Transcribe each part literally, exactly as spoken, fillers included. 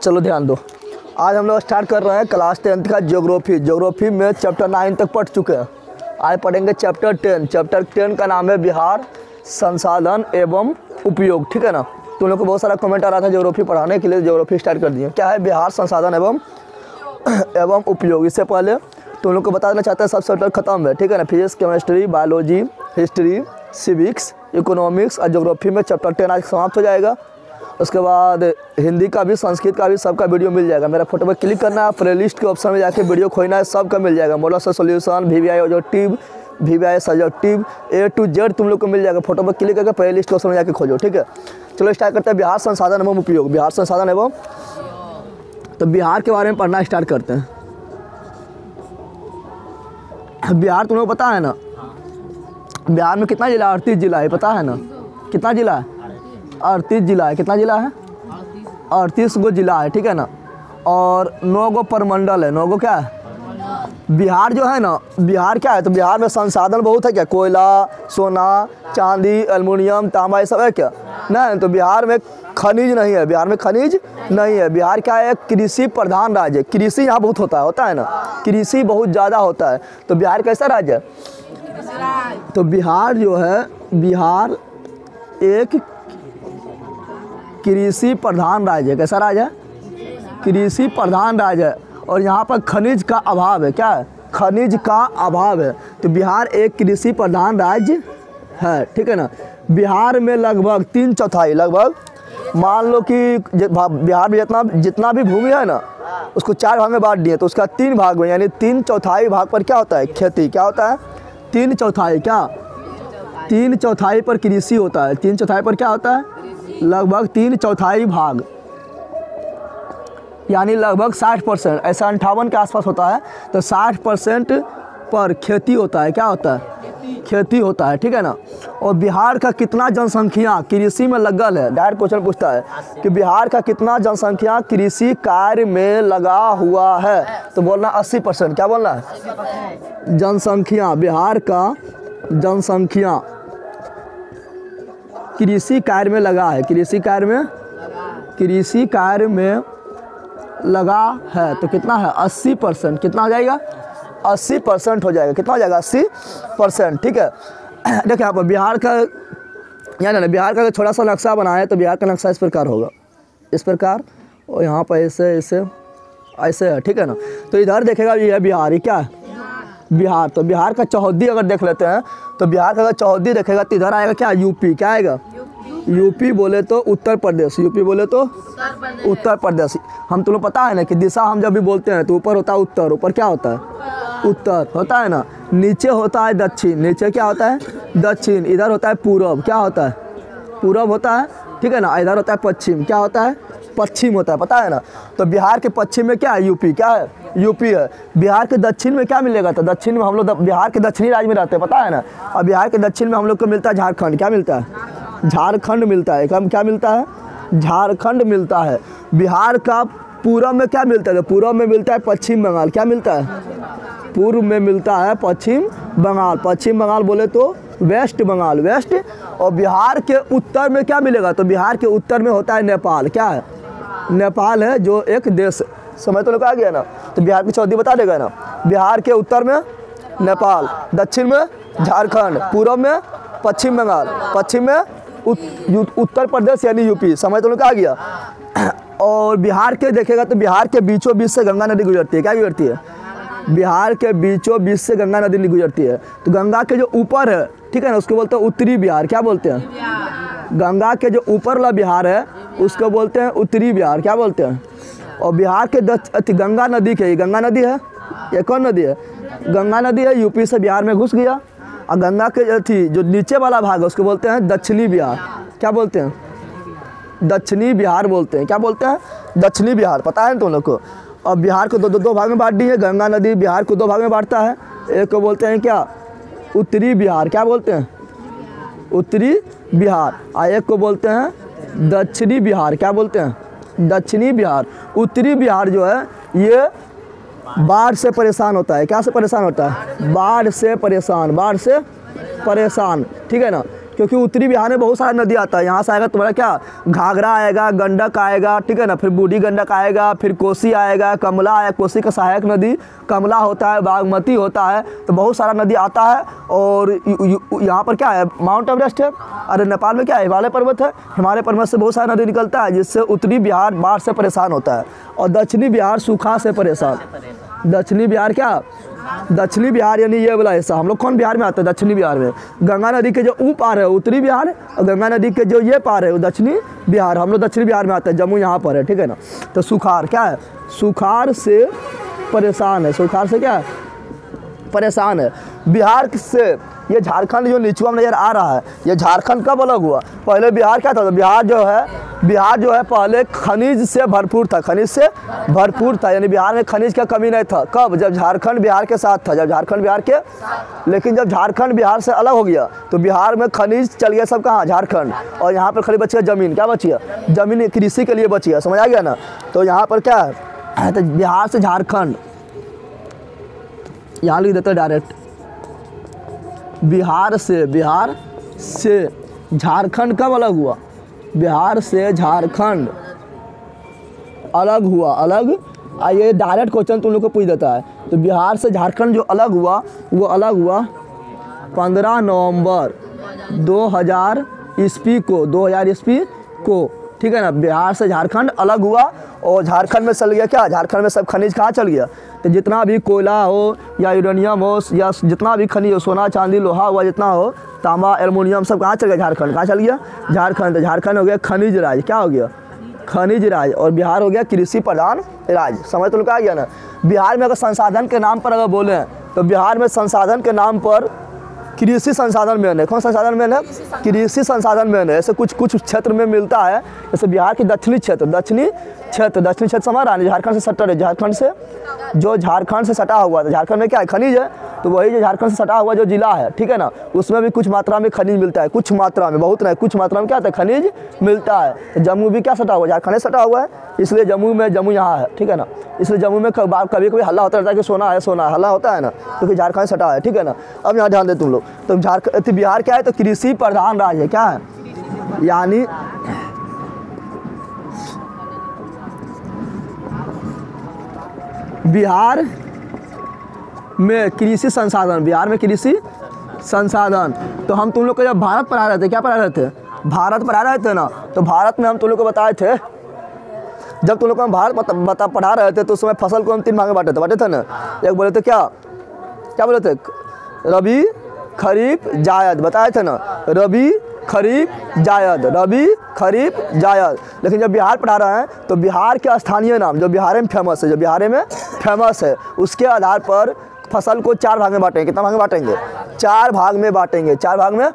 चलो ध्यान दो, आज हम लोग स्टार्ट कर रहे हैं क्लास टेंथ का ज्योग्राफी। ज्योग्राफी में चैप्टर नाइन तक पढ़ चुके हैं, आज पढ़ेंगे चैप्टर टेन। चैप्टर टेन का नाम है बिहार संसाधन एवं उपयोग, ठीक है ना। तुम लोग को बहुत सारा कमेंट आ रहा था ज्योग्राफी पढ़ाने के लिए, ज्योग्राफी स्टार्ट कर दिए। क्या है बिहार संसाधन एवं एवं उपयोग? इससे पहले तुम लोग को बता देना चाहते हैं सब चैप्टर खत्म है, ठीक है ना। Physics, chemistry, biology, history, civics, economics और ज्योग्राफी में चैप्टर टेन आज समाप्त हो जाएगा। उसके बाद हिंदी का भी, संस्कृत का भी, सबका वीडियो मिल जाएगा। मेरा फोटो पर क्लिक करना है, प्लेलिस्ट के ऑप्शन में जाके वीडियो खोजना है, सबका मिल जाएगा। मॉडल से solution, V V I objective, V V I subjective, A to Z तुम लोग को मिल जाएगा। फोटो पर क्लिक करके प्लेलिस्ट के ऑप्शन में जाके खोजो, ठीक है। चलो स्टार्ट करते हैं बिहार संसाधन एवं उपयोग। बिहार संसाधन एवं, तो बिहार के बारे में पढ़ना स्टार्ट करते हैं। बिहार तुम लोग पता है ना, बिहार में कितना जिला? अड़तीस जिला है, पता है ना। कितना जिला है? अड़तीस जिला है। कितना जिला है? अड़तीस गो जिला है, ठीक है ना। और नौ गो प्रमंडल है। नौ गो क्या है? बिहार जो है ना, बिहार क्या है? तो बिहार में संसाधन बहुत है। क्या? कोयला, सोना, चांदी, एल्युमिनियम, तांबा, ये सब है क्या? नहीं। तो बिहार में खनिज नहीं है, बिहार में खनिज नहीं है। बिहार क्या है? कृषि प्रधान राज्य है। कृषि यहाँ बहुत होता है, होता है ना, कृषि बहुत ज़्यादा होता है। तो बिहार कैसा राज्य है? तो बिहार जो है, बिहार एक कृषि प्रधान राज्य है। कैसा राज्य है? कृषि प्रधान राज्य है। और यहाँ पर खनिज का अभाव है। क्या है? खनिज का अभाव है। तो बिहार एक कृषि प्रधान राज्य है, ठीक है ना। बिहार में लगभग तीन चौथाई, लगभग मान लो कि बिहार में जितना जितना भी भूमि है ना, उसको चार भाग में बांट दिए, तो उसका तीन भाग में, यानी तीन चौथाई भाग पर क्या होता है? खेती। क्या होता है? तीन चौथाई क्या? तीन चौथाई पर कृषि होता है। तीन चौथाई पर क्या होता है? लगभग तीन चौथाई भाग, यानी लगभग साठ परसेंट, ऐसा अंठावन के आसपास होता है। तो साठ परसेंट पर खेती होता है। क्या होता है? खेती होता है, ठीक है ना। और बिहार का कितना जनसंख्या कृषि में लगल है? डायरेक्ट क्वेश्चन पूछता है कि बिहार का कितना जनसंख्या कृषि कार्य में लगा हुआ है? तो बोलना अस्सी परसेंट। क्या बोलना है? जनसंख्या, बिहार का जनसंख्या कृषि कार्य में लगा है। कृषि कार्य में, कृषि कार्य में लगा है। तो कितना है? अस्सी परसेंट। कितना हो जाएगा? अस्सी परसेंट हो जाएगा। कितना हो जाएगा? अस्सी परसेंट, ठीक है। देखिए यहाँ पर बिहार का, यानी ना बिहार का छोटा सा नक्शा बनाया है, तो बिहार का नक्शा इस प्रकार होगा, इस प्रकार। और यहाँ पर ऐसे ऐसे ऐसे है, ठीक है ना। तो इधर देखेगा ये है बिहार, ये क्या है? बिहार। तो बिहार का चौहद्दी अगर देख लेते हैं, तो बिहार का अगर चौहद्दी देखेगा तो इधर आएगा क्या? यूपी। क्या आएगा? यूपी बोले तो उत्तर प्रदेश। यूपी बोले तो उत्तर प्रदेश। हम तुम लोग पता है ना कि दिशा हम जब भी बोलते हैं तो ऊपर होता है उत्तर, ऊपर क्या होता है? उत्तर होता है ना। नीचे होता है दक्षिण, नीचे क्या होता है? दक्षिण। इधर होता है पूरब। क्या होता है? पूरब होता है, ठीक है ना। इधर होता है पश्चिम। क्या होता है? पश्चिम होता है, पता है ना। तो बिहार के पश्चिम में क्या है? यूपी। क्या है? यूपी है। बिहार के दक्षिण में क्या मिलेगा? तो दक्षिण में हम लोग बिहार के दक्षिणी राज्य में रहते हैं, पता है ना। और बिहार के दक्षिण में हम लोग को मिलता है झारखंड। क्या मिलता है? झारखंड मिलता है। कम क्या मिलता है? झारखंड मिलता है। बिहार का पूरब में क्या मिलता है? तो पूरब में मिलता है पश्चिम बंगाल। क्या मिलता है? पूर्व में मिलता है पश्चिम बंगाल। पश्चिम बंगाल बोले तो वेस्ट बंगाल, वेस्ट। और बिहार के उत्तर में क्या मिलेगा? तो बिहार के उत्तर में होता है नेपाल। क्या है? नेपाल है, जो एक देश। समय तो लोग आ गया ना। तो बिहार की चौहद्दी बता देगा ना। बिहार के उत्तर में नेपाल, दक्षिण में झारखंड, पूर्व में पश्चिम बंगाल, पश्चिम में उत्तर प्रदेश यानी यूपी। समय तो लोग आ गया। और बिहार के देखेगा तो बिहार के बीचों बीच से गंगा नदी गुजरती है। क्या गुजरती है? बिहार के बीचों बीच से गंगा नदी गुजरती है। तो गंगा के जो ऊपर है, ठीक है ना, उसको बोलते हैं उत्तरी बिहार। क्या बोलते हैं? गंगा के जो ऊपर वाला बिहार है उसको बोलते हैं उत्तरी बिहार। क्या बोलते हैं? और बिहार के दक्षिण, गंगा नदी के, गंगा नदी है, ये कौन नदी है? गंगा नदी है। यूपी से बिहार में घुस गया। और गंगा के थी जो नीचे वाला भाग है उसको बोलते हैं दक्षिणी बिहार। क्या बोलते हैं? दक्षिणी बिहार बोलते हैं। क्या बोलते हैं? दक्षिणी बिहार। पता है तुम लोग को। और बिहार को दो दो दो भाग में बांट दी है। गंगा नदी बिहार को दो भाग में बांटता है। एक को बोलते हैं क्या? उत्तरी बिहार। क्या बोलते हैं? उत्तरी बिहार। और एक को बोलते हैं दक्षिणी बिहार। क्या बोलते हैं? दक्षिणी बिहार। उत्तरी बिहार जो है ये बाढ़ से परेशान होता है। क्या से परेशान होता है? बाढ़ से परेशान, बाढ़ से परेशान, ठीक है ना। क्योंकि उत्तरी बिहार में बहुत सारा नदी आता है। यहाँ से आएगा तुम्हारा क्या, घाघरा आएगा, गंडक आएगा, ठीक है ना, फिर बूढ़ी गंडक आएगा, फिर कोसी आएगा, कमला आएगा, कोसी का सहायक नदी कमला होता है, बागमती होता है, तो बहुत सारा नदी आता है। और यहाँ पर क्या है, माउंट एवरेस्ट है। अरे नेपाल में क्या है, हिमालय पर्वत है, हिमालय पर्वत से बहुत सारा नदी निकलता है, जिससे उत्तरी बिहार बाढ़ से परेशान होता है और दक्षिणी बिहार सूखा से परेशान। दक्षिणी बिहार क्या, दक्षिणी बिहार यानी ये वाला हिस्सा, हम लोग कौन बिहार में आते हैं, दक्षिणी बिहार में। गंगा नदी के जो ऊ पार है उत्तरी बिहार, और गंगा नदी के जो ये पार है वो दक्षिणी बिहार, हम लोग दक्षिणी बिहार में आते हैं, जम्मू यहाँ पर है, ठीक है ना। तो सुखाड़ क्या है, सुखाड़ से परेशान है, सुखाड़ से क्या है, परेशान है। बिहार से ये झारखंड जो नीचुआ में नज़र आ रहा है, ये झारखंड कब अलग हुआ, पहले बिहार क्या था, बिहार जो है, बिहार जो है पहले खनिज से भरपूर था, खनिज से भरपूर था, यानी बिहार में खनिज का कमी नहीं था। कब, जब झारखंड बिहार के साथ था, जब झारखंड बिहार के, लेकिन जब झारखंड बिहार से अलग हो गया तो बिहार में खनिज चल गया सब कहाँ, झारखंड, और यहाँ पर खाली बच गया जमीन, क्या बची है, जमीन कृषि के लिए बची है, समझ आ गया ना। तो यहाँ पर क्या है, तो बिहार से झारखंड, यहाँ लिख देते हैं डायरेक्ट, बिहार से, बिहार से झारखंड कब अलग हुआ, बिहार से झारखंड अलग हुआ, अलग आइए डायरेक्ट क्वेश्चन तुम लोग को पूछ देता है। तो बिहार से झारखंड जो अलग हुआ वो अलग हुआ पंद्रह नवंबर दो हज़ार ईस्वी को, दो हज़ार ईस्वी को, ठीक है ना। बिहार से झारखंड अलग हुआ और झारखंड में चल गया क्या, झारखंड में सब खनिज कहाँ चल गया, तो जितना भी कोयला हो या यूरेनियम हो या जितना भी खनिज हो, सोना चांदी लोहा हुआ जितना हो, तांबा एल्युमिनियम सब कहाँ चल गया, झारखंड, कहाँ चल गया, झारखंड। तो झारखंड हो गया खनिज राज, क्या हो गया, खनिज राज, और बिहार हो गया कृषि प्रधान राज्य। समझ तो लोग आ गया ना। बिहार में अगर संसाधन के नाम पर अगर बोले तो बिहार में संसाधन के नाम पर कृषि संसाधन मेन है। कौन संसाधन मेन है, कृषि संसाधन मेन है। ऐसे कुछ कुछ क्षेत्र में मिलता है, जैसे बिहार की दक्षिणी क्षेत्र, दक्षिणी क्षेत्र दक्षिणी क्षेत्र समझ रहा है, झारखंड से सटा है, झारखंड से जो झारखंड से सटा हुआ था, झारखंड में क्या है, खनिज है, तो वही जो झारखंड से सटा हुआ जो जिला है, ठीक है ना, उसमें भी कुछ मात्रा में खनिज मिलता है, कुछ मात्रा में, बहुत नहीं, कुछ मात्रा में क्या होता है, खनिज मिलता है। तो जम्मू भी क्या सटा हुआ, झारखंड से सटा हुआ है, इसलिए जम्मू में, जम्मू यहाँ है, ठीक है ना, इसलिए जम्मू में कभी कभी हल्ला होता रहता है कि सोना है, सोना है, हल्ला होता है ना, क्योंकि झारखंड से सटा है, ठीक है ना। अब यहाँ ध्यान दे तुम लोग, तो झारखंड, तो बिहार क्या है, तो कृषि प्रधान राज्य है, क्या है, यानी बिहार में कृषि संसाधन, बिहार में कृषि संसाधन। तो हम तुम लोग को जब भारत पढ़ा रहे थे, क्या पढ़ा रहे थे, भारत पढ़ा रहे थे ना, तो भारत में हम तुम लोग को बताए थे, जब तुम लोग को हम भारत बता, बता पढ़ा रहे थे तो उस समय फसल को हम तीन भाग में बांटे थे, बांटे थे ना। एक बोले थे क्या, क्या बोले थे, रबी खरीफ जायद, बताए थे ना, रबी खरीफ जायद, रबी खरीफ जायद। लेकिन जब बिहार पढ़ा रहे हैं तो बिहार के स्थानीय नाम जो बिहार में फेमस है, जो बिहार में फेमस है, उसके आधार पर फसल को चार भाग में बांटेंगे। कितना भाग में बांटेंगे, चार भाग में बांटेंगे, चार भाग में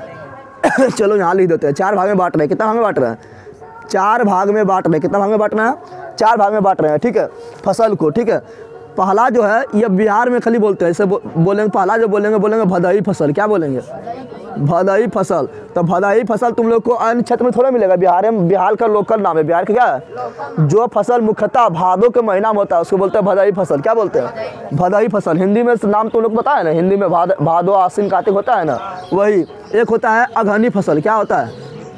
चलो यहाँ लिख देते हैं, चार भाग में बांट रहे हैं। कितना भाग में बांट रहे हैं, चार भाग में बांट रहे हैं। कितना भाग में बांट रहे हैं, चार भाग में बांट रहे हैं, ठीक है, फसल को, ठीक है। पहला जो है ये बिहार में खाली बोलते हैं, इसे बो, बोलेंगे पहला जो बोलेंगे बोलेंगे भदई फसल, क्या बोलेंगे, भदई फसल। तो भदई फसल तुम लोग को अन्य क्षेत्र में थोड़ा मिलेगा, बिहार में, बिहार का लोकल नाम है, बिहार का क्या है, जो फसल मुख्यतः भादों के महीना में होता है उसको बोलते हैं भदई फसल। क्या बोलते हैं, भदई फसल। हिंदी में नाम तुम लोग पता है ना, हिंदी में भाद भादो आश्विन कार्तिक होता है ना, वही। एक होता है अगहनी फसल, क्या होता है,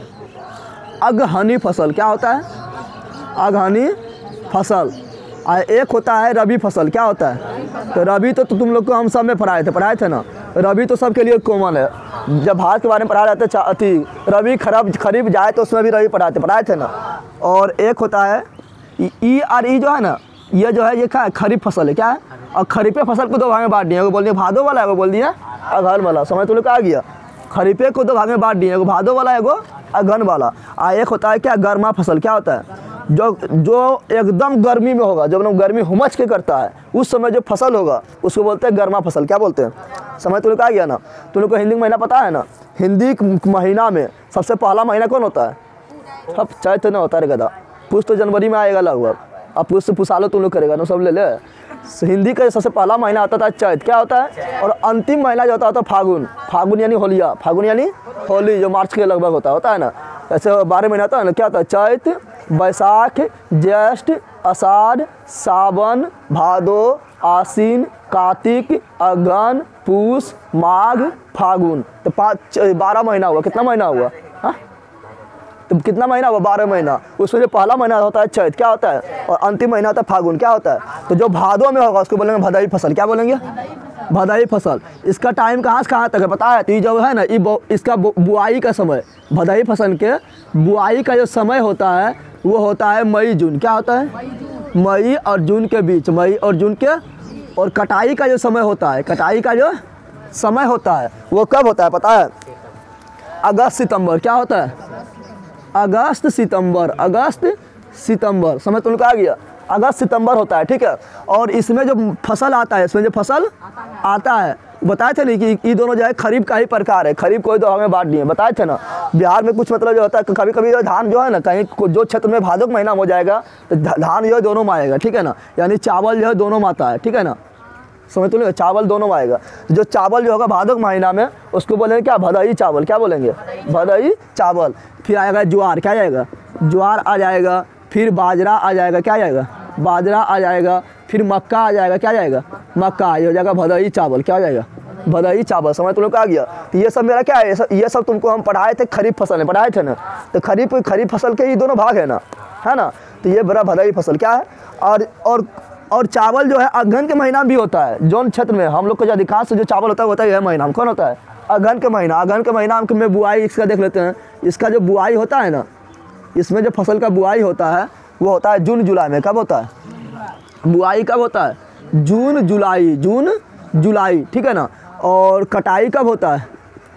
अगहनी फसल, क्या होता है, अगहनी फसल। और एक होता है रबी फसल, क्या होता है, तो रबी तो, तो तुम लोग को हम सब में पढ़ाए थे, पढ़ाए थे ना, रबी तो सबके लिए कॉमन है। जब भारत के बारे में पढ़ा रहे थे अति रबी खरब खरीफ जाए तो उसमें भी रबी पढ़ाते पढ़ाए थे ना। और एक होता है ई और ई जो है ना, ये जो है ये क्या है, खरीफ फसल है, क्या है, और खरीफे फसल को दो भाग में बांट दिए, वो बोल दिया भादो वाला है, वो बोल दिया अगहन वाला। समझ तुम लोग आ गया, खरीफे को दो भाग में बांट दिए, एगो भादो वाला, एगो अगहन वाला। और एक होता है क्या, गर्मा फसल। क्या होता है, जो जो एकदम गर्मी में होगा, जब लोग गर्मी हुमच के करता है उस समय जो फसल होगा उसको बोलते हैं गर्मा फसल। क्या बोलते हैं, समझ तुम लोग आ गया ना। तुम लोग को हिंदी महीना पता है ना, हिंदी महीना में सबसे पहला महीना कौन होता है, अब चैत ना होता है गदा, पुष तो जनवरी में आएगा लगभग, अब पुष से पुसालो तुम लोग करेगा ना, सब ले ले। हिंदी का सबसे पहला महीना आता था चैत, क्या होता है, और अंतिम महीना जो होता है फागुन, फागुन यानी होलिया, फागुन यानी होली, जो मार्च के लगभग होता होता है ना। ऐसे बारह महीना होता है ना, क्या होता है, चैत, बैसाख, ज्येष्ठ, आषाढ़, सावन, भादो, आसीन, कार्तिक, अगहन, पूस, माघ, फागुन। तो पाँच बारह महीना हुआ। कितना महीना हुआ? हाँ, तो कितना महीना हुआ? बारह महीना। उसमें जो पहला महीना होता है चैत, क्या होता है? और अंतिम महीना होता है फागुन, क्या होता है? तो जो भादों में होगा उसको बोलेंगे भदई फसल। क्या बोलेंगे? भदई फसल। इसका टाइम कहाँ से कहाँ तक है पता है? तो ये जो है ना, ये इसका बुआई का समय, भदई फसल के बुआई का जो समय होता है वो होता है मई जून। क्या होता है? मई और जून के बीच, मई और जून के। और कटाई का जो समय होता है, कटाई का जो समय होता है वो कब होता है पता है? अगस्त सितंबर। क्या होता है? अगस्त सितंबर, अगस्त सितंबर। समझ तुम लोग आ गया? अगस्त सितंबर होता है, ठीक है। और इसमें जो फसल आता है, इसमें जो फसल आता है बताए थे नहीं कि ये दोनों जो है खरीफ का ही प्रकार है। खरीफ कोई दो हमें बांट दिए, बताए थे ना। बिहार में कुछ मतलब जो होता है कभी कभी जो धान जो है ना, कहीं जो क्षेत्र में भादों का महीना हो जाएगा तो धान जो है दोनों में आएगा, ठीक है ना। यानी चावल जो है दोनों में आता है, ठीक है ना। समझ तो नहीं, चावल दोनों में आएगा। जो चावल जो होगा भादों के महीना में उसको बोलेंगे क्या? भदई चावल। क्या बोलेंगे? भदई चावल। फिर आएगा ज्वार। क्या आएगा? ज्वार आ जाएगा। फिर बाजरा आ जाएगा। क्या आएगा? बाजरा आ जाएगा। फिर मक्का आ जाएगा। क्या जाएगा? मक्का। ये हो जाएगा भदई चावल। क्या हो जाएगा? भदई चावल। समझ तुम लोग आ गया? तो ये सब मेरा क्या है? ये सब तुमको हम पढ़ाए थे, खरीफ फसल में पढ़ाए थे ना। तो खरीफ खरीफ फसल के ही दोनों भाग है ना, है ना। तो ये बड़ा भदई फसल क्या है। और और और चावल जो है अगहन के महीना में भी होता है। जौन क्षेत्र में हम लोग को जो अधिकांश जो चावल होता है होता है यह महीना में। कौन होता है? अगहन के महीना। अगहन के महीना में बुआई इसका देख लेते हैं। इसका जो बुआई होता है ना, इसमें जो फसल का बुआई होता है वो होता है जून जुलाई में। कब होता है बुआई? कब होता है? जून जुलाई, जून जुलाई, ठीक है ना। और कटाई कब होता है?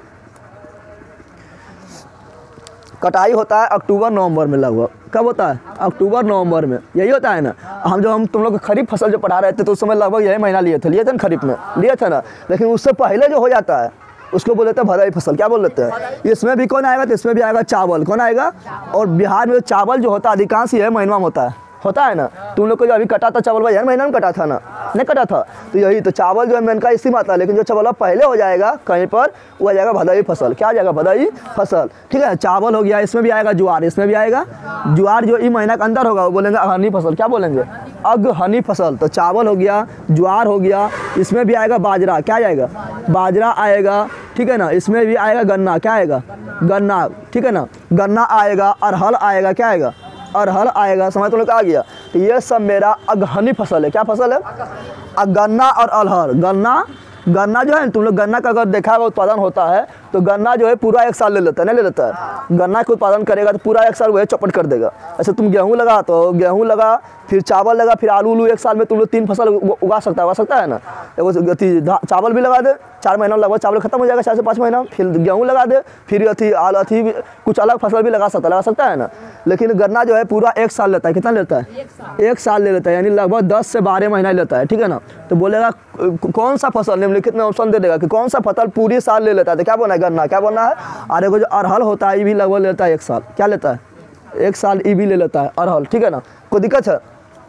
कटाई होता है अक्टूबर नवंबर में लगभग। कब होता है? अक्टूबर नवंबर में। यही होता है ना। हम जो हम तुम लोग खरीफ फसल जो पढ़ा रहे थे तो उस समय लगभग यही महीना लिए थे लिए थे ना, खरीफ में लिए थे ना। लेकिन उससे पहले जो हो जाता है उसको बोल देते हैं भदई फसल। क्या बोल देते हैं? इसमें भी कौन आएगा? तो इसमें भी आएगा चावल। कौन आएगा? और बिहार में चावल जो होता है अधिकांश यह महीना में होता है होता है ना। तुम लोग को जो अभी कटा था चावल, यह महीना में कटा था ना, नहीं कटा था। तो यही तो चावल जो है मेन का इसी में आता है। लेकिन जो चावल पहले हो जाएगा कहीं पर वो आ जाएगा भदई फसल। क्या आ जाएगा? भदई फसल, ठीक है। चावल हो गया। इसमें भी आएगा ज्वार। इसमें भी आएगा ज्वार। जो इस महीना के अंदर होगा वो बोलेंगे अगहनी फसल। क्या बोलेंगे? अगहनी फसल। तो चावल हो गया, ज्वार हो गया। इसमें भी आएगा बाजरा। क्या आएगा? बाजरा आएगा, ठीक है ना। इसमें भी आएगा गन्ना। क्या आएगा? गन्ना, ठीक है ना। गन्ना आएगा। अरहर आएगा। क्या आएगा? अरहर आएगा। समझ तुम लोग आ गया? तो ये सब मेरा अगहनी फसल है। क्या फसल है? गन्ना और अरहर। गन्ना गन्ना जो है तुम लोग गन्ना का अगर देखा होगा उत्पादन होता है तो गन्ना जो है पूरा एक साल ले लेता है, नहीं ले लेता है। गन्ना का उत्पादन करेगा तो पूरा एक साल वह चौपट कर देगा। ऐसे तुम गेहूं लगा तो गेहूं लगा, फिर चावल लगा, फिर आलू उलू, एक साल में तुम लोग तीन फसल उगा सकता है उगा सकता है ना। एगो चावल भी लगा दे, चार महीना लगभग चावल खत्म हो जाएगा, चार से पाँच महीना। फिर गेहूँ लगा दे, फिर अथी आल अथी कुछ अलग फसल भी लगा सकता लगा सकता है ना। लेकिन गन्ना जो है पूरा एक साल लेता है। कितना लेता है? एक साल, एक साल ले लेता है, यानी लगभग दस से बारह महीना लेता है, ठीक है ना। तो बोलेगा कौन सा फसल, निम्नलिखित में ऑप्शन दे देगा कि कौन सा फसल पूरी साल ले लेता है। तो क्या बोलना है? गन्ना। क्या बोलना है? और एगो जो अरहर होता है ये भी लगभग लेता है एक साल। क्या लेता है? एक साल ये भी ले लेता है अरहर, ठीक है ना। कोई दिक्कत है?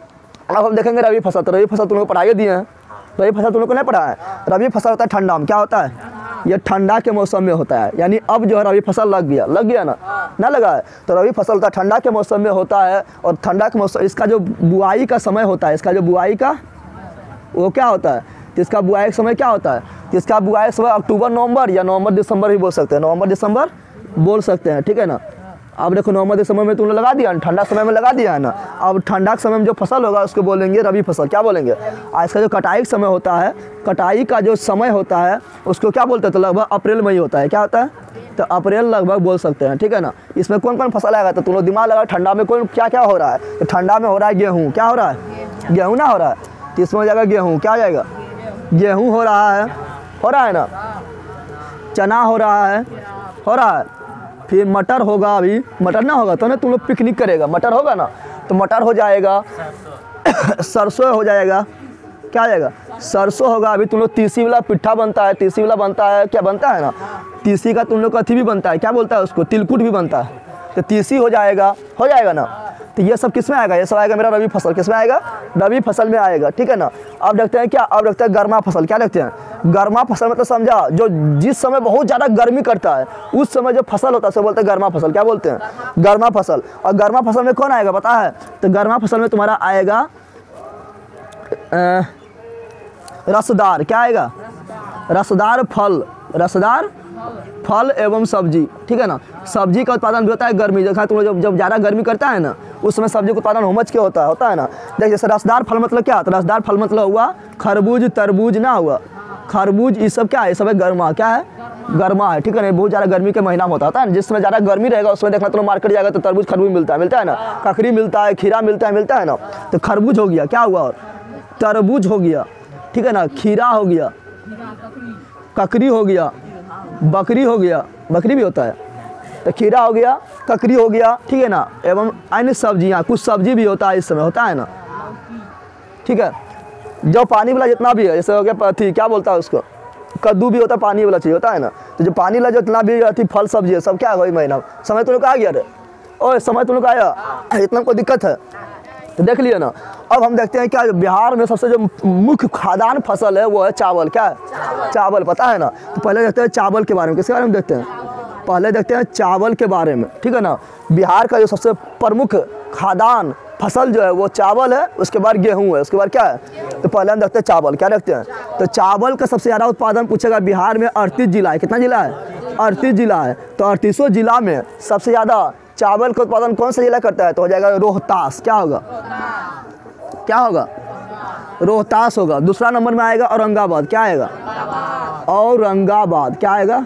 अब हम देखेंगे रबी फसल। तो रबी फसल तुम लोग को पढ़ाई दिए हैं। रबी फसल तुम लोग को नहीं पढ़ा है। रबी फसल होता है ठंडा में। क्या होता है? ये ठंडा के मौसम में होता है। यानी अब जो है रबी फसल लग गया लग गया ना ना लगा है। तो रबी फसल होता है ठंडा के मौसम में होता है। और ठंडा के मौसम इसका जो बुआई का समय होता है, इसका जो बुआई का वो क्या होता है? तो इसका बुआई का समय क्या होता है? तो इसका बुआई का समय अक्टूबर नवंबर या नवंबर दिसंबर भी बोल सकते हैं। नवंबर दिसंबर बोल सकते हैं, ठीक है ना। अब देखो नवंबर दिसंबर में तुमने लगा दिया, ठंडा समय में लगा दिया है ना। अब ठंडा के समय में जो फसल होगा उसको बोलेंगे रबी फसल। क्या बोलेंगे? आज इसका जो कटाई का समय होता है, कटाई का जो समय होता है उसको क्या बोलते हैं? तो लगभग अप्रैल में ही होता है। क्या होता है? तो अप्रैल लगभग बोल सकते हैं, ठीक है ना। इसमें कौन कौन फसल आएगा? तो तुम लोग दिमाग लगा ठंडा में कौन क्या क्या हो रहा है। तो ठंडा में हो रहा है गेहूँ। क्या हो रहा है? गेहूँ ना हो रहा है। तो इसमें हो जाएगा गेहूँ। क्या हो जाएगा? गेहूँ हो रहा है हो रहा है ना। चना हो रहा है हो रहा है। फिर मटर होगा। अभी मटर ना होगा तो ना तुम लोग पिकनिक करेगा। मटर होगा ना तो मटर हो जाएगा। सरसों हो जाएगा। क्या आ जाएगा? सरसों होगा। अभी तुम लोग तीसी वाला पिट्ठा बनता है, तीसी वाला बनता है, क्या बनता है ना, तीसी का तुम लोग का अथी भी बनता है, क्या बोलता है उसको, तिलकुट भी बनता है। तो तीसी हो जाएगा हो जाएगा ना। तो ये सब किस में आएगा? ये सब आएगा मेरा रबी फसल। किस में आएगा? रबी फसल में आएगा, ठीक है ना। अब देखते हैं क्या, अब देखते हैं गर्मा फसल। क्या देखते हैं? गर्मा फसल मतलब समझा जो जिस समय बहुत ज़्यादा गर्मी करता है उस समय जो फसल होता है उसे बोलते हैं गर्मा फसल। क्या बोलते हैं? गर्मा फसल। और गर्मा फसल में कौन आएगा पता है? तो गर्मा फसल में तुम्हारा आएगा रसदार, क्या आएगा? रसदार फल, रसदार फल एवं सब्जी, ठीक है ना। सब्जी का उत्पादन भी होता है गर्मी, देखा तुम लोग जब जब ज़्यादा गर्मी करता है ना उस समय सब्जी का उत्पादन उमच के होता है होता है ना। देख जैसे रसदार फल मतलब क्या? तो रसदार फल मतलब हुआ खरबूज, तरबूज ना हुआ, खरबूज, ये सब क्या है? ये सब है गर्मा, क्या है? गर्मा है, ठीक है ना। बहुत ज़्यादा गर्मी के महीना में होता है ना, जिस समय ज़्यादा गर्मी रहेगा उसमें देखना तुम मार्केट जाएगा तो तरबूज खरबूज मिलता है मिलता है ना, ककड़ी मिलता है, खीरा मिलता है मिलता है ना। तो खरबूज हो गया, क्या हुआ? और तरबूज हो गया, ठीक है ना। खीरा हो गया, ककड़ी हो गया, बकरी हो गया, बकरी भी होता है, तो खीरा हो गया, ककड़ी हो गया, ठीक है ना। एवं अन्य सब्जियाँ, कुछ सब्जी भी होता है इस समय, होता है ना, ठीक है। जो पानी वाला जितना भी है, जैसे हो गया थी क्या बोलता है उसको, कद्दू भी होता है, पानी वाला चीज़ होता है ना। तो जो पानी वाला जितना भी थी फल सब्जी है सब क्या है वही महीना। समय तुम लोग आ गया रे, और समय तुम लोग आया, इतना कोई दिक्कत है तो देख लिया ना। अब हम देखते हैं क्या बिहार में सबसे जो मुख्य खाद्यान्न फसल है वो है चावल, क्या है? चावल, पता है ना। तो पहले देखते हैं चावल के बारे में, किसके बारे में देखते हैं? पहले देखते हैं चावल के बारे में, ठीक है ना। बिहार का जो सबसे प्रमुख खाद्यान्न फसल जो है वो चावल है, उसके बाद गेहूं है, उसके बाद क्या है? तो पहले हम देखते हैं चावल, क्या देखते हैं? तो चावल का सबसे ज़्यादा उत्पादन पूछेगा बिहार में अड़तीस जिला है, कितना जिला है? अड़तीस जिला है। तो अड़तीसों जिला में सबसे ज़्यादा चावल का उत्पादन कौन सा जिला करता है? तो हो जाएगा रोहतास, क्या होगा? क्या होगा? रोहतास होगा। दूसरा नंबर में आएगा औरंगाबाद, क्या आएगा? औरंगाबाद, क्या आएगा?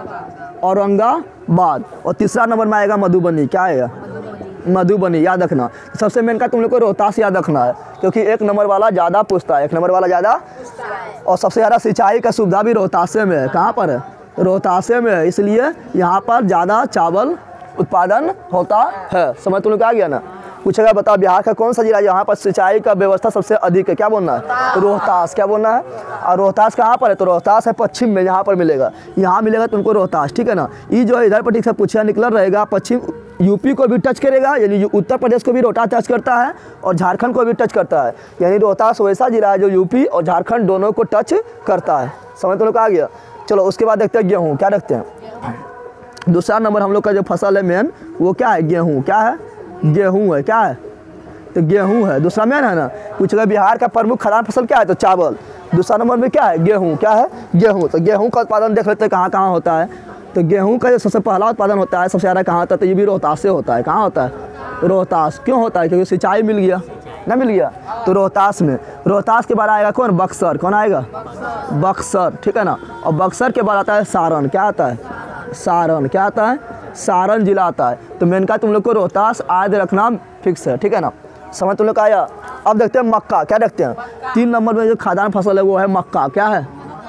औरंगाबाद। और तीसरा नंबर में आएगा मधुबनी, क्या आएगा? मधुबनी, याद रखना। सबसे मेन का तुम लोग को रोहतास याद रखना है, क्योंकि एक नंबर वाला ज़्यादा पूछता है, एक नंबर वाला ज़्यादा। और सबसे ज़्यादा सिंचाई का सुविधा भी रोहतासे में है, कहाँ पर है? रोहतासे में है, इसलिए यहाँ पर ज़्यादा चावल उत्पादन होता है। समझ तुम लोग आ गया ना। पूछेगा बताओ बिहार का कौन सा जिला यहाँ पर सिंचाई का व्यवस्था सबसे अधिक है? क्या बोलना है? रोहतास, क्या बोलना है? और रोहतास कहाँ पर है? तो रोहतास है पश्चिम में, यहाँ पर मिलेगा, यहाँ मिलेगा तुमको रोहतास, ठीक है ना। ये जो इधर पर ठीक से पूछा निकल रहेगा, पश्चिम यूपी को भी टच करेगा, यानी उत्तर प्रदेश को भी रोहतास टच करता है और झारखंड को भी टच करता है। यानी रोहतास वैसा जिला है जो यूपी और झारखंड दोनों को टच करता है। समझ तुम लोग आ गया। चलो उसके बाद देखते हैं गेहूँ, क्या देखते हैं? दूसरा नंबर हम लोग का जो फसल है मेन वो क्या है? गेहूँ, क्या है? गेहूँ है, क्या है? तो गेहूँ है, दूसरा मेन है ना। पूछेगा बिहार का प्रमुख खाद्यान्न फसल क्या है? तो चावल। दूसरा नंबर में क्या है? गेहूँ, क्या है? गेहूँ। तो गेहूँ का उत्पादन देख लेते हैं कहाँ कहाँ होता है। तो गेहूँ का जो सबसे पहला उत्पादन होता है सबसे ज़्यादा कहाँ होता है? तो ये भी रोहतास से होता है। कहाँ होता है? रोहतास। क्यों होता है? क्योंकि सिंचाई मिल गया ना, मिल गया तो रोहतास में। रोहतास के बाद आएगा कौन? बक्सर। कौन आएगा? बक्सर, ठीक है ना। और बक्सर के बाद आता है सारण, क्या आता है? सारण, क्या आता है? सारण जिला आता है। तो मेन का तुम लोग को रोहतास याद रखना फिक्स है, ठीक है ना। समझ तुम लोग का आया। अब देखते हैं मक्का, क्या देखते हैं? तीन नंबर में जो खाद्यान्न फसल है वो है मक्का, क्या है?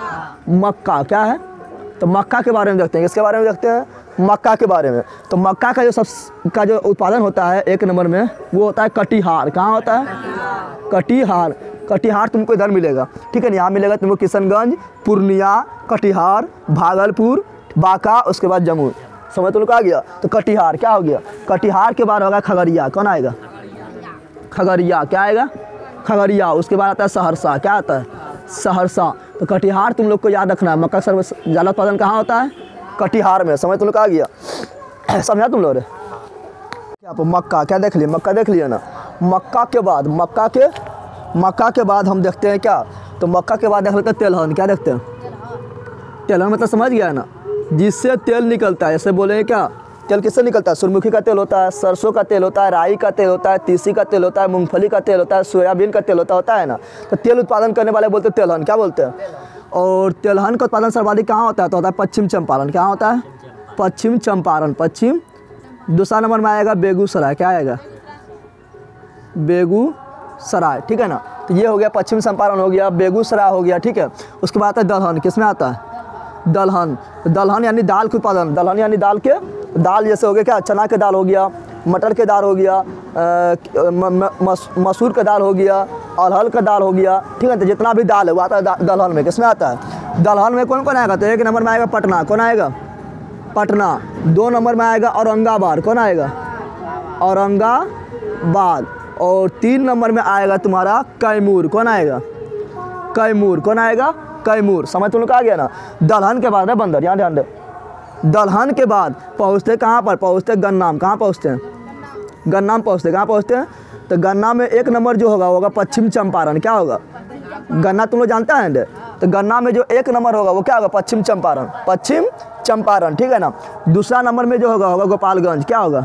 मक्का, क्या है? तो मक्का के बारे में देखते हैं। किसके बारे में देखते हैं? मक्का के बारे में। तो मक्का का जो सब का जो उत्पादन होता है एक नंबर में वो होता है कटिहार। कहाँ होता है? कटिहार। कटिहार तुमको इधर मिलेगा, ठीक है ना। यहाँ मिलेगा तुमको किशनगंज, पूर्णिया, कटिहार, भागलपुर, बांका, उसके बाद जमुई। समझ तुम लोग आ गया। तो कटिहार क्या हो गया? कटिहार के बाद होगा खगड़िया। कौन आएगा? खगड़िया, क्या आएगा? खगड़िया। उसके बाद आता है सहरसा, क्या आता है? सहरसा। तो कटिहार तुम लोग को याद रखना है। मक्का सर्व ज़्यादा उत्पादन कहाँ होता है? कटिहार में। समझ तुम लोग आ गया। समझा तुम लोग? क्या मक्का, क्या देख लिया? मक्का देख लिया ना। मक्का के बाद मक्का के मक्का के बाद हम देखते हैं क्या? तो मक्का के बाद देख लेते हैं तेलहन। क्या देखते हैं? तेलहन मतलब समझ गया ना, जिससे तेल निकलता है। जैसे बोले क्या तेल किससे निकलता है? सूरजमुखी का तेल होता है, सरसों का तेल होता है, राई का तेल होता है, तीसी का तेल होता है, मूंगफली का तेल होता है, सोयाबीन का तेल होता होता है ना। तो तेल उत्पादन करने वाले बोलते हैं तेलहन। क्या बोलते हैं? और तेलहन का उत्पादन सर्वाधिक कहाँ होता है? तो होता है पश्चिम चंपारण। क्या होता है? पश्चिम चंपारण, पश्चिम। दूसरा नंबर में आएगा बेगूसराय। क्या आएगा? बेगूसराय, ठीक है ना। तो ये हो गया पश्चिम चंपारण हो गया, बेगूसराय हो गया, ठीक है। उसके बाद आता है दलहन। किसमें आता है? दलहन। दलहन यानी दाल के उत्पादन। दलहन यानी दाल के दाल जैसे हो गया क्या? चना के दाल हो गया, मटर के दाल हो गया, मसूर का दाल हो गया, अरहर का दाल हो गया, ठीक है। तो जितना भी दाल है वो आता है दलहन में। किसमें आता है? दलहन में कौन कौन आएगा? तो एक नंबर में आएगा पटना। कौन आएगा? पटना। दो नंबर में आएगा औरंगाबाद। कौन आएगा? औरंगाबाद। और तीन नंबर में आएगा तुम्हारा कैमूर। कौन आएगा? कैमूर। कौन आएगा? कैमूर। समझ तुम लोग आ गया ना। दलहन के बाद है बंदर, यहाँ ध्यान दे। दलहन के बाद पहुँचते कहाँ पर? पहुँचते गन्नाम। कहाँ पहुँचते हैं? गन्नाम पहुँचते। कहाँ पहुँचते हैं? तो गन्ना में एक नंबर जो होगा होगा पश्चिम चंपारण। क्या होगा? गन्ना तुम लोग जानते हैं। तो गन्ना में जो एक नंबर होगा वो क्या होगा, पश्चिम चंपारण, पश्चिम चंपारण, ठीक है ना। दूसरा नंबर में जो होगा होगा गोपालगंज, क्या होगा,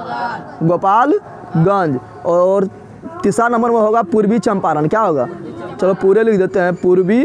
गोपालगंज। और तीसरा नंबर में होगा पूर्वी चंपारण, क्या होगा, चलो पूरे लिख देते हैं, पूर्वी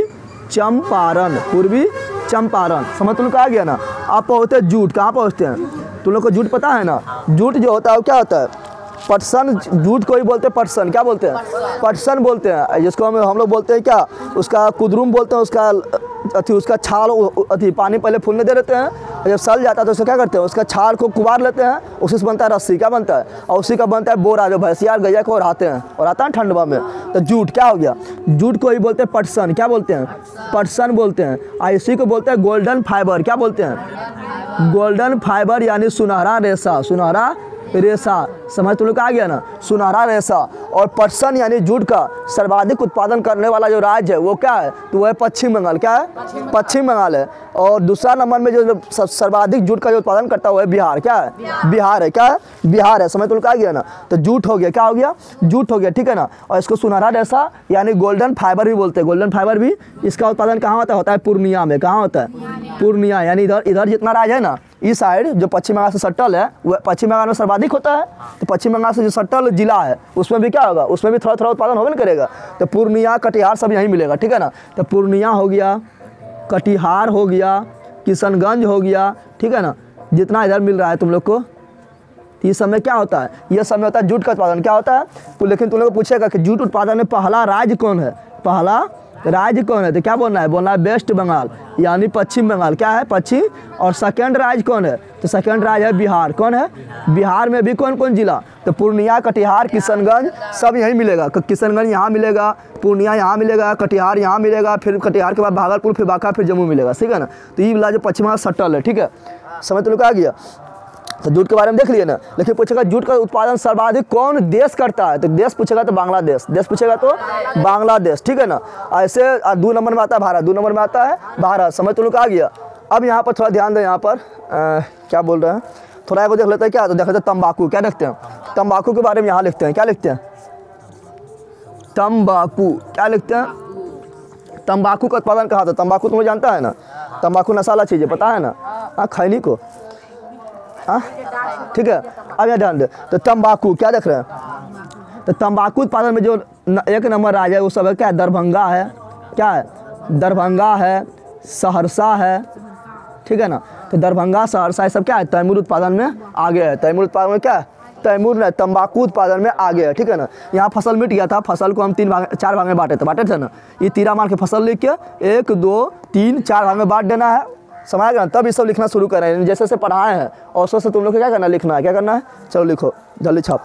चंपारण, पूर्वी चंपारण। समझ तुम लोग आ गया ना। आप पहुँचते हैं जूट, कहाँ पहुँचते हैं तुम लोग को जूट पता है ना। जूट जो होता है वो क्या होता है, पटसन, जूट को ही बोलते हैं पटसन, क्या बोलते हैं, पटसन बोलते हैं, जिसको हम हम लोग बोलते हैं क्या, उसका कुदरूम बोलते हैं, उसका अथी उसका छाल अथी पानी पहले फूलने दे देते हैं, जब सल जाता है तो उसको क्या करते हैं, उसका छाल को कुबार लेते हैं, उसी से बनता है रस्सी, क्या बनता है, और उसी का बनता है बोरा, जो भैंसिया गैया को ओढ़ाते हैं, और आता है ठंडवा में। तो जूट क्या हो गया, जूट को ही बोलते हैं पटसन, क्या बोलते हैं, पटसन बोलते हैं। और इसी को बोलते हैं गोल्डन फाइबर, क्या बोलते हैं, गोल्डन फाइबर, यानी सुनहरा रेशा, सुनहरा रेशा। समझ तुम लोग आ गया ना, सुनहरा रेशा। और पटसन यानी जूट का सर्वाधिक उत्पादन करने वाला जो राज्य है वो क्या है, तो वह पश्चिम बंगाल, क्या है, पश्चिम बंगाल है। और दूसरा नंबर में जो सर्वाधिक जूट का जो उत्पादन करता है वो है बिहार, क्या है, बिहार है, क्या है, बिहार है। समझ तुम लोग आ गया ना। तो जूट हो गया, क्या हो गया, जूट हो गया, ठीक है ना। और इसको सुनहरा रेशा यानी गोल्डन फाइबर भी बोलते हैं, गोल्डन फाइबर भी। इसका उत्पादन कहाँ होता है, होता है पूर्णिया में, कहाँ होता है, पूर्णिया, यानी इधर इधर जितना राज्य है ना, इस साइड जो पश्चिम बंगाल से सटल है वह पश्चिम बंगाल में सर्वाधिक होता है। तो पश्चिम बंगाल से जो सटल जिला है उसमें भी क्या होगा, उसमें भी थोड़ा थोड़ा उत्पादन होगा ना करेगा। तो पूर्णिया, कटिहार सब यहीं मिलेगा, ठीक है ना। तो पूर्णिया हो गया, कटिहार हो गया, किशनगंज हो गया, ठीक है ना। जितना इधर मिल रहा है तुम लोग को, ये समय क्या होता है, यह समय होता है जूट का उत्पादन, क्या होता है। तो लेकिन तुम लोग को पूछेगा कि जूट उत्पादन में पहला राज्य कौन है, पहला राज्य कौन है, तो क्या बोलना है, बोलना है वेस्ट बंगाल, यानी पश्चिम बंगाल, क्या है, पश्चिम। और सेकंड राज्य कौन है, तो सेकंड राज्य है बिहार, कौन है, बिहार में भी कौन कौन जिला, तो पूर्णिया, कटिहार, किशनगंज सब यहीं मिलेगा। किशनगंज यहाँ मिलेगा, पूर्णिया यहाँ मिलेगा, कटिहार यहाँ मिलेगा, फिर कटिहार के बाद भागलपुर, फिर बांका, फिर जम्मू मिलेगा, ठीक है ना। तो ये वाला जो पश्चिम बंगाल सटल है, ठीक है, समझ तो लोग आ गया। तो जूट के बारे में देख लिए ना। लेकिन पूछेगा जूट का उत्पादन सर्वाधिक कौन देश करता है, तो देश पूछेगा तो बांग्लादेश, देश पूछेगा तो बांग्लादेश, ठीक है ना। ऐसे दो नंबर में आता है भारत, दो नंबर में आता है भारत। समझ तुम लोग आ गया। अब यहाँ पर थोड़ा ध्यान दें, यहाँ पर आ, क्या बोल रहे हैं, थोड़ा को देख लेते हैं क्या, तो देख लेते हैं तम्बाकू, क्या लिखते हैं, तम्बाकू के बारे में यहाँ लिखते हैं, क्या लिखते हैं, तम्बाकू, क्या लिखते हैं, तम्बाकू का उत्पादन कहाँ था, तम्बाकू तुम्हें जानता है ना, तम्बाकू नशाला चीज़ है, पता है ना, हाँ खैनी को, हाँ ठीक है। अब यहाँ ध्यान दे, तो तंबाकू क्या देख रहे हैं, तो तंबाकू उत्पादन में जो न, एक नंबर राज्य है वो सब है क्या है, दरभंगा है, क्या है, दरभंगा है, सहरसा है, ठीक है ना। तो दरभंगा, सहरसा ये सब क्या है, तैमूर उत्पादन में आगे है, तैमूर उत्पादन में क्या है, तैमूर ने तंबाकू उत्पादन में आगे है, ठीक है ना। यहाँ फसल मिट गया था, फसल को हम तीन भाग चार भाग में बांटे थे बांटे थे ना। ये तीरा मान के फसल लिख के एक दो तीन चार भाग में बांट देना है, समझ तब ये सब लिखना शुरू करें। जैसे जैसे पढ़ाए हैं और उससे तुम लोग को क्या करना है, लिखना है, क्या करना है, चलो लिखो जल्दी छाप।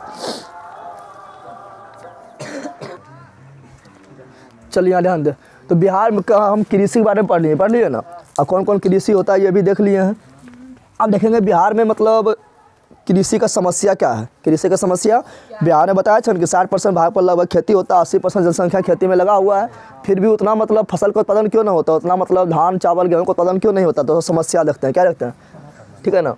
चलिए यहाँ ध्यान दे। तो बिहार में हम कृषि के बारे में पढ़ लिए पढ़ लिए ना, और कौन कौन कृषि होता है ये भी देख लिए हैं। अब देखेंगे बिहार में मतलब कृषि का समस्या क्या है। कृषि का समस्या बिहार ने बताया था कि साठ परसेंट भाग पर लगभग खेती होता है, अस्सी परसेंट जनसंख्या खेती में लगा हुआ है, फिर भी उतना मतलब फसल का उत्पादन क्यों नहीं होता, उतना मतलब धान चावल गेहूँ का उत्पादन क्यों नहीं होता। तो समस्या देखते हैं, क्या देखते हैं, ठीक है ना।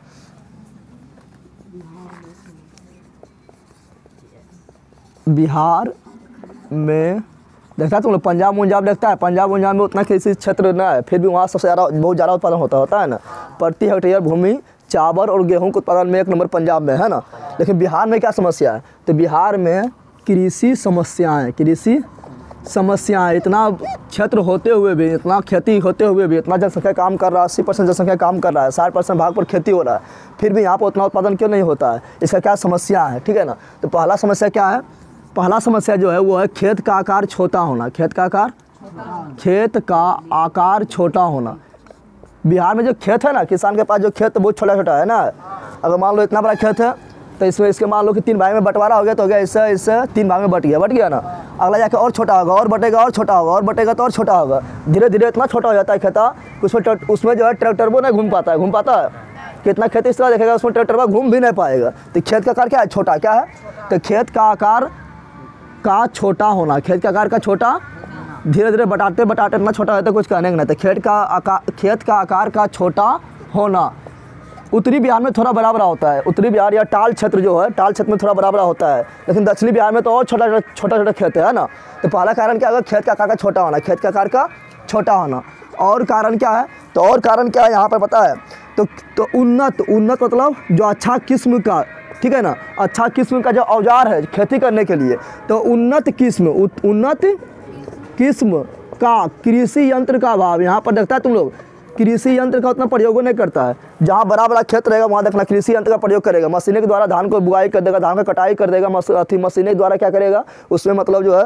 बिहार में देखता है तुम लोग, पंजाब पंजाब देखता है, पंजाब पंजाब में उतना कृषि क्षेत्र न है, फिर भी वहाँ सबसे ज़्यादा बहुत ज़्यादा उत्पादन होता होता है ना। प्रति हेक्टेयर भूमि चावल और गेहूं के उत्पादन में एक नंबर पंजाब में है ना। लेकिन बिहार में क्या समस्या है, तो बिहार में कृषि समस्याएं, कृषि समस्याएं, इतना क्षेत्र होते हुए भी, इतना खेती होते हुए भी, इतना जनसंख्या काम कर रहा है, अस्सी परसेंट जनसंख्या काम कर रहा है, साठ परसेंट भाग पर खेती हो रहा है, फिर भी यहाँ पर उतना उत्पादन क्यों नहीं होता है, इसका क्या समस्या है, ठीक है ना। तो पहला समस्या क्या है, पहला समस्या जो है वो है खेत का आकार छोटा होना, खेत का आकार खेत का आकार छोटा होना। बिहार में जो खेत है ना, किसान के पास जो खेत बहुत छोटा छोटा है ना, अगर मान लो इतना बड़ा खेत है तो इसमें इसके मान लो कि तीन भाग में बंटवारा हो गया तो हो गया, इससे इससे तीन भाग में बट गया बट गया ना। अगला जाके और छोटा होगा, और बटेगा, और छोटा होगा, और बटेगा तो और छोटा होगा, धीरे धीरे इतना छोटा हो जाता है खेता, उसमें उसमें जो है ट्रैक्टर वो नहीं घूम पाता है, घूम पाता है कितना खेत इस तरह देखेगा उसमें ट्रैक्टर घूम भी नहीं पाएगा। तो खेत का आकार क्या है, छोटा, क्या है, तो खेत का आकार का छोटा होना, खेत का आकार का छोटा, धीरे धीरे बटाते बटाते इतना छोटा होता है कुछ कहने का नहीं। तो खेत का आकार खेत का आकार का छोटा होना, उत्तरी बिहार में थोड़ा बड़ा बड़ा होता है, उत्तरी बिहार या टाल क्षेत्र जो है, टाल क्षेत्र में थोड़ा बड़ा बड़ा होता है, लेकिन दक्षिणी बिहार में तो और छोटा छोटा छोटा छोटा खेत है ना। तो पहला कारण क्या होगा, खेत का आकार का छोटा होना, खेत का आकार का छोटा होना। और कारण क्या है, तो और कारण क्या है यहाँ पर पता है, तो तो उन्नत उन्नत मतलब जो अच्छा किस्म का, ठीक है ना, अच्छा किस्म का जो औजार है खेती करने के लिए, तो उन्नत किस्म उन्नत किस्म का कृषि यंत्र का अभाव। यहाँ पर देखता है तुम लोग, कृषि यंत्र का उतना प्रयोग नहीं करता है। जहाँ बड़ा बड़ा खेत रहेगा वहाँ देखना कृषि यंत्र का प्रयोग करेगा, मशीनों के द्वारा धान को बुआई कर देगा, धान का कटाई कर देगा, मस, अथी मशीनों के द्वारा क्या करेगा, उसमें मतलब जो है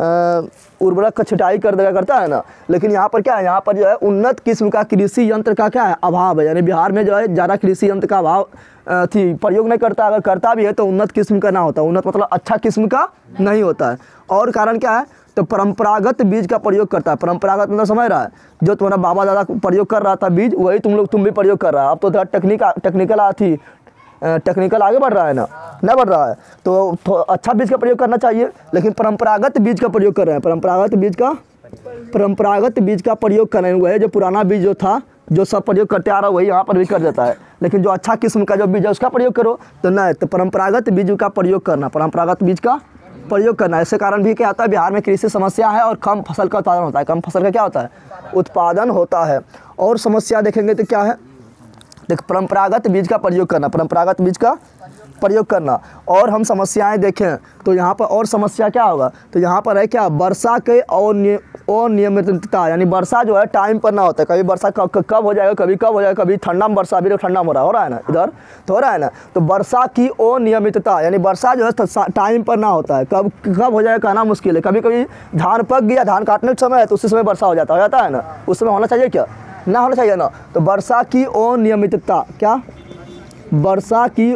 उर्वरक का छिटाई कर देगा, करता है ना। लेकिन यहाँ पर क्या है, यहाँ पर जो है उन्नत किस्म का कृषि यंत्र का क्या है, अभाव है। यानी बिहार में जो है ज़्यादा कृषि यंत्र का अभाव थी प्रयोग नहीं करता, अगर करता भी है तो उन्नत किस्म का ना होता, उन्नत मतलब अच्छा किस्म का नहीं होता है। और कारण क्या है, तो परंपरागत बीज का प्रयोग करता है। परंपरागत मतलब समझ रहा है, जो तुम्हारा बाबा दादा प्रयोग कर रहा था बीज, वही तुम लोग तुम भी प्रयोग कर रहा है। अब तो टेक्निक टेक्निकल आती टेक्निकल आगे बढ़ रहा है ना, नहीं बढ़ रहा है, तो, तो अच्छा बीज का प्रयोग करना चाहिए, लेकिन परंपरागत बीज का प्रयोग कर रहे हैं। परंपरागत बीज का परंपरागत बीज का प्रयोग कर रहे हैं, वही जो पुराना बीज जो था, जो सब प्रयोग करते आ रहा है वही यहाँ पर भी कर देता है। लेकिन जो अच्छा किस्म का जो बीज है उसका प्रयोग करो, तो नहीं, तो परंपरागत बीज का प्रयोग करना, परंपरागत बीज का प्रयोग करना। इसके कारण भी क्या होता है, बिहार में कृषि समस्या है और कम फसल का उत्पादन होता है। कम फसल का क्या होता है, उत्पादन होता है। और समस्या देखेंगे तो क्या है, देख परंपरागत बीज का प्रयोग करना, परंपरागत बीज का प्रयोग करना। और हम समस्याएं देखें तो यहाँ पर और समस्या क्या होगा, तो यहाँ पर है क्या, वर्षा के अनियमितता, यानी वर्षा जो है टाइम पर ना होता है। कभी वर्षा कब हो जाएगा, कभी कब हो जाएगा, कभी ठंडा में वर्षा, अभी तो ठंडा में हो रहा हो रहा है ना, इधर तो हो रहा है ना। तो वर्षा की अनियमितता, यानी वर्षा जो है टाइम पर ना होता है, कब कब हो जाएगा कहना मुश्किल है। कभी कभी धान पक गया, धान काटने के समय है तो उसी समय वर्षा हो जाता हो जाता है ना, उस समय होना चाहिए क्या, ना होना चाहिए ना। तो वर्षा की अनियमितता, क्या, वर्षा की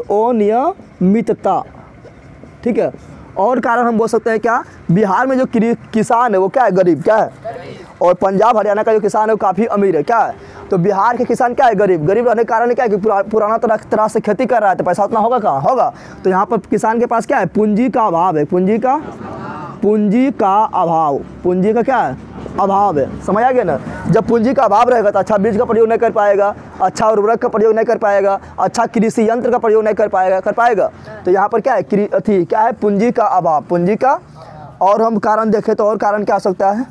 अनियमितता, ठीक है। और कारण हम बोल सकते हैं क्या, बिहार में जो किसान है वो क्या है, गरीब, क्या है, और पंजाब हरियाणा का जो किसान है वो काफ़ी अमीर है, क्या है। तो बिहार के किसान क्या है, गरीब, गरीब रहने के कारण क्या है कि पुरा, पुराना तरह तरह से खेती कर रहा है, तो पैसा उतना होगा कहाँ, होगा। तो यहाँ पर किसान के पास क्या है, पूंजी का अभाव है, पूंजी का पूंजी का अभाव, पूंजी का क्या है, अभाव है। समझ आ गया ना। जब पूंजी का अभाव रहेगा तो अच्छा बीज का प्रयोग नहीं कर पाएगा, अच्छा उर्वरक का प्रयोग नहीं कर पाएगा, अच्छा कृषि यंत्र का प्रयोग नहीं कर पाएगा कर पाएगा तो यहाँ पर क्या है, अथी क्या है, पूंजी का अभाव, पूंजी का। और हम कारण देखें तो और कारण क्या हो सकता है,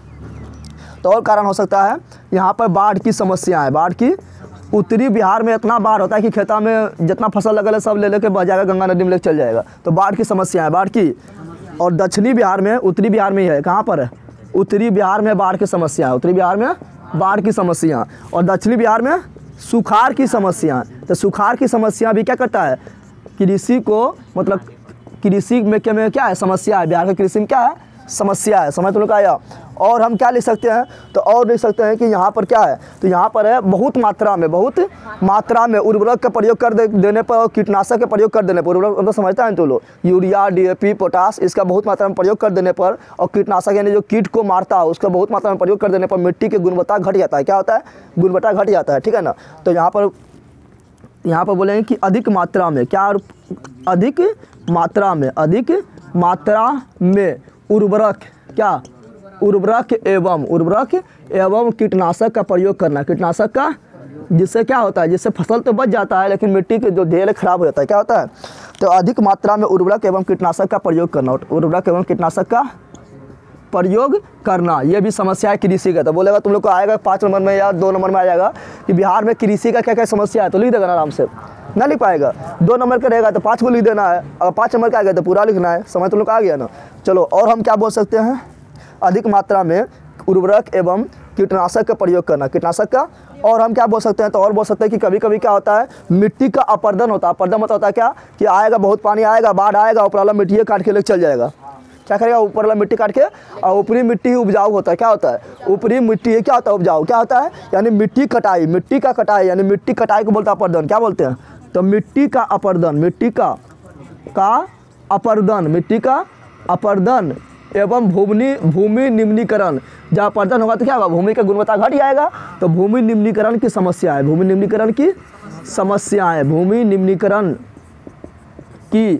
तो और कारण हो सकता है यहाँ पर बाढ़ की समस्या है। बाढ़ की, उत्तरी बिहार में इतना बाढ़ होता है कि खेता में जितना फसल लगल है सब ले लेके बह जाएगा, गंगा नदी में लेकर चल जाएगा, तो बाढ़ की समस्या है, बाढ़ की। और दक्षिणी बिहार में, उत्तरी बिहार में ही है, कहाँ पर है, उत्तरी बिहार में बाढ़ की समस्या है, उत्तरी बिहार में बाढ़ की समस्या, और दक्षिणी बिहार में सुखाड़ की समस्या। तो सुखाड़ की समस्या भी क्या करता है, कृषि को, मतलब कृषि में क्या में क्या है, समस्या है, बिहार के कृषि में क्या है, समस्या है। समझ तो लोग आया। और हम क्या लिख सकते हैं, तो और लिख सकते हैं कि यहाँ पर क्या है, तो यहाँ पर है बहुत मात्रा में, बहुत मात्रा में उर्वरक का प्रयोग कर दे, देने पर और कीटनाशक का प्रयोग कर देने पर, उर्वरक मतलब समझता है तो लोग, यूरिया, डीएपी, पोटास, इसका बहुत मात्रा में प्रयोग कर देने पर, और कीटनाशक यानी जो कीट को मारता है उसका बहुत मात्रा में प्रयोग कर देने पर मिट्टी की गुणवत्ता घट जाता है। क्या होता है, गुणवत्ता घट जाता है, ठीक है ना। तो यहाँ पर यहाँ पर बोलेंगे कि अधिक मात्रा में, क्या, अधिक मात्रा में, अधिक मात्रा में उर्वरक, क्या, उर्वरक एवं उर्वरक एवं कीटनाशक का प्रयोग करना, कीटनाशक का, जिससे क्या होता है, जिससे फसल तो बच जाता है लेकिन मिट्टी के जो ढेर खराब हो जाता है, क्या होता है। तो अधिक मात्रा में उर्वरक एवं कीटनाशक का प्रयोग करना, उर्वरक एवं कीटनाशक का प्रयोग करना, ये भी समस्या है कृषि का। तो बोलेगा तुम लोग को आएगा पाँच नंबर में या दो नंबर में आ जाएगा कि बिहार में कृषि का क्या क्या समस्या है, तो लिख देगा आराम से, ना लिख पाएगा। दो नंबर का रहेगा तो पाँच को लिख देना है, अगर पाँच नंबर का आ गया तो पूरा लिखना है। समझ तुम लोग आ गया ना। चलो, और हम क्या बोल सकते हैं, अधिक मात्रा में उर्वरक एवं कीटनाशक का प्रयोग करना, कीटनाशक का। और हम क्या बोल सकते हैं, तो और बोल सकते हैं कि कभी कभी क्या होता है, मिट्टी का अपर्दन होता है। अपर्दन मतलब होता है क्या, कि आएगा बहुत पानी आएगा, बाढ़ आएगा, ऊपर वाला मिट्टी काट के लेकर चल जाएगा। क्या करेगा, ऊपर वाला मिट्टी काट के, और ऊपरी मिट्टी उपजाऊ होता है। क्या होता है, ऊपरी मिट्टी क्या होता है, उपजाऊ। क्या होता है, यानी मिट्टी कटाई, मिट्टी का कटाई, यानी मिट्टी कटाई को बोलता है अपर्दन। क्या बोलते हैं, तो मिट्टी का अपर्दन, मिट्टी का का अपर्दन, मिट्टी का अपर्दन एवं भूमि भूमि निम्नीकरण। जब अपर्दन होगा तो क्या होगा, भूमि का गुणवत्ता घट जाएगा, तो भूमि निम्नीकरण की समस्या है, भूमि निम्नीकरण की समस्याएं, भूमि निम्नीकरण की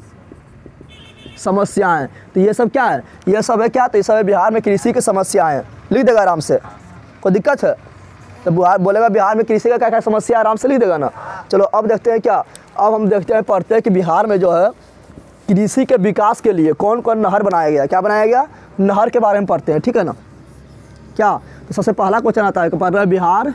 समस्याएं। तो ये सब क्या है, ये सब है क्या, तो ये सब है बिहार में कृषि की समस्याएं। लिख देगा आराम से, कोई दिक्कत है, तो बिहार बोलेगा बिहार में कृषि का क्या क्या समस्या, आराम से लिख देगा ना। चलो अब देखते हैं क्या, अब हम देखते हैं पढ़ते हैं कि बिहार में जो है कृषि के विकास के लिए कौन कौन नहर बनाया गया, क्या बनाया गया, नहर के बारे में पढ़ते हैं, ठीक है ना। क्या, तो सबसे पहला क्वेश्चन आता है कि पढ़ रहे हैं बिहार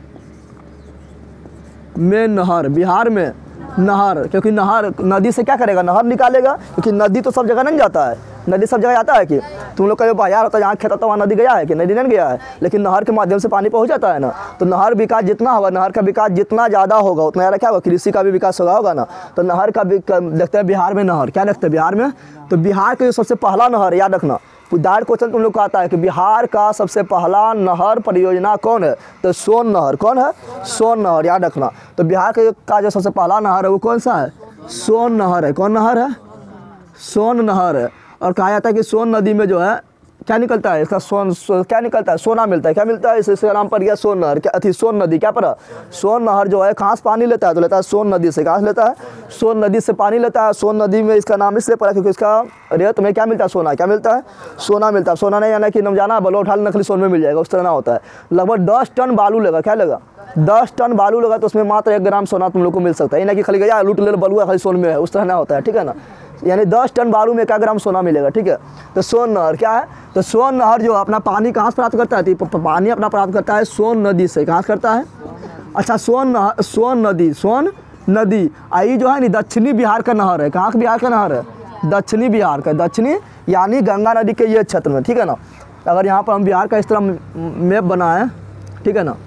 में नहर, बिहार में नहर, क्योंकि नहर नदी से क्या करेगा, नहर निकालेगा, क्योंकि नदी तो सब जगह नहीं जाता है, नदी सब जगह जाता है कि तुम लोग का जो बाजार होता है जहाँ खेत होता है वहाँ नदी गया है कि नदी नहीं गया है, लेकिन नहर के माध्यम से पानी पहुँच जाता है ना। तो नहर विकास जितना होगा, नहर का विकास जितना ज़्यादा होगा उतना ज़्यादा क्या होगा, कृषि का भी विकास होगा होगा ना। तो नहर का देखते हैं बिहार में नहर, क्या देखते हैं बिहार में, तो बिहार का जो सबसे पहला नहर, याद रखना डायरेक्ट क्वेश्चन तुम लोग को आता है कि बिहार का सबसे पहला नहर परियोजना कौन है, तो सोन नहर, कौन है, सोन नहर, याद रखना। तो बिहार के का जो सबसे पहला नहर है वो कौन सा है, सोन नहर है, कौन नहर है, सोन नहर है। और कहा जाता है कि सोन नदी में जो है क्या निकलता है, इसका सोन सो, क्या निकलता है, सोना मिलता है, क्या मिलता है, इसका नाम पड़ गया सोन नहर, क्या अथी सोन नदी, क्या पड़ा, सोन नहर जो है कहाँ से पानी लेता है, तो लेता है सोन नदी से, कहाँ से लेता है, सोन नदी से पानी लेता है। सोन नदी में इसका नाम इसलिए पड़ा क्योंकि इसका रेत में क्या मिलता है, सोना, क्या मिलता है, सोना मिलता है। सोना नहीं जाना कि जाना बलो उठा नकली सोन में मिल जाएगा, उस तरह ना होता है। लगभग दस टन बालू लगा, क्या लगा, दस टन बालू लगा तो उसमें मात्र एक ग्राम सोना तुम लोग को मिल सकता है, ये ना कि खाली गया लूट ले बलुआ खाली सोन में है, उस तरह ना होता है, ठीक है ना। यानी दस टन बालू में क्या ग्राम सोना मिलेगा, ठीक है। तो सोन नहर क्या है, तो सोन नहर जो अपना पानी कहाँ से प्राप्त करता है, तो पानी अपना प्राप्त करता है सोन नदी से, कहाँ से करता है, अच्छा सोन नहर, सोन नदी, सोन नदी आई जो है ना दक्षिणी बिहार का नहर है, कहाँ का बिहार का नहर है, दक्षिणी बिहार का, दक्षिणी यानी गंगा नदी के ये क्षेत्र में, ठीक है ना। अगर यहाँ पर हम बिहार का इस तरह मैप बनाएं, ठीक है ना,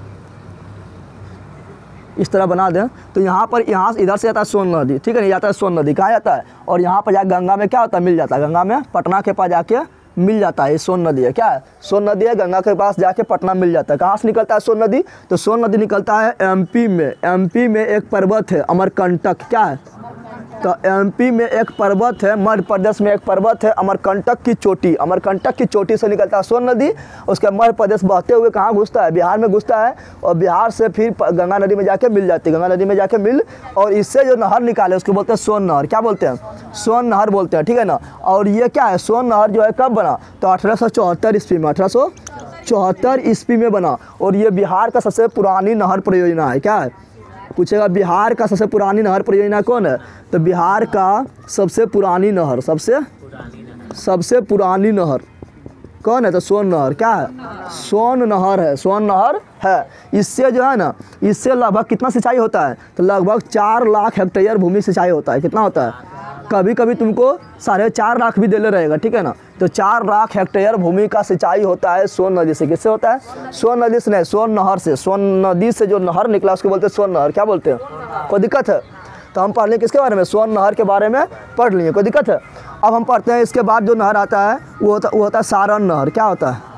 इस तरह बना दें तो यहाँ पर यहाँ से इधर से जाता है सोन नदी, ठीक है ना, जाता है सोन नदी, कहाँ जाता है, और यहाँ पर जाकर गंगा में क्या होता है, मिल जाता है, गंगा में पटना के पास जाके मिल जाता है, ये सोन नदी है, क्या है, सोन नदी है, गंगा के पास जाके पटना मिल जाता है। कहाँ से निकलता है सोन नदी, तो सोन नदी निकलता है एमपी में, एमपी में एक पर्वत है अमरकंटक, क्या है, तो एमपी में एक पर्वत है, मध्य प्रदेश में एक पर्वत है अमरकंटक की चोटी, अमरकंटक की चोटी से निकलता है सोन नदी, उसके मध्य प्रदेश बहते हुए कहाँ घुसता है, बिहार में घुसता है, और बिहार से फिर गंगा नदी में जाके मिल जाती है, गंगा नदी में जाके मिल, और इससे जो नहर निकाले उसको बोलते हैं सोन नहर, क्या बोलते हैं, सोन नहर बोलते हैं, ठीक है ना। और ये क्या है, सोन नहर जो है कब बना, तो अठारह सौ चौहत्तर ईस्वी में, अठारह सौ चौहत्तर ईस्वी में बना, और ये बिहार का सबसे पुरानी नहर परियोजना है, क्या है, पूछेगा बिहार का सबसे पुरानी नहर परियोजना कौन है, तो बिहार का सबसे पुरानी नहर, सबसे सबसे पुरानी नहर कौन है, तो सोन नहर, क्या है, सोन नहर है, सोन नहर है। इससे जो है ना, इससे लगभग कितना सिंचाई होता है, तो लगभग चार लाख हेक्टेयर भूमि सिंचाई होता है, कितना होता है, कभी कभी तुमको साढ़े चार लाख भी देले रहेगा, ठीक है ना। तो चार लाख हेक्टेयर भूमि का सिंचाई होता है सोन नदी से, किससे होता है, सोन नदी से नहीं, सोन नहर से, सोन नदी से जो नहर निकला उसको बोलते हैं सोन नहर, क्या बोलते हैं, कोई दिक्कत है, तो हम पढ़ लें किसके बारे में, सोन नहर के बारे में पढ़ लिए, कोई दिक्कत है। अब हम पढ़ते हैं इसके बाद जो नहर आता है वो होता वो होता है सारण नहर, क्या होता है,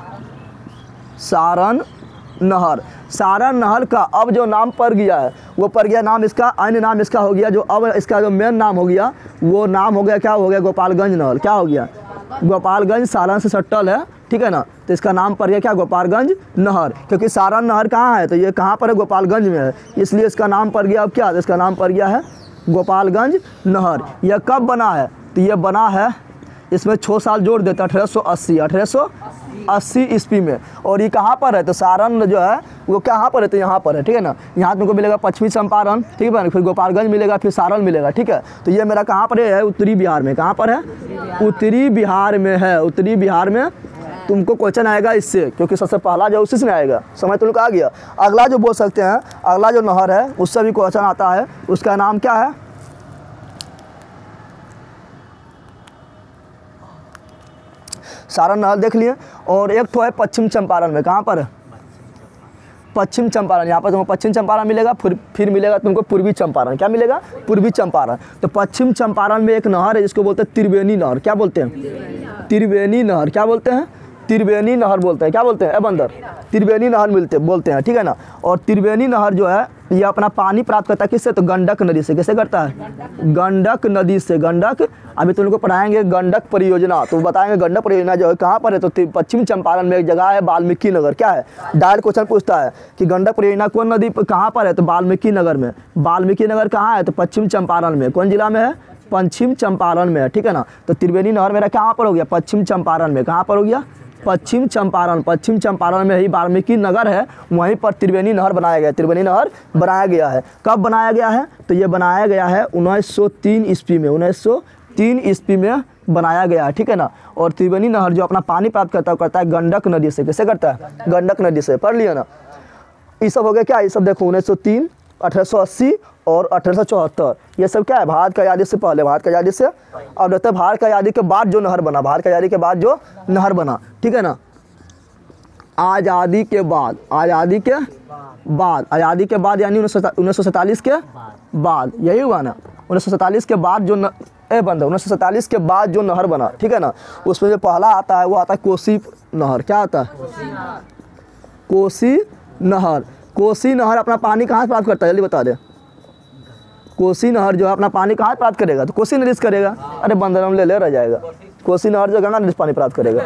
सारण नहर। सारण नहर का अब जो नाम पड़ गया है वो पड़ गया नाम इसका, अन्य नाम इसका हो गया, जो अब इसका जो मेन नाम हो गया वो नाम हो गया, क्या हो गया, गोपालगंज नहर, क्या हो गया, गोपालगंज सारण से सटल है, ठीक है ना, तो इसका नाम पड़ गया क्या, गोपालगंज नहर, क्योंकि सारण नहर कहाँ है, तो ये कहाँ पर है, गोपालगंज में है, इसलिए इसका नाम पड़ गया अब क्या, इसका नाम पड़ गया है गोपालगंज नहर। यह कब बना है, तो ये बना है, इसमें छः साल जोड़ देते हैं, अठारह सौ अस्सी अठारह सौ अस्सी ईस्वी में। और ये कहाँ पर है, तो सारण जो है वो कहाँ पर है, तो यहाँ पर है, ठीक है ना। यहाँ तुमको मिलेगा पश्चिमी चंपारण, ठीक है, फिर गोपालगंज मिलेगा, फिर सारण मिलेगा, ठीक है। तो ये मेरा कहाँ पर है, उत्तरी बिहार में, कहाँ पर है, उत्तरी बिहार में है, उत्तरी बिहार में। तुमको क्वेश्चन आएगा इससे, क्योंकि सबसे पहला जो उसी से आएगा, समझ तुम लोग आ गया। अगला जो बोल सकते हैं, अगला जो नहर है उससे भी क्वेश्चन आता है, उसका नाम क्या है, सारण नहर देख लिए। और एक तो है पश्चिम चंपारण में, कहाँ पर है, पश्चिम चंपारण, यहाँ पर तुमको पश्चिम चंपारण मिलेगा, फिर फिर मिलेगा तुमको पूर्वी चंपारण, क्या मिलेगा, पूर्वी चंपारण। तो पश्चिम चंपारण में एक नहर है जिसको बोलते हैं त्रिवेणी नहर, क्या बोलते हैं, त्रिवेणी नहर, क्या बोलते हैं, त्रिवेणी नहर बोलते हैं, क्या बोलते हैं, ए बंदर, त्रिवेणी नहर मिलते बोलते हैं, ठीक है ना। और त्रिवेणी नहर जो है ये अपना पानी प्राप्त करता है किससे, तो गंडक नदी से। कैसे करता है, गंडक नदी से, गंडक, अभी तुम लोग को पढ़ाएंगे गंडक परियोजना, तो बताएंगे गंडक परियोजना जो है कहाँ पर है, तो पश्चिम चंपारण में एक जगह है वाल्मीकि नगर, क्या है, डायरेक्ट क्वेश्चन पूछता है कि गंडक परियोजना कौन नदी कहाँ पर है, तो वाल्मीकि नगर में। वाल्मीकि नगर कहाँ है, तो पश्चिम चंपारण में, कौन जिला में है, पश्चिम चंपारण में है, ठीक है ना। तो त्रिवेणी नहर मेरा कहाँ पर हो गया, पश्चिम चंपारण में, कहाँ पर हो गया, पश्चिम चंपारण, पश्चिम चंपारण में ही वाल्मीकि नगर है, वहीं पर त्रिवेणी नहर बनाया गया है, त्रिवेणी नहर बनाया गया है। कब बनाया गया है? तो ये बनाया गया है उन्नीस सौ तीन ईस्वी में, उन्नीस सौ तीन ईस्वी में बनाया गया है, ठीक है ना। और त्रिवेणी नहर जो अपना पानी प्राप्त करता है करता है गंडक नदी से। कैसे करता है? गंडक नदी से। पढ़ लिया ना। ये सब हो गया क्या? ये सब देखो उन्नीस सौ तीन, अठारह सौ अस्सी और अठारह सौ चौहत्तर, ये सब क्या है? भारत की आज़ादी से पहले, भारत की आज़ादी से। अब देखते हैं भारत की आज़ादी के बाद जो नहर बना, भारत की आज़ादी के बाद जो नहर बना, ठीक है ना। आज़ादी के बाद, आज़ादी के बाद, आज़ादी के बाद यानी उन्नीस सौ सैंतालीस के बाद, यही हुआ ना। उन्नीस सौ सैंतालीस के बाद जो न ए बंद उन्नीस सौ सैंतालीस के बाद जो नहर बना, ठीक है ना, उसमें जो पहला आता है वो आता है कोसी नहर। क्या आता है? कोसी नहर। कोसी नहर अपना पानी कहाँ से प्राप्त करता है? जल्दी बता दे। कोसी नहर जो है अपना पानी कहाँ प्राप्त करेगा? तो कोसी नदी से करेगा। अरे बंदरम ले ले रह जाएगा। कोसी नहर जो गंगा नदी से पानी प्राप्त करेगा,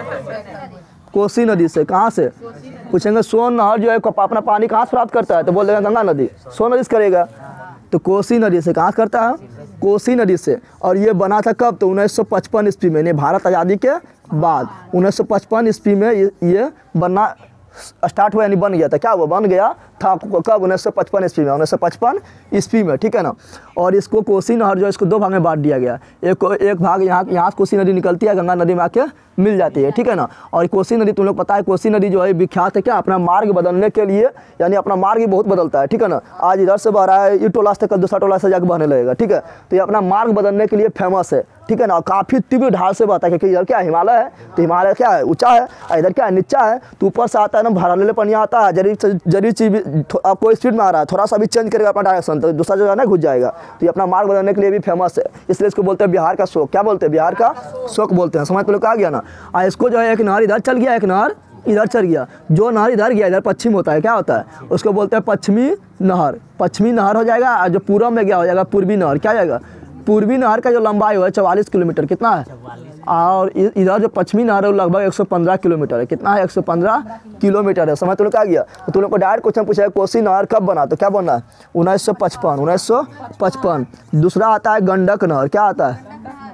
कोसी नदी से। कहाँ से? पूछेंगे सोन नहर जो है अपना पानी कहाँ से प्राप्त करता है? तो बोल देगा गंगा नदी। सोन नदी से करेगा। तो कोसी नदी से। कहाँ से करता है? कोसी नदी से। और ये बना था कब? तो उन्नीस सौ पचपन ईस्वी में, भारत आज़ादी के बाद उन्नीस सौ पचपन ईस्वी में ये बनना स्टार्ट हुआ, यानी बन गया था। क्या वो बन गया था कब? उन्नीस सौ पचपन ईस्वी में, उन्नीस सौ पचपन ईस्वी में, ठीक है ना। और इसको कोसी नहर जो है इसको दो भाग में बांट दिया गया। एक एक भाग यहाँ यहाँ से कोसी नदी निकलती है, गंगा नदी में आके मिल जाती है, ठीक है ना। और कोसी नदी तुम लोग पता है, कोसी नदी जो है विख्यात है क्या? अपना मार्ग बदलने के लिए, यानी अपना मार्ग ही बहुत बदलता है, ठीक है ना। आज इधर से बह रहा है ये टोला से, कल दूसरा टोला से जाकर बहने लगेगा, ठीक है। तो ये अपना मार्ग बदलने के लिए फेमस है, ठीक है ना। काफ़ी तीव्र ढाल से बहता है, क्योंकि इधर क्या है? हिमालय है, तो हिमालय क्या है? ऊंचा है, और इधर क्या है? नीचा है। तो ऊपर से आता है ना, भराले पनिया आता है, जरी जरी चीज आप कोई स्पीड में आ रहा है, थोड़ा सा भी चेंज करेगा अपना डायरेक्शन तो दूसरा जगह ना घुस जाएगा। तो ये अपना मार्ग बदलने के लिए भी फेमस है, इसलिए इसको बोलते हैं बिहार का शोक। क्या बोलते हैं? बिहार का शोक बोलते हैं। समझ तो लोग आ गया ना। आ इसको जो है एक नहर इधर चल गया, एक नहर इधर चल गया। जो नहर इधर गया, इधर पश्चिम होता है, क्या होता है? उसको बोलते हैं पश्चिमी नहर। पश्चिमी नहर हो जाएगा। और जो पूर्व में गया हो जाएगा पूर्वी नहर। क्या जाएगा? पूर्वी नहर का जो लंबाई है चवालीस किलोमीटर। कितना है? और इधर जो पश्चिमी नहर है वो लगभग एक सौ पंद्रह किलोमीटर है। कितना है? एक सौ पंद्रह किलोमीटर है। समझ तुम लोग आ गया। तो तुम लोग को डायरेक्ट क्वेश्चन पूछा है कोसी नहर कब बना? तो क्या बना है? उन्नीस सौ पचपन, उन्नीस सौ पचपन। दूसरा आता है गंडक नहर। क्या आता है?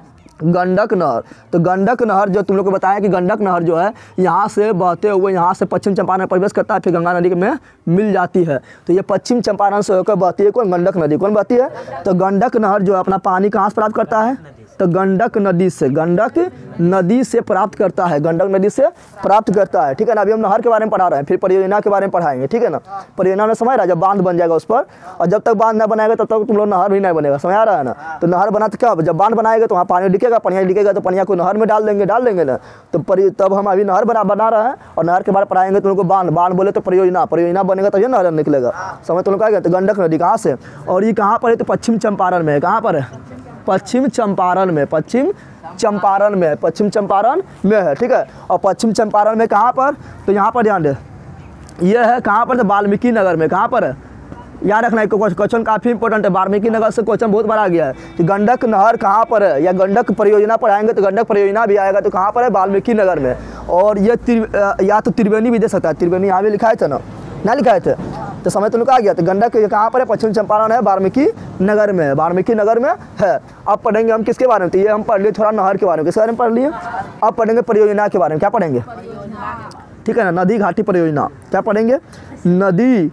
गंडक नहर। तो गंडक नहर जो तुम लोग को बताया कि गंडक नहर जो है यहाँ से बहते हुए यहाँ से पश्चिम चंपारण में प्रवेश करता है, फिर गंगा नदी में मिल जाती है। तो ये पश्चिम चंपारण से होकर बहती है कौन? गंडक नदी। कौन बहती है? तो गंडक नहर जो है अपना पानी कहाँ से प्राप्त करता है? तो गंडक नदी से, गंडक नदी से प्राप्त करता है, गंडक नदी से प्राप्त करता है, ठीक है ना। अभी हम नहर के बारे में पढ़ा रहे हैं, फिर परियोजना के बारे में पढ़ाएंगे, ठीक है ना। परियोजना में समझ रहा है, जब बांध बन जाएगा उस पर, और जब तक बांध ना बनाएगा तब तक तुम लोग नहर भी नहीं बनेगा। समझ आ रहा है ना। तो नहर बना तो क्या? जब बांध बनाएगा तो वहाँ पानी दिखेगा, पनिया दिखेगा, तो पनिया को नहर में डाल देंगे, डाल देंगे ना। तो परि तब हम अभी नहर बना बना रहे हैं, और नहर के बारे में पढ़ाएंगे तो उनको बांध, बांध बोले तो परियोजना, परियोजना बनेगा तभी नहर निकलेगा। समझ तुम लोग क्या? तो गंडक नदी कहाँ से? और ये कहाँ पर है? तो पश्चिम चंपारण में है। कहाँ पर है? पश्चिम चंपारण में, पश्चिम चंपारण में, पश्चिम चंपारण में है, ठीक है। और पश्चिम चंपारण में कहाँ पर? तो यहाँ पर ध्यान दे, ये है कहाँ पर? तो वाल्मीकि नगर में। कहाँ पर है? याद रखना, एक क्वेश्चन काफ़ी इंपॉर्टेंट है, वाल्मीकि नगर से क्वेश्चन बहुत बड़ा आ गया है कि गंडक नहर कहाँ पर है, या गंडक परियोजना पढ़ाएंगे तो गंडक परियोजना भी आएगा, तो कहाँ पर है? वाल्मीकि नगर में। और ये या तो त्रिवेणी भी दे सकता है, त्रिवेणी यहाँ भी लिखाए थे ना, ना लिखाए थे, तो समय तो लोग आ गया। तो गंडक कहाँ पर है? पश्चिम चंपारण है, वाल्मीकि नगर में, वाल्मीकि नगर में है। अब पढ़ेंगे हम किसके बारे में? तो ये हम पढ़ लिए थोड़ा नहर के बारे में, किसके बारे में पढ़ लिए? अब पढ़ेंगे परियोजना के बारे में। क्या पढ़ेंगे? ठीक है ना, नदी घाटी परियोजना। क्या पढ़ेंगे? नदी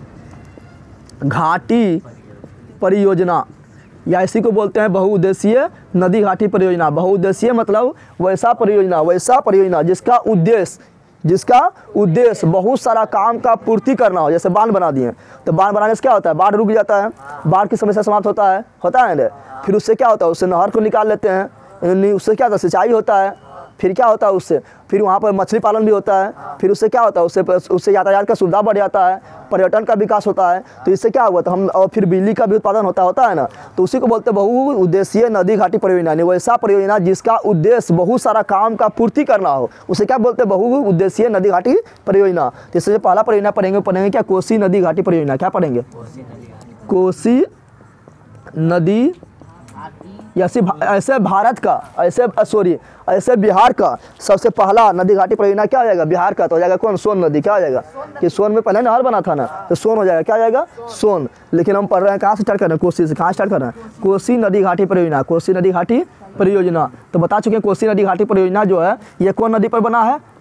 घाटी परियोजना, या इसी को बोलते हैं बहुउद्देशीय नदी घाटी परियोजना। बहुउद्देशीय मतलब वैसा परियोजना, वैसा परियोजना जिसका उद्देश्य जिसका उद्देश्य बहुत सारा काम का पूर्ति करना हो। जैसे बांध बना दिए, तो बांध बनाने से क्या होता है? बाढ़ रुक जाता है, बाढ़ की समस्या समाप्त होता है, होता है ना। फिर उससे क्या होता है? उससे नहर को निकाल लेते हैं, उससे क्या होता है? सिंचाई होता है। फिर क्या होता है उससे? फिर वहाँ पर मछली पालन भी होता है। फिर उससे क्या होता है? उससे उससे यातायात का सुविधा बढ़ जाता है, पर्यटन का विकास होता है। तो इससे क्या हुआ? तो हम और फिर बिजली का भी उत्पादन होता होता है ना। तो उसी को बोलते हैं बहुउद्देशीय नदी घाटी परियोजना। वैसा परियोजना जिसका उद्देश्य बहुत सारा काम का पूर्ति करना हो, उसे क्या बोलते हैं? बहुउद्देशीय नदी घाटी परियोजना। तो इससे पहला परियोजना पढ़ेंगे पढ़ेंगे क्या? कोसी नदी घाटी परियोजना। क्या पढ़ेंगे? कोसी नदी, ऐसे ऐसे भारत का, ऐसे सॉरी ऐसे बिहार का सबसे पहला नदी घाटी परियोजना क्या हो जाएगा? बिहार का तो हो जाएगा कौन? सोन नदी। क्या हो जाएगा? कि सोन में पहले नहर बना था ना, तो सोन हो जाएगा। क्या हो जाएगा? सोन। लेकिन हम पढ़ रहे हैं कहाँ से स्टार्ट कर रहे हैं? कोसी से। कहाँ स्टार्ट कर रहे हैं? कोसी नदी घाटी परियोजना, कोसी नदी घाटी परियोजना। तो बता चुके हैं कोसी नदी घाटी परियोजना जो है ये कौन नदी पर बना है?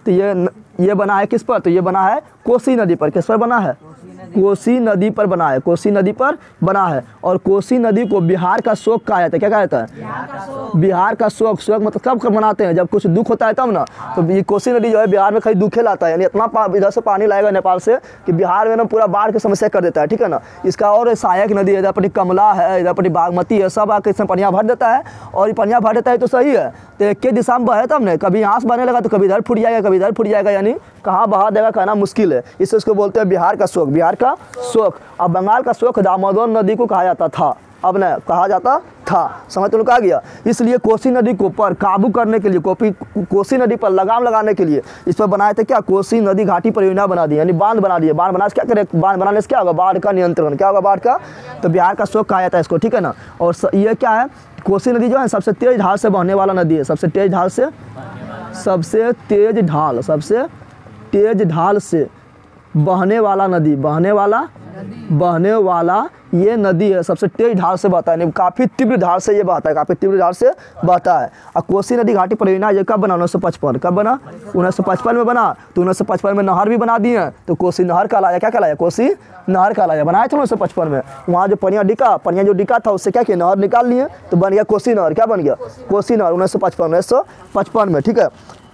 तो ये ये बना है किस पर, तो ये बना है कोसी नदी पर। किस पर बना है, कोसी नदी पर बना है, कोसी नदी पर बना है। और कोसी नदी को बिहार का शोक कहा जाता है। क्या कहा जाता है, बिहार का शोक। शोक मतलब कब कब मनाते हैं, जब कुछ दुख होता है तब ना। तो ये कोसी नदी जो है बिहार में कहीं दुखे लाता है, यानी इतना इधर से पानी लाएगा नेपाल से कि बिहार में ना पूरा बाढ़ की समस्या कर देता है, ठीक है ना। इसका और सहायक नदी है, इधर पर कमला है, इधर पर बागमती है, सब आके इसमें पनिया भर देता है। और ये पनिया भर देता है तो सही है, तो एक के दिशा में बहे तब ना, कभी यहाँ से बहने लगा तो कभी इधर फूट जाएगा, कभी इधर फूट जाएगा, यानी कहाँ बहा देगा कहना मुश्किल है। इससे उसको बोलते हैं बिहार का शोक, बिहार का शोक। अब बंगाल का शोक दामोदर नदी को कहा जाता था, अब न कहा जाता था, समझ तो लोग आ गया। इसलिए कोसी नदी को पर काबू करने के लिए, कोपी कोसी नदी पर लगाम लगाने के लिए इस पर बनाए थे क्या, कोसी नदी घाटी परियोजना बना दी, यानी बांध बना दिए। बांध बनाने से क्या करें, बांध बनाने से क्या होगा, बाढ़ का नियंत्रण। क्या होगा, बाढ़ का। तो बिहार का शोक कहा जाता है इसको, ठीक है ना। और ये क्या है, कोसी नदी जो है सबसे तेज ढाल से बहने वाला नदी है, सबसे तेज ढाल से, सबसे तेज ढाल, सबसे तेज ढाल से बहने वाला नदी, बहने वाला बहने वाला ये नदी है, सबसे तेज ढाल से बहता है, काफ़ी तीव्र ढाल से ये बहता है, काफ़ी तीव्र ढाल से बहता है। और कोसी नदी घाटी परियोजना ये कब बना, उन्नीस सौ पचपन। कब बना, उन्नीस सौ पचपन में बना। तो उन्नीस सौ पचपन में नहर भी बना दी है, तो कोसी नहर कहलाया। क्या कहलाया, कोसी नहर कहलाया। बनाया था उन्नीस सौ पचपन में, वहाँ जो पनिया डिका पनिया जो डिका था उससे क्या किया, नहर निकाल लिए, तो बन गया कोसी नहर। क्या बन गया, कोसी नहर, उन्नीस सौ पचपन उन्नीस सौ पचपन में, ठीक है।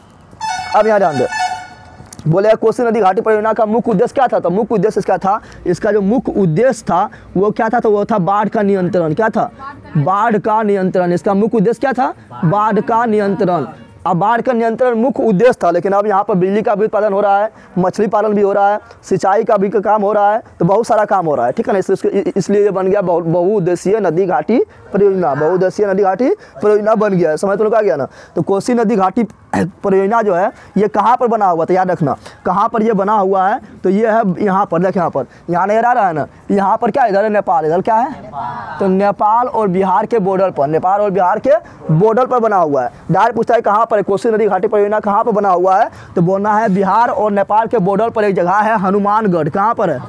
अब यहाँ ध्यान दे, बोले कोसी नदी घाटी परियोजना का मुख्य उद्देश्य क्या था, तो मुख्य उद्देश्य इसका था, इसका जो मुख्य उद्देश्य था वो क्या था, तो वो था बाढ़ का नियंत्रण। क्या था, बाढ़ का नियंत्रण। इसका मुख्य उद्देश्य क्या था, बाढ़ का नियंत्रण। अब बाढ़ का नियंत्रण मुख्य उद्देश्य था, लेकिन अब यहाँ पर बिजली का भी उत्पादन हो रहा है, मछली पालन भी हो रहा है, सिंचाई का भी काम हो रहा है, तो बहुत सारा काम हो रहा है, ठीक है ना। इसलिए इसलिए ये बन गया बहुउद्देशीय नदी घाटी परियोजना, बहुउद्देशीय नदी घाटी परियोजना बन गया है। समझ तो लोग आ गया ना। तो कोसी नदी घाटी परियोजना जो है ये कहाँ पर बना हुआ था, याद रखना कहाँ पर ये बना हुआ है, तो ये है यहाँ पर, देख यहाँ पर, यहाँ नजर आ रहा है ना, यहाँ पर क्या है, इधर है नेपाल, इधर क्या है, तो नेपाल और बिहार के बॉर्डर पर, नेपाल और बिहार के बॉर्डर पर बना हुआ है। डायरेक्ट पूछता है कहाँ पर है, कोसी नदी घाटी परियोजना कहाँ पर बना हुआ है, तो बोलना है बिहार और नेपाल के बॉर्डर पर एक जगह है हनुमानगढ़। कहाँ पर है,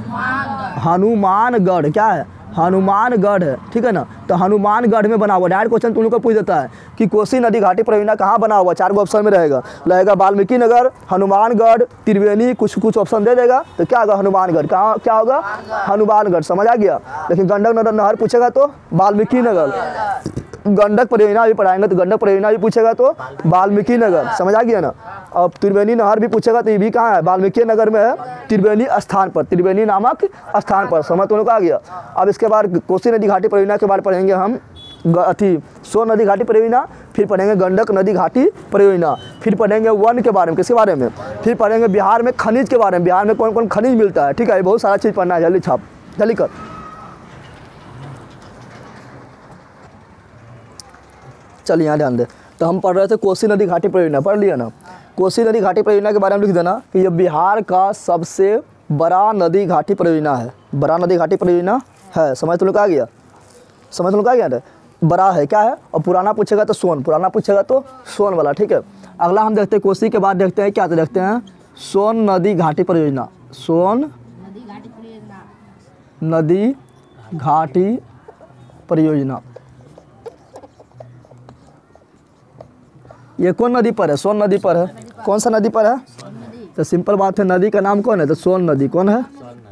हनुमानगढ़। क्या है, हनुमानगढ़ है, ठीक है ना। तो हनुमानगढ़ में बना हुआ। डायरेक्ट क्वेश्चन तुम लोग को पूछ देता है कि कोसी नदी घाटी परियोजना कहाँ बना हुआ, चार गो ऑप्शन में रहेगा, रहेगा वाल्मीकि नगर, हनुमानगढ़, त्रिवेणी, कुछ कुछ ऑप्शन दे देगा, तो क्या होगा, हनुमानगढ़। कहाँ क्या होगा, हनुमानगढ़। समझ आ गया। लेकिन गंडक नहर पूछेगा तो वाल्मीकि नगर, गंडक परियोजना भी पढ़ाएंगे तो गंडक परियोजना भी पूछेगा तो वाल्मीकि नगर। समझ आ गया ना। अब त्रिवेणी नहर भी पूछेगा तो ये भी कहाँ है, वाल्मीकि नगर में है, त्रिवेणी स्थान पर, त्रिवेणी नामक स्थान पर। समझ तो आ गया। अब इसके बाद कोसी नदी घाटी परियोजना के बारे में पढ़ेंगे हम अथी सोन नदी घाटी परियोजना, फिर पढ़ेंगे गंडक नदी घाटी परियोजना, फिर पढ़ेंगे वन के बारे में, किसके बारे में, फिर पढ़ेंगे बिहार में खनिज के बारे में, बिहार में कौन कौन खनिज मिलता है, ठीक है। बहुत सारा चीज़ पढ़ना है, जल्दी छाप, जल्दी कर। चलिए यहाँ ध्यान दे। तो हम पढ़ रहे थे कोसी नदी घाटी परियोजना, पढ़ लिया ना। कोसी नदी घाटी परियोजना के बारे में लिख देना कि ये बिहार का सबसे बड़ा नदी घाटी परियोजना है, बड़ा नदी घाटी परियोजना है। समझ तो लोग आ गया, समझ तो लोग आ गया ना, बड़ा है क्या है। और पुराना पूछेगा तो सोन, पुराना पूछेगा तो सोन वाला, ठीक है। अगला हम देखते हैं कोसी के बाद देखते हैं क्या, तो देखते हैं सोन नदी घाटी परियोजना, सोन नदी घाटी परियोजना। ये कौन नदी पर है, सोन नदी पर है। कौन सा नदी पर है, तो सिंपल बात है, नदी का नाम कौन है, तो सोन नदी। कौन है,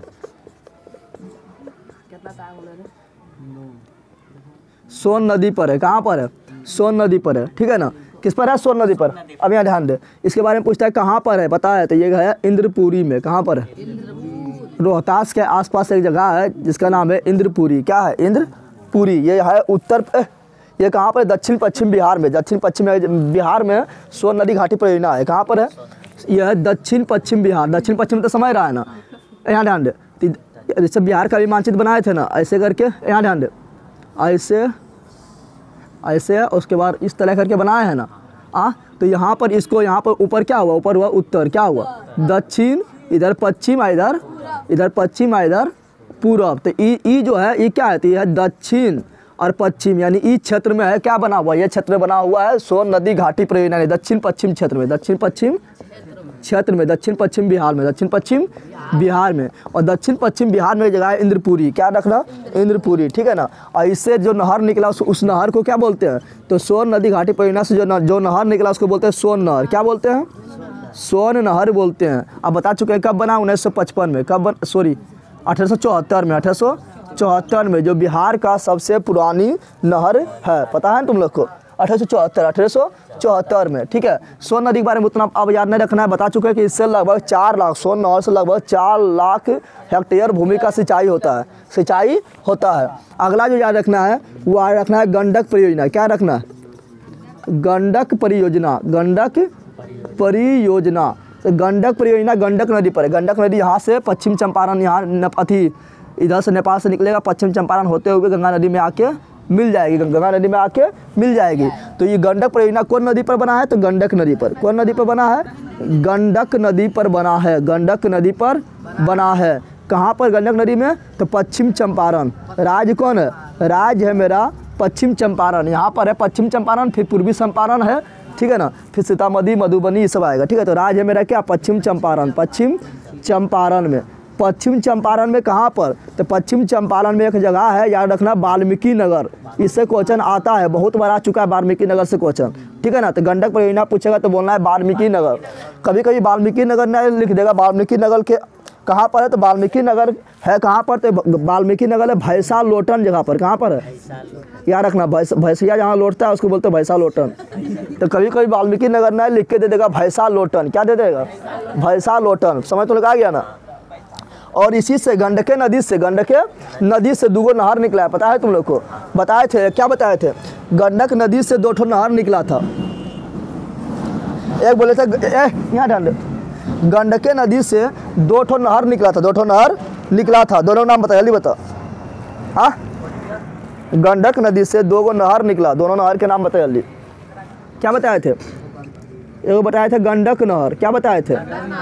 सोन नदी पर है। कहाँ पर है, सोन नदी पर है, ठीक है ना। किस पर है, सोन नदी पर। अब यहाँ ध्यान दे, इसके बारे में पूछता है कहाँ पर है, पता है, तो ये है इंद्रपुरी में। कहाँ पर है, रोहतास के आसपास एक जगह है जिसका नाम है इंद्रपुरी। क्या है, इंद्रपुरी। ये है उत्तर, ये कहाँ पर है, दक्षिण पश्चिम बिहार में, दक्षिण पश्चिम बिहार में सोन नदी घाटी परियोजना है। कहाँ पर है, यह है दक्षिण पश्चिम बिहार। दक्षिण पश्चिम तो समझ रहा है ना। यहाँ ध्यान दे, जैसे बिहार का भी मानचित्र बनाए थे ना, ऐसे करके, यहाँ ध्यान दे, ऐसे ऐसे उसके बाद इस तरह करके बनाए हैं ना। आ तो यहाँ पर इसको, यहाँ पर ऊपर क्या हुआ, ऊपर हुआ उत्तर, क्या हुआ दक्षिण, इधर पश्चिम, इधर इधर पश्चिम, इधर पूरब। तो ई ई जो है ये क्या है, तो ये है दक्षिण और पश्चिम, यानी इस क्षेत्र में है क्या बना हुआ, ये क्षेत्र बना हुआ है सोन नदी घाटी परियोजना, दक्षिण पश्चिम क्षेत्र में, दक्षिण पश्चिम क्षेत्र में, दक्षिण पश्चिम बिहार में, दक्षिण पश्चिम बिहार में। और दक्षिण पश्चिम बिहार में जगह है इंद्रपुरी। क्या रखना, इंद्रपुरी, ठीक है ना। और इससे जो नहर निकला उस, उस नहर को क्या बोलते हैं, तो सोन नदी घाटी परियोजना से जो न, जो नहर निकला उसको बोलते हैं सोन नहर। क्या बोलते हैं, सोन नहर बोलते हैं। अब बता चुके हैं कब बना, उन्नीस सौ पचपन में। कब बन सॉरी अठारह सौ चौहत्तर में, अठारह सौ चौहत्तर में, जो बिहार का सबसे पुरानी नहर है। पता है तुम लोग को, अठारह सौ चौहत्तर अठारह सौ चौहत्तर में, ठीक है। सोन नदी के बारे में उतना अब याद नहीं रखना है, बता चुके हैं कि इससे लगभग चार लाख सोन नहर से लगभग चार लाख हेक्टेयर भूमि का सिंचाई होता है, सिंचाई होता है। अगला जो याद रखना है वो याद रखना है गंडक परियोजना। क्या रखना है? गंडक परियोजना, गंडक परियोजना। तो गंडक परियोजना गंडक नदी पर है। गंडक नदी यहाँ से पश्चिम चंपारण, यहाँ अथी इधर से नेपाल से निकलेगा, पश्चिम चंपारण होते हुए गंगा नदी में आके मिल जाएगी, गंगा नदी में आके मिल जाएगी। तो ये गंडक परियोजना कौन नदी पर बना है? तो गंडक नदी पर। कौन नदी पर बना है? गंडक नदी पर बना है, गंडक नदी पर बना है। कहाँ पर? गंडक नदी में। तो पश्चिम चंपारण। राज्य कौन है? राज्य है मेरा पश्चिम चंपारण। यहाँ पर है पश्चिम चंपारण, फिर पूर्वी चंपारण है, ठीक है ना, फिर सीतामढ़ी, मधुबनी, ये सब आएगा, ठीक है। तो राज्य है मेरा क्या? पश्चिम चंपारण। पश्चिम चंपारण में, पश्चिम चंपारण में कहाँ पर? तो पश्चिम चंपारण में एक जगह है, याद रखना, वाल्मीकि नगर। इससे क्वेश्चन आता है, बहुत बार आ चुका है वाल्मीकि नगर से क्वेश्चन, ठीक है ना। तो गंडक परियोजना पूछेगा तो बोलना है वाल्मीकि नगर। कभी कभी वाल्मीकि नगर नहीं लिख देगा, वाल्मीकि नगर के कहाँ पर है? तो वाल्मीकि नगर है कहाँ पर? तो वाल्मीकि नगर है भैंसा लोटन जगह पर। कहाँ पर है? याद रखना, भैंस भैंसिया जहाँ लौटता है उसको बोलते हैं भैंसा लोटन। तो कभी कभी वाल्मीकि नगर नहीं लिख के दे देगा भैंसा लोटन। क्या दे देगा? भैंसा लोटन। समझ तो लगा गया ना। और इसी से गंडके नदी से, गंडके नदी से दूगो नहर निकला है। पता है तुम लोग को? बताए थे, क्या बताए थे? गंडक नदी से दो ठो नहर निकला था। एक बोले थे ए यहाँ ध्यान दे, गंडके नदी से दो ठो नहर निकला था, दो ठो नहर निकला था। दोनों नाम बता, जल्दी बता। हाँ, गंडक नदी से दो गो नहर निकला, दोनों नहर के नाम बता जल्दी। क्या बताए थे? एक बताए थे गंडक नहर। क्या बताए थे?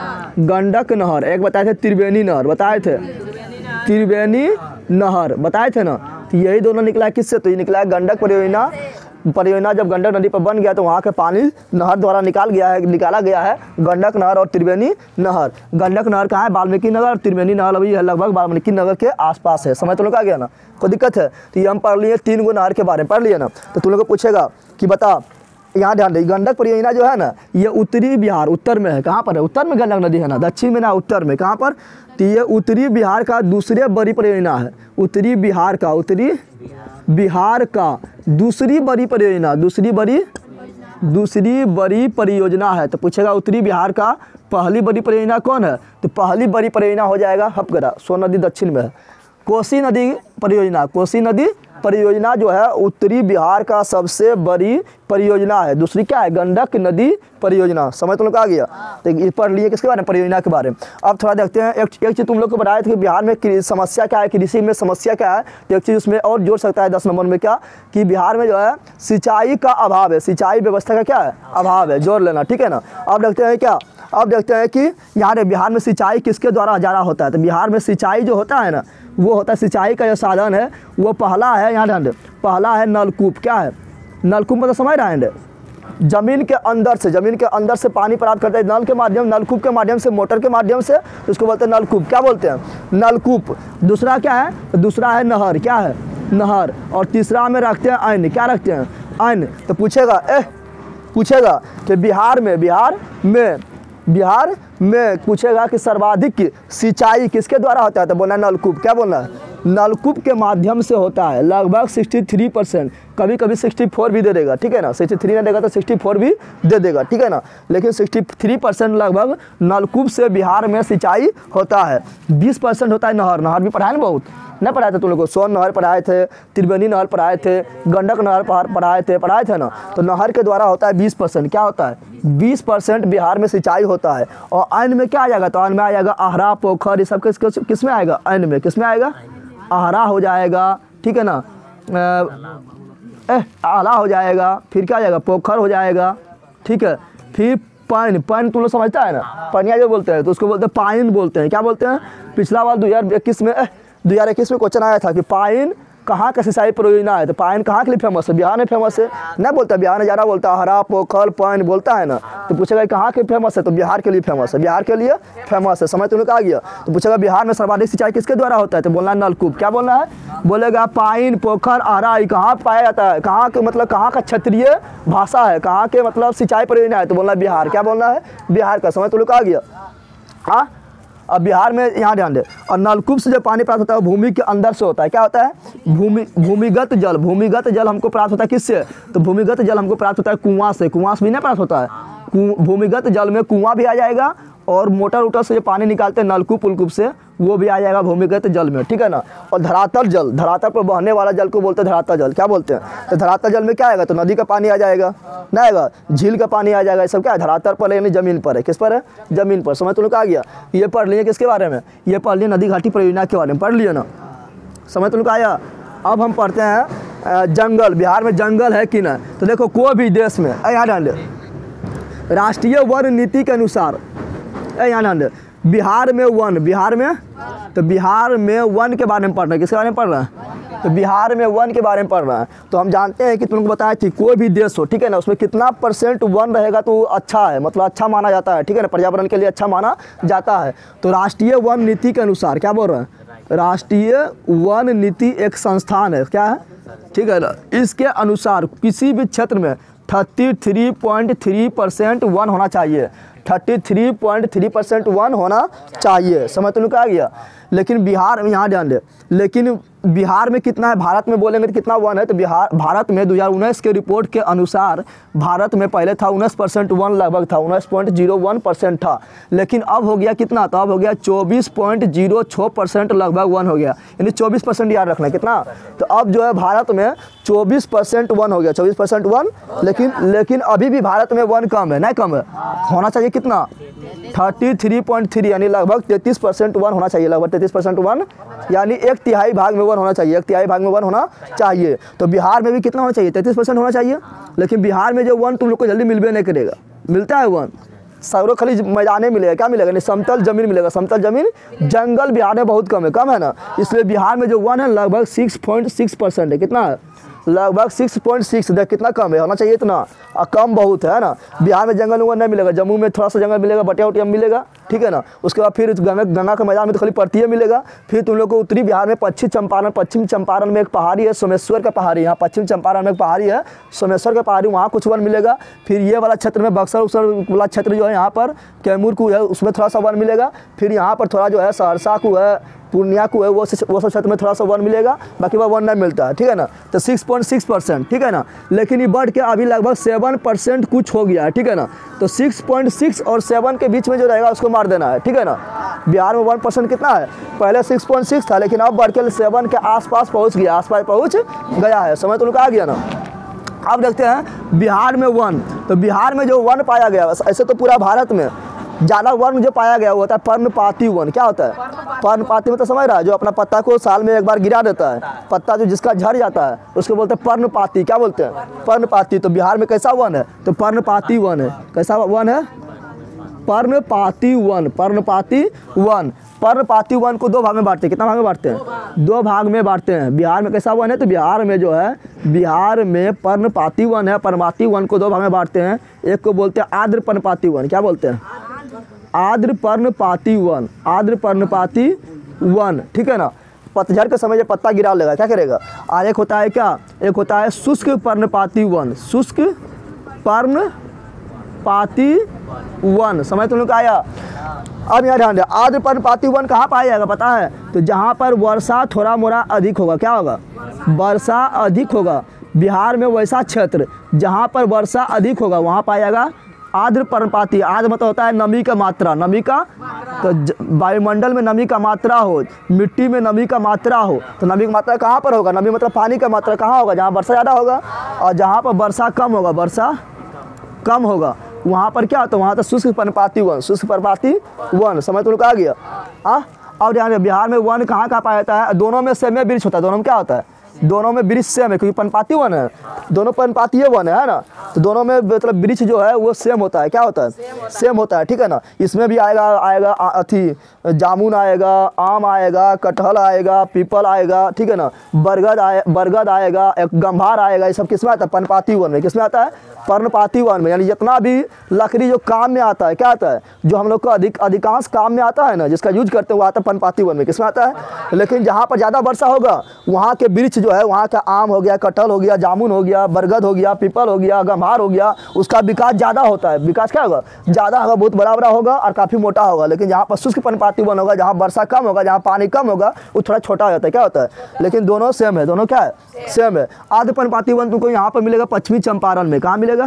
गंडक नहर। एक बताए थे त्रिवेणी नहर। बताए थे त्रिवेणी नहर, बताए थे ना। तो यही दोनों निकला है किससे? तो ये निकला है गंडक परियोजना। परियोजना जब गंडक नदी पर बन गया तो वहाँ के पानी नहर द्वारा निकाल गया है, निकाला गया है गंडक नहर और त्रिवेणी नहर। गंडक नहर कहाँ है? वाल्मीकि नगर। और त्रिवेणी नहर अभी लगभग वाल्मीकि नगर के आसपास है। समझ तो लोग आ गया ना, कोई दिक्कत है? तो ये हम पढ़ लिए तीन गो नहर के बारे में पढ़ लिए ना। तो तुम लोग को पूछेगा कि बता, यहाँ ध्यान दे, गंडक परियोजना जो है ना, ये उत्तरी बिहार, उत्तर में है। कहाँ पर है? उत्तर में गंडक नदी है ना, दक्षिण में ना, उत्तर में। कहाँ पर? तो ये उत्तरी बिहार का दूसरे बड़ी परियोजना है। उत्तरी बिहार का, उत्तरी बिहार का दूसरी बड़ी परियोजना, दूसरी बड़ी दूसरी बड़ी परियोजना है। तो पूछेगा उत्तरी बिहार का पहली बड़ी परियोजना कौन है? तो पहली बड़ी परियोजना हो जाएगा हपगरा, सोन नदी दक्षिण में है। कोसी नदी परियोजना, कोसी नदी परियोजना जो है उत्तरी बिहार का सबसे बड़ी परियोजना है। दूसरी क्या है? गंडक नदी परियोजना। समझ तुम लोग आ गया? तो ये पढ़ लिए किसके बारे में? परियोजना के बारे में। अब थोड़ा देखते हैं, एक एक चीज़ तुम लोग को बताया था कि बिहार में समस्या क्या है, कृषि में समस्या क्या है। तो एक चीज़ उसमें और जोड़ सकता है दस नंबर में, क्या कि बिहार में जो है सिंचाई का अभाव है, सिंचाई व्यवस्था का क्या है? अभाव है। जोड़ लेना, ठीक है ना। अब देखते हैं क्या, अब देखते हैं कि यहाँ बिहार में सिंचाई किसके द्वारा जारा होता है। तो बिहार में सिंचाई जो होता है ना, वो होता है, सिंचाई का जो साधन है वो पहला है, यहाँ ध्यान दे, पहला है नलकूप। क्या है? नलकूप मतलब समझ रहे हैं? जमीन के अंदर से, जमीन के अंदर से पानी प्राप्त करते हैं नल के माध्यम, नलकूप के माध्यम से, मोटर के माध्यम से, तो उसको बोलते हैं नलकूप। क्या बोलते हैं? नलकूप। दूसरा क्या है? दूसरा है नहर। क्या है? नहर। और तीसरा में रखते हैं अन्न। क्या रखते हैं? अन्न। तो पूछेगा ए पूछेगा कि बिहार में बिहार में बिहार में पूछेगा कि सर्वाधिक सिंचाई किसके द्वारा होता है? तो बोलना है नलकूप। क्या बोलना है? नलकूप के माध्यम से होता है, लगभग तिरसठ परसेंट, कभी कभी चौंसठ भी दे देगा, ठीक है ना। तिरसठ नहीं देगा तो चौंसठ भी दे देगा, ठीक है ना। लेकिन तिरसठ परसेंट लगभग नलकूप से बिहार में सिंचाई होता है। बीस परसेंट होता है नहर। नहर भी पढ़ाए ना, बहुत नहीं पढ़ाए थे तुम लोग को? सोन नहर पढ़ाए थे, त्रिवेणी नहर पढ़ाए थे, गंडक नहर पढ़ाए थे पढ़ाए थे ना। तो नहर के द्वारा होता है बीस परसेंट। क्या होता है? बीस परसेंट बिहार में सिंचाई होता है। और अन्न में क्या आ जाएगा? तो अन्न में आ जाएगा आहरा, पोखर, ये सब किस किस में आएगा? अन्न में किस में आएगा? आहरा हो जाएगा, ठीक है ना, ए आला हो जाएगा, फिर क्या आ जाएगा? पोखर हो जाएगा, ठीक है। फिर पाइन, पाइन तुम लोग समझता है ना, पनिया जो बोलते हैं तो उसको बोलते हैं पाइन बोलते हैं। क्या बोलते हैं? पिछला बार दो हज़ार इक्कीस में दो हज़ार इक्कीस में क्वेश्चन आया था कि पाइन कहाँ का सिंचाई परियोजना है, तो पाइन कहाँ के लिए फेमस है, बिहार में फेमस है। नहीं बोलता बिहार में ज़्यादा बोलता है, हरा पोखर पाइन बोलता है ना, तो पूछेगा कहाँ के फेमस है, तो बिहार के लिए फेमस है, बिहार के लिए फेमस है। समझ तुमने कहा गया। तो पूछेगा बिहार में सर्वाधिक सिंचाई किसके द्वारा होता है, तो बोलना है नलकूप। क्या बोलना है, बोलेगा पाइन पोखर अहरा कहाँ पाया जाता है, कहाँ के मतलब कहाँ का क्षेत्रीय भाषा है, कहाँ के मतलब सिंचाई परियोजना है, तो बोलना बिहार। क्या बोलना है, बिहार का। समझ तुमने कहा गया। हाँ, अब बिहार में यहाँ ध्यान दे, और नलकूप से जो पानी प्राप्त होता है वो भूमि के अंदर से होता है। क्या होता है, भूमि भूमिगत जल। भूमिगत जल हमको प्राप्त होता है किससे, तो भूमिगत जल हमको प्राप्त होता है कुआं से। कुआं से भी नहीं प्राप्त होता है, भूमिगत जल में कुआं भी आ जाएगा, और मोटर उटर से जो पानी निकालते हैं नलकूप उलकूप से, वो भी आ जाएगा भूमिगत जल में। ठीक है ना। और धरातल जल, धरातल पर बहने वाला जल को बोलते हैं धरातल जल। क्या बोलते हैं, तो धरातल जल में क्या आएगा, तो नदी का पानी आ जाएगा, ना आएगा, झील का पानी आ जाएगा। ये सब क्या है, धरातल पर यानी जमीन पर है। किस पर है, जमीन पर। समझ तुमने कहा गया। ये पढ़ लिए किसके बारे में, ये पढ़ लिए नदी घाटी परियोजना के बारे में पढ़ लिए ना। समझ तुमने कहा गया। अब हम पढ़ते हैं जंगल। बिहार में जंगल है कि ना, तो देखो कोई भी देश में, यहाँ ध्यान दे, राष्ट्रीय वन नीति के अनुसार, यहाँ ध्यान दे, बिहार में वन, बिहार में, तो बिहार में वन के बारे में पढ़ रहे हैं। किसके बारे में पढ़ रहे हैं, तो बिहार में वन के बारे में पढ़ रहे हैं। तो हम जानते हैं कि तुमको बताया कि कोई भी देश हो, ठीक है ना, उसमें कितना परसेंट वन रहेगा तो अच्छा है, मतलब अच्छा माना जाता है। ठीक है ना, पर्यावरण के लिए अच्छा माना जाता है। तो राष्ट्रीय वन नीति के अनुसार, क्या बोल रहे हैं, राष्ट्रीय वन नीति एक संस्थान है, क्या है, ठीक है ना, इसके अनुसार किसी भी क्षेत्र में thirty three point three percent one होना चाहिए। Thirty three point three percent one होना चाहिए। समझ तुमने कहा गया। लेकिन बिहार में, यहाँ ध्यान दे, लेकिन बिहार में कितना है, भारत में बोलेंगे तो कितना वन है, तो बिहार भारत में दो हज़ार उन्नीस के रिपोर्ट के अनुसार भारत में पहले था उन्नीस परसेंट वन लगभग था, उन्नीस पॉइंट जीरो वन परसेंट था। लेकिन अब हो गया कितना, तो अब हो गया चौबीस पॉइंट जीरो छः परसेंट लगभग वन हो गया, यानी चौबीस परसेंट याद रखना है कितना। तो अब जो है भारत में चौबीस परसेंट वन हो गया, चौबीस परसेंट वन। लेकिन लेकिन अभी भी भारत में वन कम है, नहीं कम है, होना चाहिए कितना, थर्टी थ्री पॉइंट थ्री, यानी लगभग तैंतीस परसेंट वन होना चाहिए, लगभग तैंतीस परसेंट वन, यानी एक तिहाई भाग में वन होना चाहिए, एक तिहाई भाग में वन होना चाहिए। तो बिहार में भी कितना होना चाहिए, तैंतीस परसेंट होना चाहिए। लेकिन बिहार में जो वन तुम लोग को जल्दी मिलबे नहीं करेगा, मिलता है वन सौरों खाली मैदाने मिलेगा, क्या मिलेगा, नहीं समतल जमीन मिलेगा, समतल जमीन। जंगल बिहार में बहुत कम है, कम है ना, इसलिए बिहार में जो वन है लगभग सिक्स पॉइंट सिक्स परसेंट है। कितना है, लगभग सिक्स पॉइंट सिक्स, देख कितना कम है, होना चाहिए इतना, और कम बहुत है ना। बिहार में जंगल उंगल नहीं मिलेगा, जम्मू में थोड़ा सा जंगल मिलेगा, बटिया उटिया मिलेगा, ठीक है ना। उसके बाद फिर गंगा गंगा के मैदान में तो खाली पर्तिये मिलेगा। फिर तुम लोग को उत्तरी बिहार में पश्चिम चंपारण, पश्चिम चंपारण में एक पहाड़ी है सोमेश्वर का पहाड़ी, यहाँ पश्चिम चंपारण में एक पहाड़ी है सोमेश्वर का पहाड़ी, वहाँ कुछ वन मिलेगा। फिर ये वाला क्षेत्र में बक्सर उक्सर वाला क्षेत्र जो है, यहाँ पर कैमूर को है, उसमें थोड़ा सा वन मिलेगा। फिर यहाँ पर थोड़ा जो है सहरसा को है, पूर्णिया को है, वो वो सब क्षेत्र में थोड़ा सा वन मिलेगा, बाकी वह वन नहीं मिलता है, ठीक है ना। तो सिक्स पॉइंट सिक्स परसेंट, ठीक है ना। लेकिन ये बढ़ के अभी लगभग सेवन परसेंट कुछ हो गया है, ठीक है ना। तो सिक्स पॉइंट सिक्स और सेवन के बीच में जो रहेगा उसको मार देना है, ठीक है ना। बिहार में वन परसेंट कितना है, पहले सिक्स पॉइंट सिक्स था, लेकिन अब बढ़ के सेवन के आसपास पहुँच गया, आसपास पहुँच गया है। समझ तो उनका आ गया ना। अब देखते हैं बिहार में वन, तो बिहार में जो वन पाया गया, ऐसे तो पूरा भारत में ज़्यादा वन जो पाया गया वो होता है पर्णपाती वन। क्या होता है, पर्णपाती मतलब समझ रहा है, जो अपना पत्ता को साल में एक बार गिरा देता है, पत्ता जो जिसका झड़ जाता है उसको बोलते हैं पर्णपाती। क्या बोलते हैं, पर्णपाती। तो बिहार में कैसा वन है, तो पर्णपाती वन है। कैसा वन है, पर्णपाती वन, पर्णपाती वन। पर्णपाती वन को दो भाग में बांटते हैं, कितना भाग में बांटते हैं, दो भाग में बांटते हैं। बिहार में कैसा वन है, तो बिहार में जो है, बिहार में पर्णपाती वन है। पर्णपाती वन को दो भाग में बांटते हैं, एक को बोलते हैं आर्द्र पर्णपाती वन। क्या बोलते हैं, आर्द्र पर्णपाती वन, आर्द्र पर्णपाती वन, ठीक है ना। पतझड़ के समय जब पत्ता गिरा लेगा क्या करेगा। और एक होता है क्या, एक होता है शुष्क पर्णपाती वन, शुष्क पर्णपाती वन। समझ तुम लोग का आया। अब यहाँ ध्यान दे, आर्द्र पर्णपाती वन कहाँ पाया जाएगा पता है, तो जहाँ पर वर्षा थोड़ा मोड़ा अधिक होगा। क्या होगा, वर्षा अधिक होगा। बिहार में वैसा क्षेत्र जहाँ पर वर्षा अधिक होगा वहाँ पाया जाएगा आर्द्र पर्णपाती। आर्द्र मतलब होता है नमी का मात्रा, नमी का, तो वायुमंडल में नमी का मात्रा हो, मिट्टी में नमी का मात्रा हो, तो नमी की मात्रा कहाँ पर होगा, नमी मतलब पानी का मात्रा कहाँ होगा, जहाँ वर्षा ज़्यादा होगा। और जहाँ पर वर्षा कम होगा, वर्षा कम होगा, वहाँ पर क्या होता है, वहाँ तो शुष्क पर्णपाती वन, शुष्क पर्णपाती वन। समझ तो आ गया। हाँ, और ध्यान, बिहार में वन कहाँ कहाँ पाया जाता है, दोनों में सेमे वृक्ष होता है, दोनों में क्या होता है, दोनों में वृक्ष सेम है क्योंकि पनपाती वन है, दोनों पनपाती वन है ना, तो दोनों में मतलब वृक्ष जो है वो सेम होता है, क्या होता है, सेम होता है, ठीक है ना। इसमें भी आएगा आएगा अथी जामुन आएगा, आम आएगा, कटहल आएगा, पीपल आएगा, ठीक है ना, बरगद आए बरगद आएगा, एक गंभार आएगा, ये सब किस में आता है, पनपाती वन में। किस में आता है, पर्णपाती वन में। यानी जितना भी लकड़ी जो काम में आता है, क्या आता है, जो हम लोग को अधिक अधिकांश काम में आता है ना, जिसका यूज करते हैं वो आता है पनपाती वन में। किस में आता है, लेकिन जहाँ पर ज़्यादा वर्षा होगा वहाँ के वृक्ष जो है, वहाँ का आम हो गया, कटहल हो गया, जामुन हो गया, बरगद हो गया, पीपल हो गया, गंभार हो गया, उसका विकास ज़्यादा होता है। विकास क्या होगा, ज़्यादा होगा, बहुत बड़ा बड़ा होगा और काफ़ी मोटा होगा। लेकिन जहाँ पर शुष्क पनपाती वन होगा, जहाँ वर्षा कम होगा, जहाँ पानी कम होगा, वो थोड़ा छोटा हो जाता है, क्या होता है। लेकिन दोनों सेम है, दोनों क्या है, सेम है। आधे पनपाती वन तुमको यहाँ पर मिलेगा पश्चिमी चंपारण में। कहाँ मिलेगा,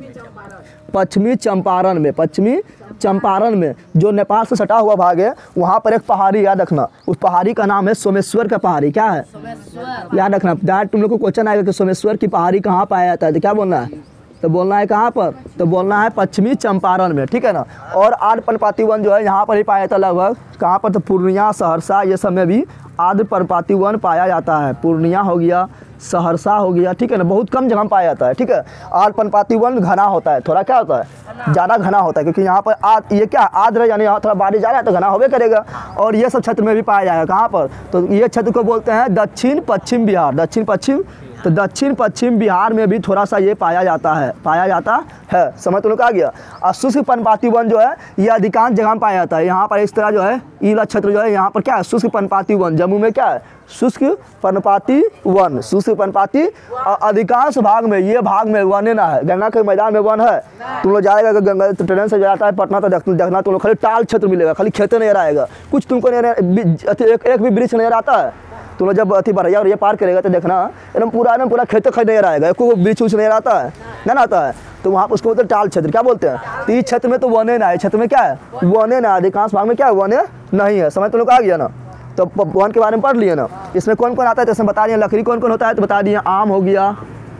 पश्चिमी चंपारण में। पश्चिमी चंपारण में जो नेपाल से सटा हुआ भाग है, वहाँ पर एक पहाड़ी, याद रखना, उस पहाड़ी का नाम है सोमेश्वर का पहाड़ी। क्या है, याद रखना, डायरेक्ट तुम लोग को क्वेश्चन आएगा कि सोमेश्वर की पहाड़ी कहाँ पाया जाता है, तो क्या बोलना है, तो बोलना है कहाँ पर, तो बोलना है पश्चिमी चंपारण में, ठीक है ना। और आध पर्णपाती वन जो है यहाँ पर ही पाया जाता है लगभग, कहाँ पर, तो पूर्णिया, सहरसा, ये सब में भी आध पर्णपाती वन पाया जाता है। पूर्णिया हो गया, सहरसा हो गया, ठीक है ना, बहुत कम जगह पाया जाता है, ठीक है। आध पर्णपाती वन घना होता है, थोड़ा क्या होता है, ज़्यादा घना होता है, क्योंकि यहाँ पर आद ये क्या आद्र, यानी यहाँ थोड़ा बारिश जा रहा है तो घना होबे करेगा। और ये सब क्षेत्र में भी पाया जाएगा, कहाँ पर, तो ये क्षेत्र को बोलते हैं दक्षिण पश्चिम बिहार। दक्षिण पश्चिम, तो दक्षिण पश्चिम बिहार में भी थोड़ा सा ये पाया जाता है, पाया जाता है, समझ तो लोग आ गया। और शुष्क पर्णपाती वन जो है ये अधिकांश जगह पाया जाता है। यहाँ पर इस तरह जो है ईला क्षेत्र जो है, यहाँ पर क्या है, शुष्क पर्णपाती वन। जम्मू में क्या है, शुष्क पर्णपाती वन, शुष्क पर्णपाती। अधिकांश भाग में, ये भाग में वन ना है, गंगा के मैदान में वन है। तुम लोग जाएगा गंगा ट्रेन से जाता है पटना, तो देखना तुम लोग खाली टाल क्षेत्र मिलेगा, खाली खेते नहीं आएगा, कुछ तुमको नहीं, एक, एक भी वृक्ष नहीं आता है। तुम लोग जब अति बढ़िया और ये पार करेगा तो देखना एकदम पूरा एकदम पूरा खेत खरीद नहीं आएगा, एक को बीच उच नहीं आता है, नहीं आता है, तो वहाँ पर उसको बोलते हैं टाल क्षेत्र। क्या बोलते हैं, तो इस क्षेत्र में तो वने ना है, क्षेत्र में क्या है, वने ना, अधिकांश भाग में क्या है, वने नहीं है। समझ तुम लोग आ गया ना। तो वन के बारे में पढ़ लिए ना, इसमें कौन कौन आता है, तो इसमें बता दिया। लकड़ी कौन कौन होता है, तो बता दिए, आम हो गया,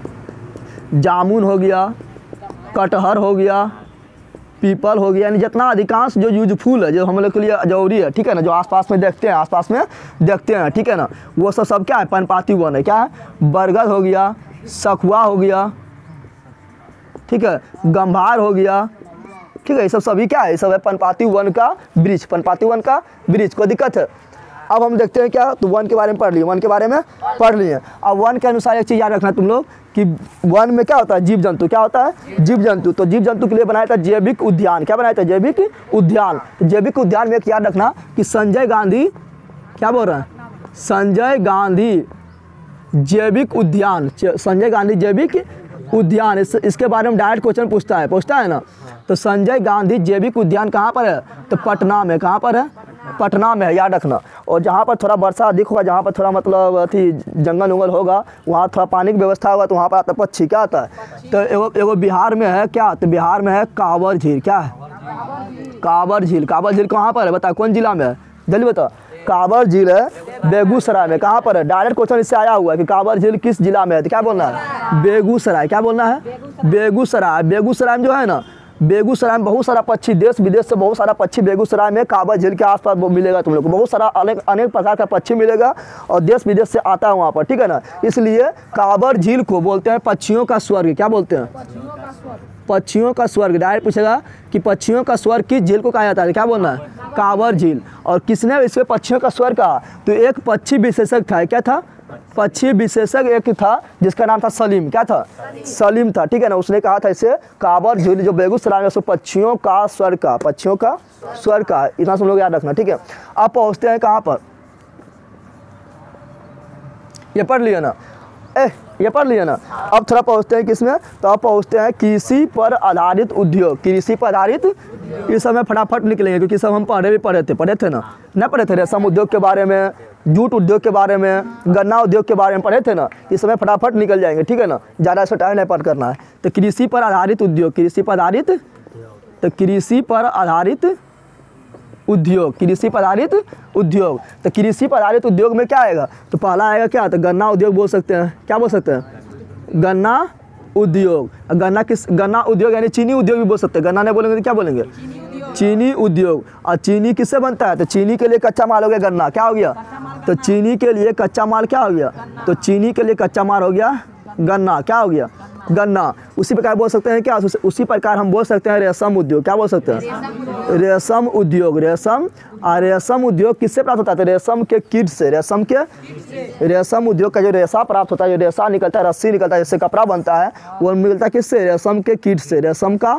जामुन हो गया, कटहर हो गया, पीपल हो गया, यानी जितना अधिकांश जो यूजफुल है, जो हम लोग के लिए जरूरी है, ठीक है ना, जो आसपास में देखते हैं, आसपास में देखते हैं, ठीक है ना, वो सब सब क्या है, पर्णपाती वन है। क्या है, बरगद हो गया, सखुआ हो गया, ठीक है, गंभार हो गया, ठीक है, ये सब सभी क्या है, ये सब है पर्णपाती वन का वृक्ष, पर्णपाती वन का वृक्ष। कोई दिक्कत है। अब हम देखते हैं क्या, तो वन के बारे में पढ़ लिए, वन के बारे में पढ़ लिए। अब वन के अनुसार एक चीज़ याद रखना तुम लोग कि वन में क्या होता है, जीव जंतु। क्या होता है, जीव जंतु। तो जीव जंतु के लिए बनाया था जैविक उद्यान। क्या बनाया था, जैविक उद्यान। तो जैविक उद्यान में एक याद रखना कि संजय गांधी, क्या बोल रहे हैं, संजय गांधी जैविक उद्यान, संजय गांधी जैविक उद्यान, इस, इसके बारे में डायरेक्ट क्वेश्चन पूछता है, पूछता है ना। तो संजय गांधी जैविक उद्यान कहाँ पर है, तो पटना में। कहाँ पर है, पटना में है, याद रखना। और जहाँ पर थोड़ा वर्षा अधिक होगा, जहाँ पर थोड़ा मतलब अथी जंगल उंगल होगा, वहाँ थोड़ा पानी की व्यवस्था होगा, तो वहाँ पर आता पक्षी। क्या आता है, तो एगो एगो बिहार में है, क्या, तो बिहार में है कांवर झील। क्या है, कांवर झील। कांवर झील कहाँ पर है, बता, कौन जिला में है, जल्दी बता। कांवर झील है बेगूसराय में। कहाँ पर है, डायरेक्ट क्वेश्चन इससे आया हुआ है कि कांवर झील किस जिला में है, तो क्या बोलना है, बेगूसराय। क्या बोलना है, बेगूसराय। बेगूसराय में जो है ना, बेगूसराय में बहुत सारा पक्षी, देश विदेश से बहुत सारा पक्षी बेगूसराय में कांवर झील के आसपास मिलेगा तुम लोग को, बहुत सारा अनेक अनेक प्रकार का पक्षी मिलेगा और देश विदेश से आता है वहाँ पर, ठीक है ना। इसलिए कांवर झील को बोलते हैं पक्षियों का स्वर्ग। क्या बोलते हैं, पक्षियों का स्वर्ग। डायरेक्ट पूछेगा कि पक्षियों का स्वर्ग किस झील को कहा जाता है, क्या बोलना है, कांवर झील। और किसने इसमें पक्षियों का स्वर्ग कहा, तो एक पक्षी विशेषज्ञ था। क्या था, पक्षी विशेषज्ञ एक था जिसका नाम था सलीम। क्या था, सलीम था, ठीक है ना। उसने कहा था इसे कांवर झील जो बेगूसराय में, उसको पक्षियों का स्वर्ग का, पक्षियों का स्वर्ग का। इतना सब लोग याद रखना, ठीक है। अब पहुँचते हैं कहाँ पर, ये पढ़ लिया ना, ए ये पढ़ लिया ना। अब थोड़ा पहुँचते हैं किसमें, तो अब पहुँचते हैं कृषि पर आधारित उद्योग। कृषि पर आधारित, इस समय फटाफट निकलेंगे क्योंकि सब हम पढ़े भी पढ़े थे, पढ़े थे ना, न पढ़े थे, रेशम उद्योग के बारे में, जूट उद्योग के बारे में, गन्ना उद्योग के बारे में पढ़े थे ना। इस समय फटाफट निकल जाएंगे, ठीक है ना, ज़्यादा इसका टाइम नहीं पढ़ करना है। तो कृषि पर आधारित उद्योग, कृषि पर आधारित, तो कृषि पर आधारित उद्योग, कृषि पर आधारित उद्योग। तो कृषि पर आधारित उद्योग में क्या आएगा, तो पहला आएगा क्या, तो गन्ना उद्योग बोल सकते हैं। क्या बोल सकते हैं, गन्ना उद्योग। गन्ना किस, गन्ना उद्योग यानी चीनी उद्योग भी बोल सकते हैं। गन्ना नहीं बोलेंगे तो क्या बोलेंगे, चीनी उद्योग। और चीनी किससे बनता है? तो चीनी के लिए कच्चा माल हो गया गन्ना, क्या हो गया? तो चीनी के लिए कच्चा माल क्या हो गया? तो चीनी के लिए कच्चा माल हो गया गन्ना, क्या हो गया? गन्ना। उसी प्रकार बोल सकते हैं क्या? उसी प्रकार हम बोल सकते हैं रेशम उद्योग, क्या बोल सकते हैं? रेशम उद्योग। रेशम और रेशम उद्योग किससे प्राप्त होता है? तो रेशम के कीट से। रेशम के रेशम उद्योग का जो रेशा प्राप्त होता है, जो रेशा निकलता है, रस्सी निकलता है, जिससे कपड़ा बनता है, वो मिलता है किससे? रेशम के कीट से। रेशम का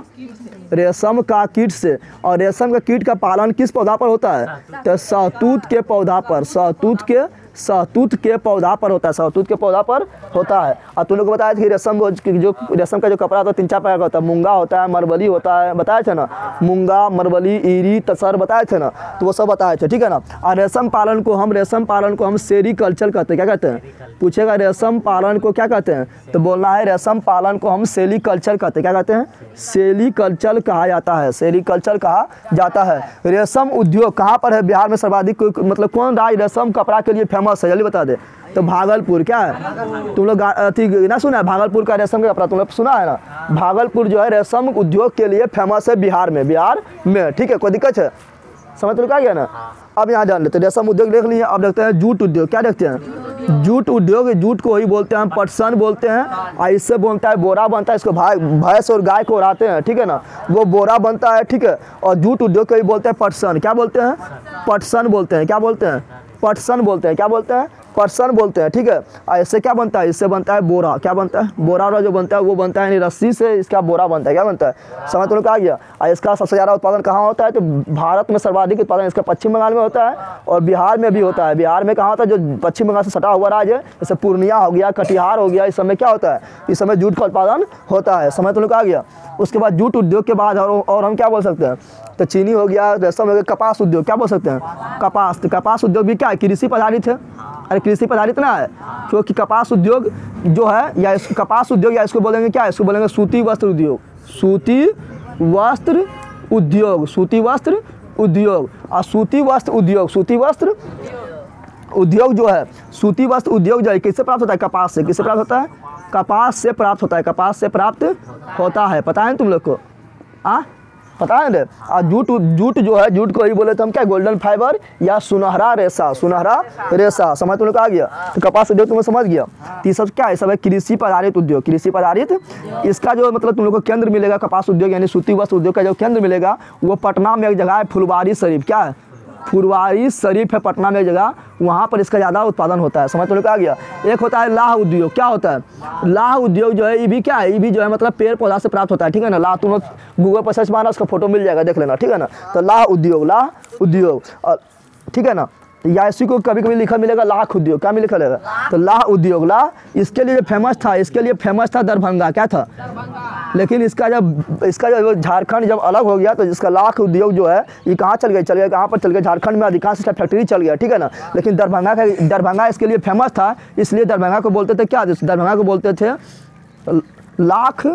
रेशम का कीट से। और रेशम का कीट का पालन किस पौधा पर होता है? तो शहतूत के पौधा पर। शहतूत के शहतूत के पौधा पर होता है। शहतूत के पौधा पर होता है। और तुम लोग को बताया था कि रेशम जो रेशम का जो कपड़ा होता है तीन चार प्रकार का होता है। मूंगा होता है, मरबली होता है, बताए थे ना? मूंगा, मरबली, ईरी, तसर बताए थे ना? तो वो सब बताए थे, ठीक है ना? और रेशम पालन को हम रेशम पालन को हम सेरीकल्चर कहते हैं। क्या कहते हैं? पूछेगा रेशम पालन को क्या कहते हैं? तो बोलना है रेशम पालन को हम सेरीकल्चर कहते हैं। क्या कहते हैं? सेरीकल्चर कहा जाता है। सेरीकल्चर कहा जाता है। रेशम उद्योग कहाँ पर है? बिहार में सर्वाधिक, मतलब कौन राज्य रेशम कपड़ा के लिए फेमस है? जल्दी बता दे। तो भागलपुर। क्या है? तुम लोग अथी ना सुना है भागलपुर का रेशम का कपड़ा? तुम लोग सुना है ना? भागलपुर जो है रेशम उद्योग के लिए फेमस है बिहार में। बिहार में, ठीक है? कोई दिक्कत है? समझ तो आ गया ना? अब यहाँ जान लेते, रेशम उद्योग देख लिए। अब देखते हैं जूट उद्योग। क्या देखते हैं? जूट उद्योग। जूट को ही बोलते हैं पटसन बोलते हैं। और इससे बनता है बोरा बनता है। इसको भैंस और गाय को उड़ाते हैं, ठीक है ना? वो बोरा बनता है, ठीक है? और जूट उद्योग को ही बोलते हैं पटसन। क्या बोलते हैं? पटसन बोलते हैं। क्या बोलते हैं? पटसन बोलते हैं। क्या बोलते हैं? पटसन बोलते हैं, ठीक है? और इससे क्या बनता है? इससे बनता है बोरा। क्या बनता है? बोरा वाला जो बनता है वो बनता है, यानी रस्सी से इसका बोरा बनता है। क्या बनता है? समझ तो आ गया? और इसका सबसे ज़्यादा उत्पादन कहाँ होता है? तो भारत में सर्वाधिक उत्पादन इसका पश्चिम बंगाल में होता है और बिहार में भी होता है। बिहार में कहाँ होता है? जो पश्चिम बंगाल से सटा हुआ राज्य है, जैसे पूर्णिया हो गया, कटिहार हो गया, इस समय क्या होता है? इस समय जूट का उत्पादन होता है। समझ तो आ गया? उसके बाद जूट उद्योग के बाद और, और हम क्या बोल सकते हैं? तो चीनी हो गया, रेशम हो गया, कपास उद्योग। क्या बोल सकते हैं? कपास। तो कपास उद्योग भी क्या है? कृषि पर आधारित है। अरे कृषि पर आधारित ना है, क्योंकि कपास उद्योग जो है, या इस कपास उद्योग, या इसको बोलेंगे क्या? इसको बोलेंगे सूती वस्त्र उद्योग। सूती वस्त्र उद्योग। सूती वस्त्र उद्योग। और सूती वस्त्र उद्योग सूती वस्त्र उद्योग जो है, सूती वस्त्र उद्योग जो है किससे प्राप्त होता है? कपास से। किससे प्राप्त होता है? कपास से प्राप्त होता है। कपास से प्राप्त होता है। पता है तुम लोग को? आ पता है ना? और जूट जूट जो है, जूट को ही बोले तो हम क्या? गोल्डन फाइबर या सुनहरा रेशा। सुनहरा रेशा। समझ तुम लोग आ गया? तो कपास उद्योग तुम्हें समझ गया? तो ये सब क्या है? सब है कृषि पर आधारित उद्योग। कृषि पर आधारित। इसका जो मतलब तुम लोग को केंद्र मिलेगा, कपास उद्योग यानी सूती वस्त्र उद्योग का जो केंद्र मिलेगा वो पटना में एक जगह है, फुलवारी शरीफ। क्या है? फुलवारी शरीफ है पटना में एक जगह, वहाँ पर इसका ज़्यादा उत्पादन होता है। समझ तो लोग आ गया? एक होता है लाह उद्योग। क्या होता है? लाह उद्योग जो है ये भी क्या है? ये भी जो है मतलब पेड़ पौधा से प्राप्त होता है, ठीक है ना? लाह तुम गूगल पर सर्च मारना, उसका फोटो मिल जाएगा, देख लेना, ठीक है ना? तो लाह उद्योग, लाह उद्योग, ठीक है ना? या इसी को कभी कभी लिखा मिलेगा लाख उद्योग। क्या लिखा मिलेगा? तो लाह उद्योग। लाह इसके लिए फेमस था, इसके लिए फेमस था दरभंगा। क्या था? लेकिन इसका जब इसका जब झारखंड जब अलग हो गया तो इसका लाख उद्योग जो है ये कहाँ चल गया? चल गया कहाँ पर चल गया? झारखंड में अधिकांश इसका फैक्ट्री चल गया, ठीक है ना? लेकिन दरभंगा का दरभंगा इसके लिए फेमस था, इसलिए दरभंगा को बोलते थे क्या? दरभंगा को बोलते थे लाख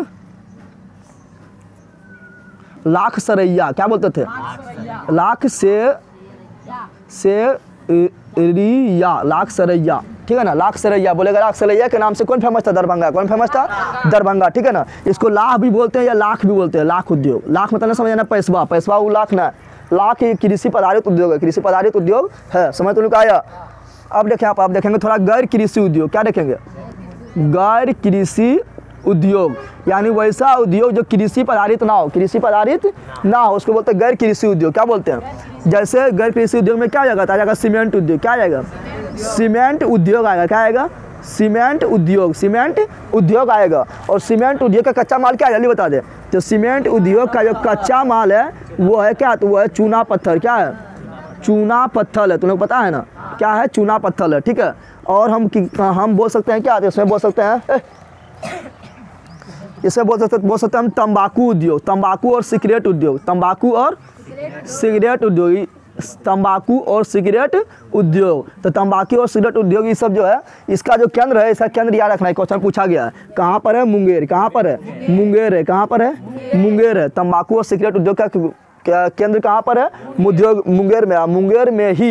लाख सरैया। क्या बोलते थे? लाख से से रिया, लाख सरैया, ठीक है ना? लाख सरैया बोलेगा। लाख सरैया के नाम से कौन फेमस था? दरभंगा। कौन फेमस था? दरभंगा, ठीक है ना? इसको लाख भी बोलते हैं या लाख भी बोलते हैं। लाख उद्योग। लाख मतलब समझना पैसवा, पैसवा वो लाख ना, लाख कृषि पर आधारित उद्योग है। कृषि पर आधारित उद्योग है। समझ तो नहीं आया? अब देखें आप आप देखेंगे थोड़ा गैर कृषि उद्योग। क्या देखेंगे? गैर कृषि उद्योग यानी वैसा उद्योग जो कृषि पर आधारित ना हो। कृषि पर आधारित ना हो उसको बोलते हैं गैर कृषि उद्योग। क्या बोलते हैं? जैसे गैर कृषि उद्योग में क्या आएगा? आ जाएगा सीमेंट उद्योग। क्या आएगा? सीमेंट उद्योग आएगा। क्या आएगा? सीमेंट उद्योग। सीमेंट उद्योग आएगा। और सीमेंट उद्योग का कच्चा माल क्या है? जल्दी बता दे। तो सीमेंट उद्योग का जो कच्चा माल है वो है क्या? तो वो है चूना पत्थर। क्या है? चूना पत्थर है। तुम लोग पता है ना क्या है? चूना पत्थर है, ठीक है? और हम हम बोल सकते हैं क्या? इसमें बोल सकते हैं इसमें बोल सकते बोल सकते हैं हम तंबाकू उद्योग। तंबाकू और सिगरेट उद्योग। तंबाकू और सिगरेट उद्योग। तंबाकू और सिगरेट उद्योग। तो तंबाकू और सिगरेट उद्योग ये सब जो है इसका जो केंद्र है, इसका केंद्र याद रखना है, क्वेश्चन पूछा गया है। कहाँ पर है? मुंगेर। कहाँ पर है? मुंगेर है। कहाँ पर है? मुंगेर है। तंबाकू और सिगरेट उद्योग का केंद्र कहाँ पर है? उद्योग मुंगेर में। मुंगेर में ही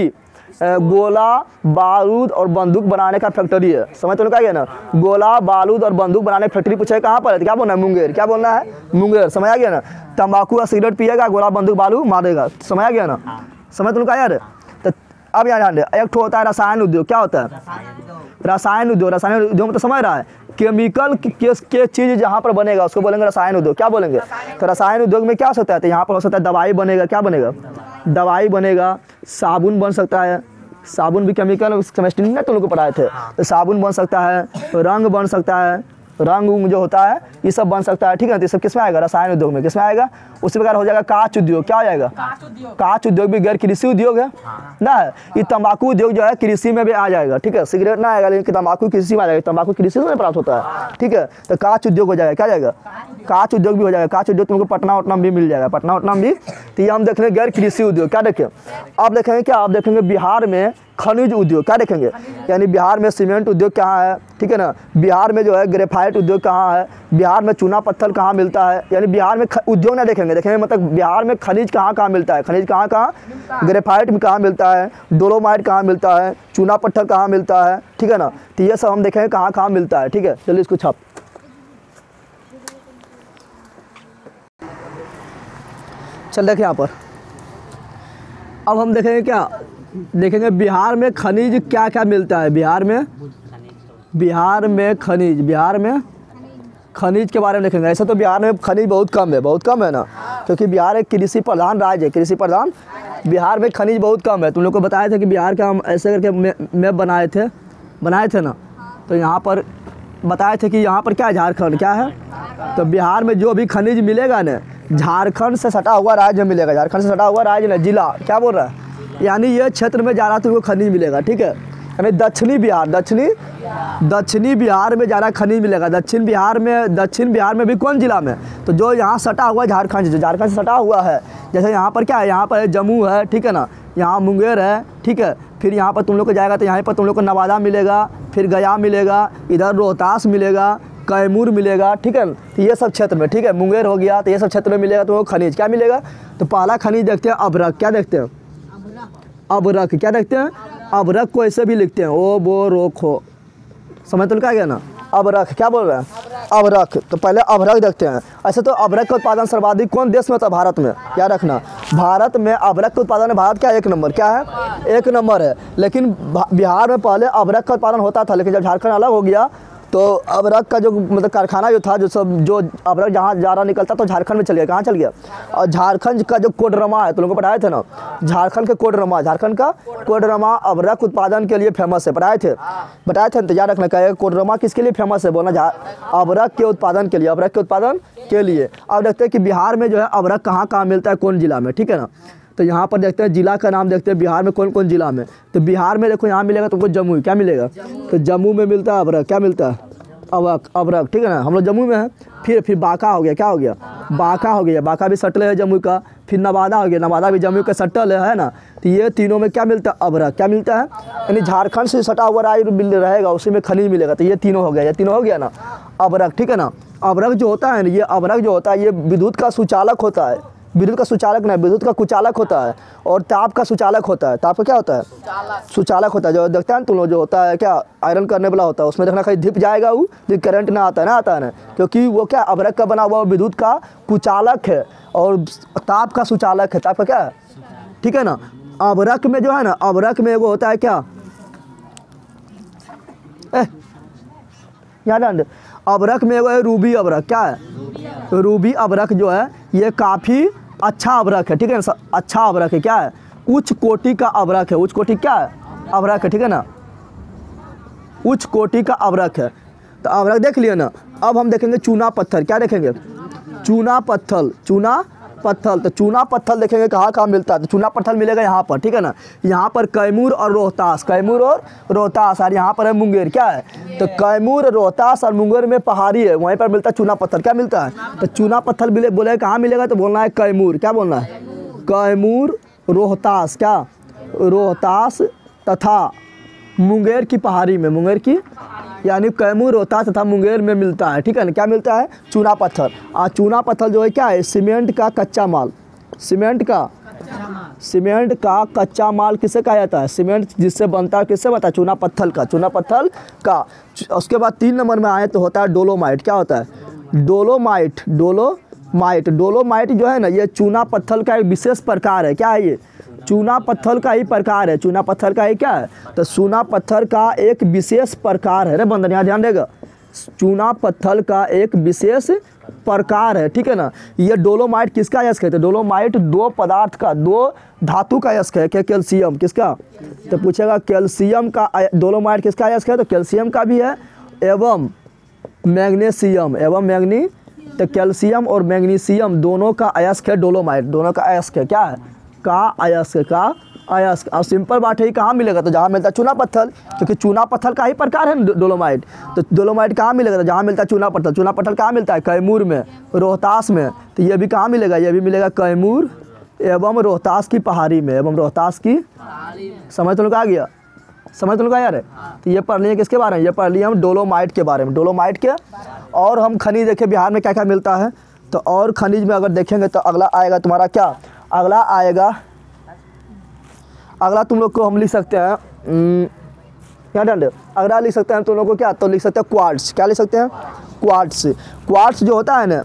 गोला बारूद और बंदूक बनाने का फैक्ट्री है। समझ तो क्या ना, गोला बारूद और बंदूक बनाने की फैक्ट्री पूछे कहाँ पर है, तो क्या बोलना है, मुंगेर। क्या बोलना है, मुंगेर। समझ आ गया ना। तंबाकू और सिगरेट पिएगा, गोला बंदूक बारूद मारेगा। समझ आ गया ना, समझ तो क्या यार। तो अब यहाँ ध्यान दे, एक ठो होता है रसायन उद्योग। क्या होता है, रसायन उद्योग। रसायन उद्योग तो समझ रहा है, केमिकल के, के चीज़ जहाँ पर बनेगा उसको बोलेंगे रसायन उद्योग। क्या बोलेंगे, तो रसायन उद्योग में क्या होता है, तो यहाँ पर हो सकता है दवाई बनेगा। क्या बनेगा, दवाई बनेगा, साबुन बन सकता है। साबुन भी केमिकल केमिस्ट्री में तुम लोग को पढ़ाए थे, तो साबुन बन सकता है, रंग बन सकता है, रंग उंग जो होता है ये सब बन सकता है। ठीक है, तो ये सब किसमें आएगा, रसायन उद्योग में। किसमें आएगा, उसी प्रकार हो जाएगा कांच उद्योग। क्या हो जाएगा, कांच उद्योग भी गैर कृषि उद्योग है ना। है ये तंबाकू उद्योग जो है कृषि में भी आ जाएगा। ठीक है, सिगरेट ना आएगा लेकिन तंबाकू कृषि में आ जाएगा। तंबाकू कृषि से प्राप्त होता है। ठीक है, तो कांच उद्योग हो जाएगा। क्या जाएगा, कांच उद्योग भी हो जाएगा। कांच उद्योग तुमको पटना उटना भी मिल जाएगा, पटना उटना भी। तो ये हम देख लेंगे गैर कृषि उद्योग। क्या देखें, आप देखेंगे क्या, आप देखेंगे बिहार में खनिज उद्योग। क्या देखेंगे, यानी बिहार में सीमेंट उद्योग कहाँ है। ठीक है ना, बिहार में जो है ग्रेफाइट उद्योग कहाँ है, बिहार में चूना पत्थर कहाँ मिलता है। यानी बिहार में उद्योग ना देखेंगे, देखेंगे मतलब बिहार में खनिज कहाँ कहाँ मिलता है। खनिज कहाँ कहाँ, ग्रेफाइट में कहाँ मिलता है, डोलोमाइट कहाँ मिलता है, चूना पत्थर कहाँ मिलता है। ठीक है ना, तो ये सब हम देखेंगे कहाँ कहाँ मिलता है। ठीक है, चलिए इसको छाप। चल देखें यहाँ पर, अब हम देखेंगे क्या, देखेंगे बिहार में खनिज क्या क्या मिलता है। बिहार में बिहार में खनिज बिहार में खनिज के बारे में देखेंगे। ऐसा तो बिहार में खनिज बहुत कम है, बहुत कम है ना, क्योंकि बिहार एक कृषि प्रधान राज्य है। कृषि प्रधान बिहार में खनिज बहुत कम है। तुम लोग को बताए थे कि बिहार का हम ऐसे करके मैप बनाए थे बनाए थे ना, तो यहाँ पर बताए थे कि यहाँ पर क्या है, झारखंड क्या है। तो बिहार में जो भी खनिज मिलेगा ना, झारखंड से सटा हुआ राज्य मिलेगा। झारखंड से सटा हुआ राज्य ना, जिला। क्या बोल रहा है, यानी ये क्षेत्र में ज़्यादा तुमको खनिज मिलेगा। ठीक है, यानी दक्षिणी बिहार दक्षिणी दक्षिणी बिहार में ज़्यादा खनिज मिलेगा। दक्षिण बिहार में दक्षिण बिहार में भी कौन जिला में, तो जो यहाँ सटा हुआ है झारखंड, जो झारखंड से सटा हुआ है। जैसे यहाँ पर क्या है, यहाँ पर जम्मू है। ठीक है ना, यहाँ मुंगेर है। ठीक है, फिर यहाँ पर तुम लोग को जाएगा तो यहाँ पर तुम लोग को नवादा मिलेगा, फिर गया मिलेगा, इधर रोहतास मिलेगा, कैमूर मिलेगा। ठीक है, तो ये सब क्षेत्र में। ठीक है, मुंगेर हो गया, तो ये सब क्षेत्र में मिलेगा। तो वो खनिज क्या मिलेगा, तो पहला खनिज देखते हैं अभ्रक। क्या देखते हैं, अभ्रक। क्या देखते हैं, अभ्रक को ऐसे भी लिखते हैं, ओ बो रो खो। समझ तो क्या गया ना, अभ्रक। क्या बोल रहे हैं, अभ्रक। तो पहले अभ्रक देखते हैं। ऐसे तो अभ्रक का उत्पादन सर्वाधिक कौन देश में होता है, भारत में। क्या रखना, भारत में अभ्रक का उत्पादन, भारत क्या एक नंबर, क्या है, एक नंबर है। लेकिन बिहार में पहले अभ्रक का उत्पादन होता था, लेकिन जब झारखंड अलग हो गया तो अभ्रक का जो मतलब कारखाना जो था, जो सब जो अभ्रक जहाँ ज़्यादा निकलता तो झारखंड में चल गया। कहाँ चल गया, और झारखंड का जो कोडरमा है, तो लोगों को पढ़ाए थे ना, झारखंड के कोडरमा झारखंड का कोडरमा अभ्रक उत्पादन के लिए फेमस है। पढ़ाए थे बताए थे इंतजार रखना क्या है, कोडरमा किसके लिए फेमस है, बोलना अभ्रक के उत्पादन के लिए, अभ्रक के उत्पादन के लिए। अब देखते हैं कि बिहार में जो है अभ्रक कहाँ कहाँ मिलता है, कौन जिला में। ठीक है ना, तो यहाँ पर देखते हैं जिला का नाम, देखते हैं बिहार में कौन कौन जिला में। तो बिहार में देखो यहाँ मिलेगा तुमको जम्मू। क्या मिलेगा, तो जम्मू में मिलता है अभ्रक। क्या मिलता है, अभ्रक अभ्रक। ठीक है ना, हम लोग जम्मू में हैं। फिर फिर बांका हो गया। क्या हो गया, बांका हो गया, बांका भी सटल है जम्मू का। फिर नवादा हो गया, नवादा भी जम्मू का सटल है, है ना। तो ये तीनों में क्या मिलता है, अभ्रक। क्या मिलता है, यानी झारखंड से सटा हुआ राज्य रहेगा उसी में खनिज मिलेगा। तो ये तीनों हो गया, ये तीनों हो गया ना, अभ्रक। ठीक है ना, अभ्रक जो होता है ना, ये अभ्रक जो होता है ये विद्युत का सुचालक होता है। विद्युत का सुचालक नहीं, विद्युत का कुचालक होता है, और ताप का सुचालक होता है। ताप का क्या होता है, सुचालक होता है। जो देखते हैं तुम लोग, जो होता है क्या आयरन करने वाला होता है, उसमें देखना कहीं धिप जाएगा वो, जो करंट ना आता है ना आता है ना, क्योंकि वो क्या अभ्रक का बना हुआ विद्युत का कुचालक है और ताप का सुचालक है। ताप का क्या है, ठीक है ना। अभ्रक में जो है ना, अभ्रक में वो होता है क्या, याद, अभ्रक में वो है रूबी अभ्रक। क्या है, रूबी अभ्रक जो है ये काफ़ी अच्छा अभ्रक है। ठीक है ना, अच्छा अभ्रक है। क्या है, उच्च कोटि का अभ्रक है। उच्च कोटि क्या है, अभ्रक है। ठीक है ना, उच्च कोटि का अभ्रक है। तो अभ्रक देख लिया ना। अब हम देखेंगे चूना पत्थर। क्या देखेंगे, चूना पत्थर। चूना पत्थर, तो चूना पत्थर देखेंगे कहाँ कहाँ मिलता है, तो चूना पत्थर मिलेगा यहाँ पर। ठीक है ना, यहाँ पर कैमूर और रोहतास, कैमूर और रोहतास, और यहाँ पर है मुंगेर। क्या है, तो कैमूर, रोहतास और मुंगेर में पहाड़ी है, वहीं पर मिलता है चूना पत्थर। क्या मिलता है, तो चूना पत्थर मिले, बोले कहाँ मिलेगा, तो बोलना है कैमूर। क्या बोलना है, कैमूर, रोहतास। क्या, रोहतास तथा मुंगेर की पहाड़ी में, मुंगेर की यानी कैमूर, रोहतास तथा मुंगेर में मिलता है। ठीक है ना, क्या मिलता है, चूना पत्थर। और चूना पत्थर जो है क्या है, सीमेंट का कच्चा माल। सीमेंट का सीमेंट का कच्चा माल किसे कहा जाता है? सीमेंट जिससे बनता है किससे बनता है? चूना पत्थर का, चूना पत्थर का। उसके बाद तीन नंबर में आए तो होता है डोलोमाइट। क्या होता है? डोलोमाइट। डोलोमाइट डोलोमाइट जो है ना, ये चूना पत्थर का एक विशेष प्रकार है। क्या है ये? चूना पत्थर का ही प्रकार है। चूना पत्थर का ही क्या है? तो चूना पत्थर का एक विशेष प्रकार है। रे बंदन यहाँ ध्यान देगा, चूना पत्थर का एक विशेष प्रकार है, ठीक है ना। ये डोलोमाइट किसका अयस्क है? तो डोलोमाइट दो पदार्थ का, दो धातु का अयस्क है। क्या? कैल्शियम। किसका? तो पूछेगा कैल्शियम का डोलोमाइट किसका अयस्क है? तो कैल्शियम का भी है एवं मैग्नीशियम, एवं मैग्नी। तो कैल्शियम और मैग्नीशियम दोनों का अयस्क है डोलोमाइट, दोनों का अयस्क है। क्या है? का अयस्क, का अयस्क। अब सिंपल बात है, ये कहाँ मिलेगा? तो जहाँ मिलता है चूना पत्थर, क्योंकि चूना पत्थर का ही प्रकार है डोलोमाइट। तो डोलोमाइट कहाँ मिलेगा? तो जहाँ मिलता है चूना पत्थर। चूना पत्थर कहाँ मिलता है? कैमूर में, रोहतास में। तो ये भी कहाँ मिलेगा? ये भी मिलेगा कैमूर एवं रोहतास की पहाड़ी में, एवं रोहतास की। समझ तो लोग आ गया? समझ तो लोग आ यार? तो ये पढ़ लिए किसके बारे में? ये पढ़ लिए हम डोलोमाइट के बारे में, डोलोमाइट के। और हम खनिज देखें बिहार में क्या क्या मिलता है। तो और खनिज में अगर देखेंगे तो अगला आएगा तुम्हारा क्या? अगला आएगा, अगला तुम लोग को हम लिख सकते हैं क्या डंडे? अगला लिख सकते हैं तुम लोग को क्या? तो लिख सकते हैं क्वार्ट्स। क्या लिख सकते हैं? क्वार्ट्स। क्वार्ट्स जो होता है ना,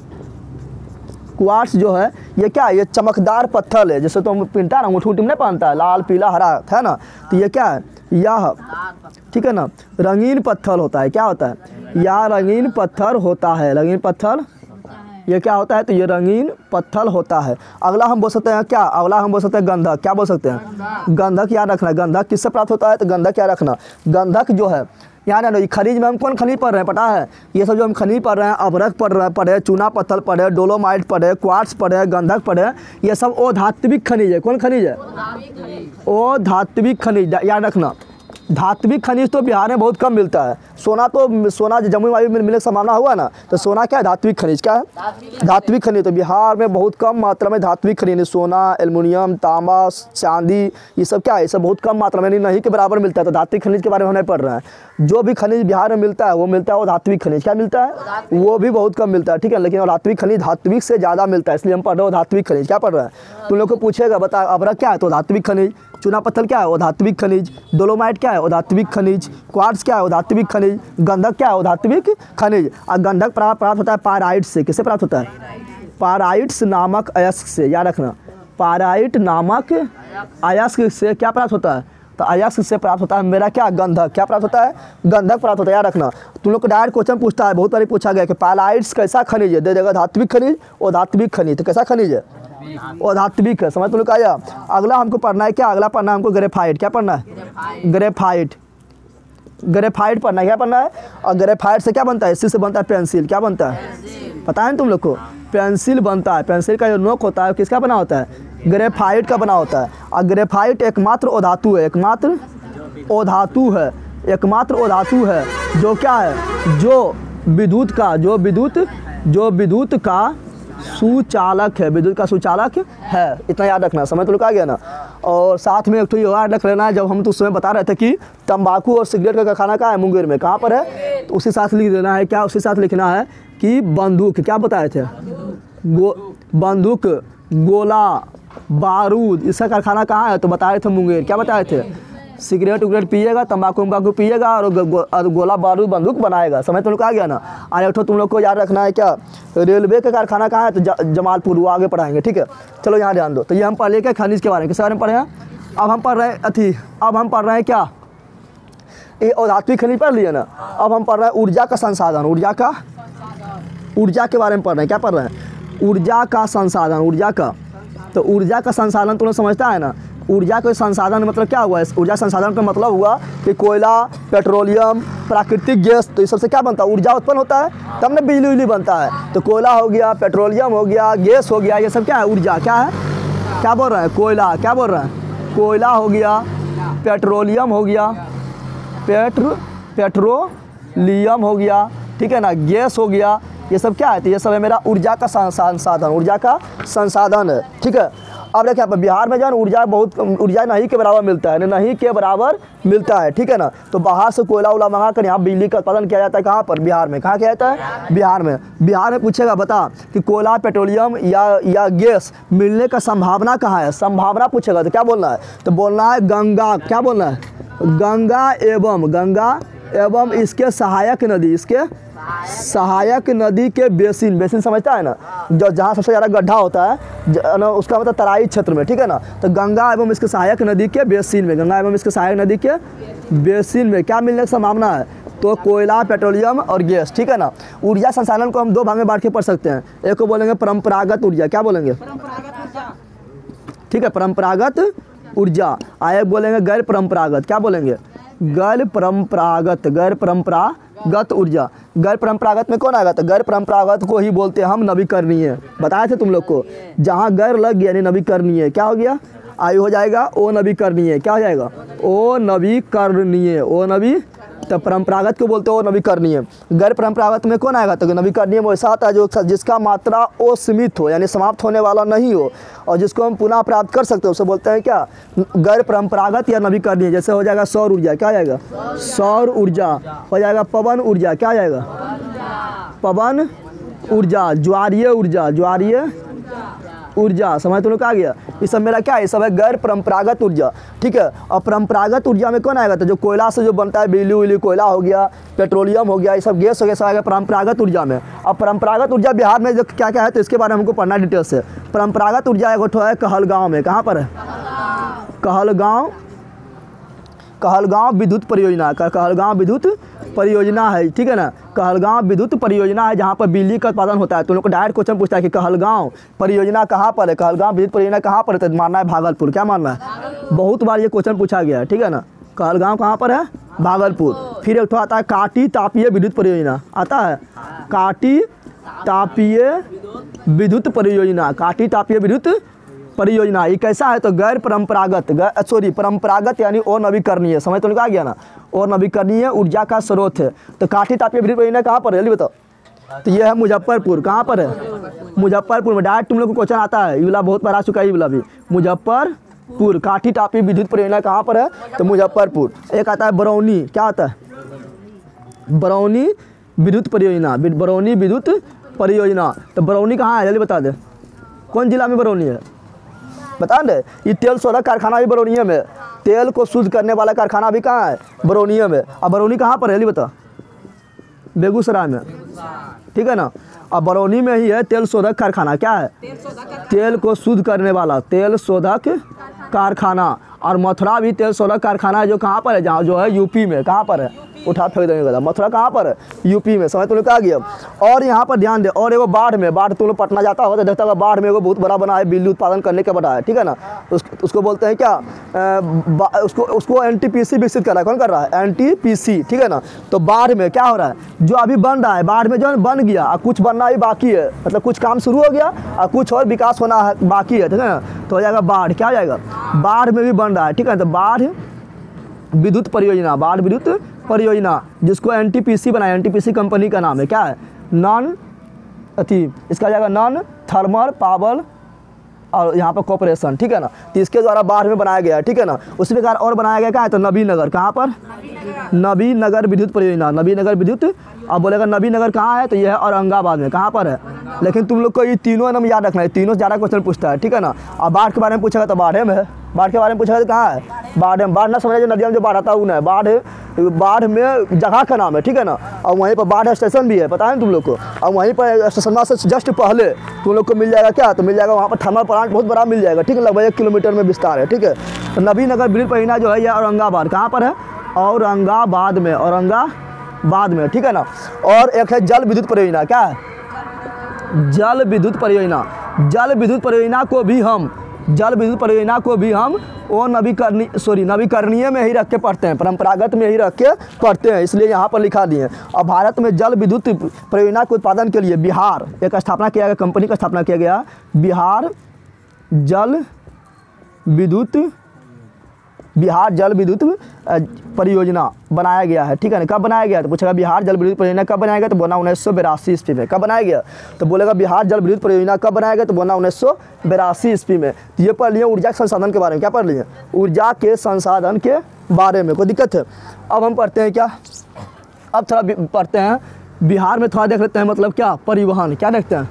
क्वार्ट्स जो है ये क्या है? ये चमकदार पत्थर है। जैसे तुम पिनता ना, मुठूटी में नहीं पहनता है, लाल पीला हरा है ना। तो ये क्या है? यह, ठीक है ना, रंगीन पत्थर होता है। क्या होता है? यह रंगीन पत्थर होता है। रंगीन पत्थर ये क्या होता है? तो ये रंगीन पत्थर होता है। अगला हम बोल सकते हैं क्या? अगला हम बोल सकते हैं गंधक। क्या बोल सकते हैं? गंधक याद रखना। गंधक किससे प्राप्त होता है? तो गंधक क्या रखना, गंधक जो है याद है ना। खनिज में हम कौन खनिज पढ़ रहे हैं पता है? ये सब जो हम खनिज पढ़ रहे हैं, अभ्रक पढ़ रहे पढ़े, चूना पत्थर पढ़े, डोलोमाइट पढ़े, क्वार्ट्स पढ़े, गंधक पढ़े, ये सब ओ धात्विक खनिज है। कौन खनिज है? ओ धात्विक खनिज। याद रखना, धात्विक खनिज तो बिहार में बहुत कम मिलता है। सोना तो सोना जमुई वायु में मिलने का संभावना हुआ ना, तो सोना क्या है? धात्विक खनिज। क्या है? धात्विक खनिज। तो बिहार में बहुत कम मात्रा में धात्विक खनिज, सोना, एल्युमिनियम, तांबा, चांदी, ये सब क्या है? ये सब बहुत कम मात्रा में, नहीं के बराबर मिलता है। तो धात्विक खनिज के बारे में हम नहीं पढ़ रहे हैं। जो भी खनिज बिहार में मिलता है वो मिलता है वो धात्विक खनिज। क्या मिलता है? वो भी बहुत कम मिलता है, ठीक है। लेकिन धात्विक खनिज धात्विक से ज़्यादा मिलता है, इसलिए हम पढ़ रहे हो धात्विक खनिज। क्या पढ़ रहे हैं? तुम लोग को पूछेगा बता अभ्रक क्या है? तो धात्विक खनिज। चूना पत्थर क्या है? वो धात्विक खनिज। डोलोमाइट क्या है? वो धात्विक खनिज। क्वार्ट्स क्या है? वो धात्विक खनिज। गंधक क्या है? वो धात्विक खनिज। और गंधक प्राप्त होता है पाराइट से। किससे प्राप्त होता है? पाराइट्स नामक अयस्क से। याद रखना, पाराइट नामक अयस्क से क्या प्राप्त होता है? तो अयस्क से प्राप्त होता है मेरा क्या? गंधक। क्या प्राप्त होता है? गंधक प्राप्त होता है। याद रखना, तुम लोग को डायरेक्ट क्वेश्चन पूछता है, बहुत बार पूछा गया कि पाराइट्स कैसा खनिज है? दे देगा धात्विक खनिज और धात्विक खनिज। तो कैसा खनिज है? और धात्विक है। समझ तुम लोग आया? अगला हमको पढ़ना है क्या? अगला पढ़ना है हमको ग्रेफाइट। क्या पढ़ना है? ग्रेफाइट। ग्रेफाइट पढ़ना है। क्या पढ़ना है? और ग्रेफाइट से क्या बनता है? इसी से बनता है पेंसिल। क्या बनता है? पता है ना तुम लोग को? पेंसिल बनता है। पेंसिल का जो नोक होता है किसका बना होता है? ग्रेफाइट का बना होता है। और ग्रेफाइट एकमात्र ओधातु है, एकमात्र ओधातु है, एकमात्र ओधातु है जो क्या है? जो विद्युत का, जो विद्युत जो विद्युत का सुचालक है, विद्युत का सुचालक है। इतना याद रखना। समझ तो लोग आ गया ना। और साथ में एक तो याद रख लेना, जब हम तो उस समय बता रहे थे कि तंबाकू और सिगरेट का कारखाना कहाँ है? मुंगेर में। कहाँ पर है? तो उसी साथ लिख देना है क्या? उसी साथ लिखना है कि बंदूक, क्या बताए थे? गो बंदूक, गोला, बारूद, इसका कारखाना कहाँ है? तो बताए थे मुंगेर। क्या बताए थे? सिगरेट उगरेट पिएगा, तंबाकू उम्बाकू पिएगा और गो, गो, गोला बारूद बंदूक बनाएगा। समझ तुम लोग आ गया ना। और एक तुम लोग को याद रखना है क्या? रेलवे का कारखाना कहाँ है? तो ज, जमालपुर। वो आगे पढ़ाएंगे, ठीक है। चलो यहाँ ध्यान दो। तो ये हम पढ़ लेके खनिज के बारे में, किस बारे में पढ़े हैं? अब हम पढ़ रहे हैं अथी अब हम पढ़ रहे हैं क्या? ये और धात्विक खनिज पढ़ लिया ना। अब हम पढ़ रहे हैं ऊर्जा का संसाधन। ऊर्जा का ऊर्जा के बारे में पढ़ रहे हैं। क्या पढ़ रहे हैं? ऊर्जा का संसाधन। ऊर्जा का तो ऊर्जा का संसाधन तुम लोग समझता है ना। ऊर्जा के संसाधन मतलब क्या हुआ? ऊर्जा संसाधन का मतलब हुआ कि कोयला, पेट्रोलियम, प्राकृतिक गैस, तो इस सबसे क्या बनता है? ऊर्जा उत्पन्न होता है, तब ना बिजली उजली बनता है। तो कोयला हो गया, पेट्रोलियम हो गया, गैस हो गया, ये सब क्या है? ऊर्जा। क्या है? क्या बोल रहे हैं? कोयला। क्या बोल रहे हैं? कोयला हो गया, पेट्रोलियम हो गया, पेट्रो पेट्रोलियम हो गया, ठीक है ना, गैस हो गया, ये सब क्या है? तो ये सब है मेरा ऊर्जा का संसाधन। ऊर्जा का संसाधन है, ठीक है। अब देखिए यहाँ पर बिहार में जो है ऊर्जा बहुत ऊर्जा नहीं के बराबर मिलता है, नहीं के बराबर मिलता है, ठीक है ना। तो बाहर से कोयला उला मंगा कर यहाँ बिजली का उत्पादन किया जाता है, कहाँ पर? बिहार में। कहाँ किया जाता है? बिहार में। बिहार में पूछेगा बता कि कोयला, पेट्रोलियम या या गैस मिलने का संभावना कहाँ है? संभावना पूछेगा तो क्या बोलना है? तो बोलना है गंगा, क्या बोलना है? गंगा एवं गंगा एवं इसके सहायक नदी, इसके सहायक नदी के बेसिन, बेसिन समझता है ना, जो जहाँ सबसे ज़्यादा गड्ढा होता है ना, उसका मतलब तराई क्षेत्र में, ठीक है ना। तो गंगा एवं इसके सहायक नदी के बेसिन में, गंगा एवं इसके सहायक नदी के बेसिन में क्या मिलने की संभावना है? तो कोयला, पेट्रोलियम और गैस, ठीक है ना। ऊर्जा संसाधन को हम दो भाग में बांट के पढ़ सकते हैं। एक को बोलेंगे परंपरागत ऊर्जा, क्या बोलेंगे? ठीक है, परंपरागत ऊर्जा। आए बोलेंगे गैर परंपरागत, क्या बोलेंगे? गैर परंपरागत, गैर परंपरागत ऊर्जा। गैर परंपरागत में कौन आएगा? तो गैर परंपरागत को ही बोलते हैं हम नवीकरणीय। बताए थे तुम लोग को, जहाँ गैर लग गया यानी नवीकरणीय, क्या हो गया? आयु हो जाएगा ओ नवीकरणीय, क्या हो जाएगा? ओ नवीकरणीय, ओ नवी तो परंपरागत को बोलते हो नवीकरणीय। गैर परंपरागत में कौन आएगा? तो नवीकरणीय में वैसा आता है जो जिसका मात्रा असीमित हो, यानी समाप्त होने वाला नहीं हो, और जिसको हम पुनः प्राप्त कर सकते हो, उसे बोलते हैं क्या? गैर परंपरागत या नवीकरणीय। जैसे हो जाएगा सौर ऊर्जा, क्या हो जाएगा? सौर ऊर्जा हो जाएगा। पवन ऊर्जा, क्या हो जाएगा? पवन ऊर्जा। ज्वारीय ऊर्जा, ज्वारीय ऊर्जा। समझ तुम लोग आ गया? ये सब मेरा क्या है? ये सब है गैर परंपरागत ऊर्जा, ठीक है। और परंपरागत ऊर्जा में कौन आएगा? तो जो कोयला से जो बनता है, बिजली उजली, कोयला हो गया, पेट्रोलियम हो गया, ये सब गैस हो गया, सब आएगा परंपरागत ऊर्जा में। अब परंपरागत ऊर्जा बिहार में जो क्या क्या है तो इसके बारे में हमको पढ़ना डिटेल से। परंपरागत ऊर्जा एक है कहलगांव में, कहाँ पर है? कहलगांव, कहलगांव विद्युत परियोजना, कहलगांव विद्युत परियोजना है, ठीक है ना। कहलगांव विद्युत परियोजना है जहाँ पर बिजली का उत्पादन होता है। तो लोग को डायरेक्ट क्वेश्चन पूछता है कि कहलगांव परियोजना कहाँ पर है? कहलगांव विद्युत परियोजना कहाँ पर है? तो मानना है भागलपुर। क्या मानना है? बहुत बार ये क्वेश्चन पूछा गया है, ठीक है ना। कहलगांव कहाँ पर है? भागलपुर। फिर एक तो आता है काटी तापीय विद्युत परियोजना, आता है काटी तापीय विद्युत परियोजना, काटी तापीय विद्युत परियोजना। ये कैसा है? तो गैर परंपरागत, सॉरी परंपरागत यानी और नवीकरणीय। समझ तो निकल गया ना? और नवीकरणीय ऊर्जा का स्रोत है। तो काठी तापीय विद्युत परियोजना कहाँ पर है? जल्दी बताओ। तो ये है मुजफ्फरपुर। कहाँ पर है? मुजफ्फरपुर में। डायरेक्ट तुम लोग को क्वेश्चन आता है, ये वाला बहुत बार आ चुका है, ये वाला भी। मुजफ्फरपुर काठी तापीय विद्युत परियोजना कहाँ पर है? तो मुजफ्फरपुर। एक आता है बरौनी, क्या आता है? बरौनी विद्युत परियोजना, बरौनी विद्युत परियोजना। तो बरौनी कहाँ है? जल्दी बता दे, कौन जिला में बरौनी है? बता दे। ये तेल शोधक कारखाना भी बरौनिया में, तेल को शुद्ध करने वाला कारखाना भी कहाँ है? बरौनिया में। अब बरौनी कहाँ पर है? बता। बेगूसराय में, ठीक है ना। अब बरौनी में ही है तेल शोधक कारखाना, क्या है? तेल को शुद्ध करने वाला तेल शोधक कारखाना। और मथुरा भी तेल शोधक कारखाना है, जो कहाँ पर है? जहाँ जो है यूपी में। कहाँ पर है? उठा फेंक देंगे गला। मथुरा कहाँ पर है? यूपी में। समझ तुम लोग कहा गया। और यहाँ पर ध्यान दे, और एगो बाढ़ में, बाढ़ तुम लोग पटना जाता हो तो देखता होगा बाढ़ में एगो बहुत बड़ा बना है, बिजली उत्पादन करने का बना है, ठीक है ना। उस, उसको बोलते हैं क्या? आ, उसको उसको एन टी पी सी विकसित कर रहा है। कौन कर रहा है? एन टी पी सी, ठीक है ना। तो बाढ़ में क्या हो रहा है? जो अभी बन रहा है, बाढ़ में जो बन गया और कुछ बनना ही बाकी है, मतलब कुछ काम शुरू हो गया और कुछ और विकास होना है बाकी है, ठीक है ना। तो हो जाएगा बाढ़। क्या हो जाएगा? बाढ़ में भी बन रहा है, ठीक है। तो बाढ़ विद्युत परियोजना, बाढ़ विद्युत परियोजना, जिसको एन टी पी सी बनाया, N T P C company का नाम है, क्या है? नॉन अथी इसका जाएगा नॉन थर्मल पावर और यहाँ पर कॉर्पोरेशन, ठीक है ना। तो इसके द्वारा बाढ़ में बनाया गया है, ठीक है ना। उसी प्रकार और बनाया गया क्या है? तो नबीनगर। कहाँ पर? नबीनगर विद्युत परियोजना, नबीनगर विद्युत। अब बोलेगा नबीनगर कहाँ है? तो यह है औरंगाबाद में। कहाँ पर है? लेकिन तुम लोग को ये तीनों नाम याद रखना है, तीनों ज़्यादा क्वेश्चन पूछता है, ठीक है ना। अब बाढ़ के बारे में पूछेगा तो बाढ़ में है, बाढ़ के बारे में पूछेगा तो कहाँ है? बाढ़ में। बाढ़ ना समझे जो नदियों में जो बाढ़ आता है वो है, बाढ़ बाढ़ में जगह का नाम है, ठीक है ना। और वहीं पर बाढ़ स्टेशन भी है, पता है ना तुम लोग को। और वहीं पर स्टेशन से जस्ट पहले तुम लोग को मिल जाएगा क्या? तो मिल जाएगा वहाँ पर थर्मल प्लांट बहुत बड़ा मिल जाएगा, ठीक है। लगभग एक किलोमीटर में विस्तार है, ठीक है। तो नबीनगर विद्युत परियोजना जो है यह औरंगाबाद। कहाँ पर है? औरंगाबाद में, औरंगाबाद में, ठीक है ना। और एक है जल विद्युत परियोजना, क्या है? जल विद्युत परियोजना। जल विद्युत परियोजना को भी हम जल विद्युत परियोजना को भी हम वो नवीकरणीय सॉरी नवीकरणीय में ही रख के पढ़ते हैं, परंपरागत में ही रख के पढ़ते हैं, इसलिए यहाँ पर लिखा दिए। और भारत में जल विद्युत परियोजना के उत्पादन के लिए बिहार एक स्थापना किया गया, कंपनी का स्थापना किया गया, बिहार जल विद्युत बिहार जल विद्युत परियोजना बनाया गया है, ठीक है ना। कब बनाया गया तो पूछेगा बिहार जल विद्युत परियोजना कब बनाया गया तो बोलना उन्नीस सौ बिरासी ईस्वी में। कब बनाया गया तो बोलेगा बिहार जल विद्युत परियोजना कब बनाया गया तो बोलना उन्नीस सौ बिरासी ईस्वी में। तो ये पढ़ लिए ऊर्जा के संसाधन के बारे में। क्या पढ़ लिए? ऊर्जा के संसाधन के बारे में। कोई दिक्कत है? अब हम पढ़ते हैं क्या, अब थोड़ा पढ़ते हैं बिहार में, थोड़ा देख लेते हैं मतलब क्या परिवहन, क्या देखते हैं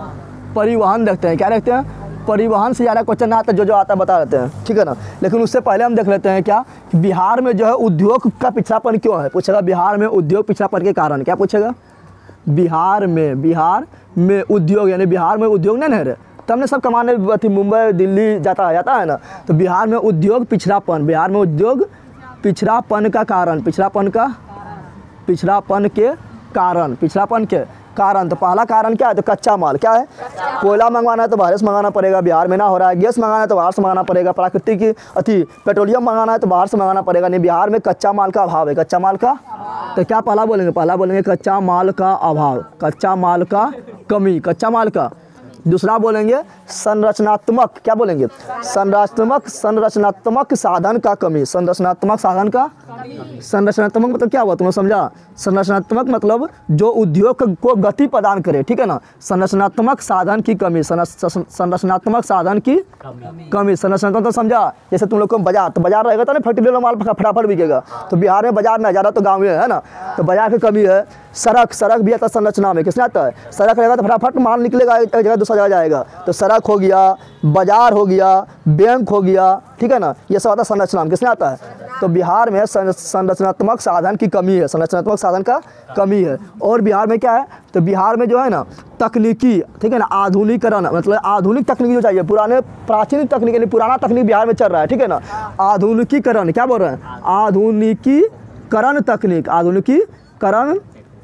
परिवहन देखते हैं, क्या देखते हैं परिवहन से ज़्यादा क्वेश्चन आता है, जो जो आता है बता देते हैं, ठीक है ना। लेकिन उससे पहले हम देख लेते हैं क्या बिहार में जो है उद्योग का पिछड़ापन क्यों है। पूछेगा बिहार में उद्योग पिछड़ापन के कारण। क्या पूछेगा? बिहार में बिहार में उद्योग, यानी बिहार में उद्योग नहीं है तब हमने सब कमाने अथी मुंबई दिल्ली जाता है जाता है ना। तो बिहार में उद्योग पिछड़ापन, बिहार में उद्योग पिछड़ापन का कारण, पिछड़ापन का पिछड़ापन के कारण, पिछड़ापन के कारण। तो पहला कारण क्या है तो कच्चा माल। क्या है? कोयला मंगवाना है तो बाहर से मंगाना पड़ेगा, बिहार में ना हो रहा है। गैस मंगाना है तो बाहर से मंगाना पड़ेगा। प्राकृतिक की अति पेट्रोलियम मंगाना है तो बाहर से मंगाना पड़ेगा। नहीं, बिहार में कच्चा माल का अभाव है। कच्चा माल का तो क्या पहला बोलेंगे? पहला बोलेंगे कच्चा माल का अभाव, कच्चा माल का कमी, कच्चा माल का। दूसरा बोलेंगे संरचनात्मक, क्या बोलेंगे? संरचनात्मक संरचनात्मक साधन का कमी, संरचनात्मक साधन का संरचनात्मक मतलब क्या हुआ? तुमने समझा? संरचनात्मक मतलब जो उद्योग को गति प्रदान करे, ठीक है ना। संरचनात्मक साधन की कमी, संरचनात्मक साधन की कमी, संरचनात्मक तो समझा। जैसे तुम लोग को बाजार, तो बाजार रहेगा तो ना फैक्ट्री में माल फटाफट बिकेगा। तो बिहार में बाजार में ज़्यादा तो गाँव में है ना, तो बाजार की कमी है। सड़क, सड़क भी आता है संरचना में, किसने आता है? सड़क रहेगा तो फटाफट माल निकलेगा, एक जगह दूसरा जगह जाएगा। तो सड़क हो गया, बाजार हो गया, बैंक हो गया, ठीक है ना, ये सब आता है संरचना में, किसने आता है? तो बिहार में संरचनात्मक साधन की कमी है, संरचनात्मक साधन का कमी है। और बिहार में क्या है तो बिहार में जो है ना तकनीकी, ठीक है ना, आधुनिकीकरण, मतलब आधुनिक तकनीक जो चाहिए, पुराने प्राचीन तकनीक यानी पुराना तकनीक बिहार में चल रहा है, ठीक है ना। आधुनिकीकरण, क्या बोल रहे हैं? आधुनिकीकरण तकनीक, आधुनिकीकरण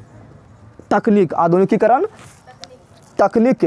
तकनीक, आधुनिकीकरण तकनीक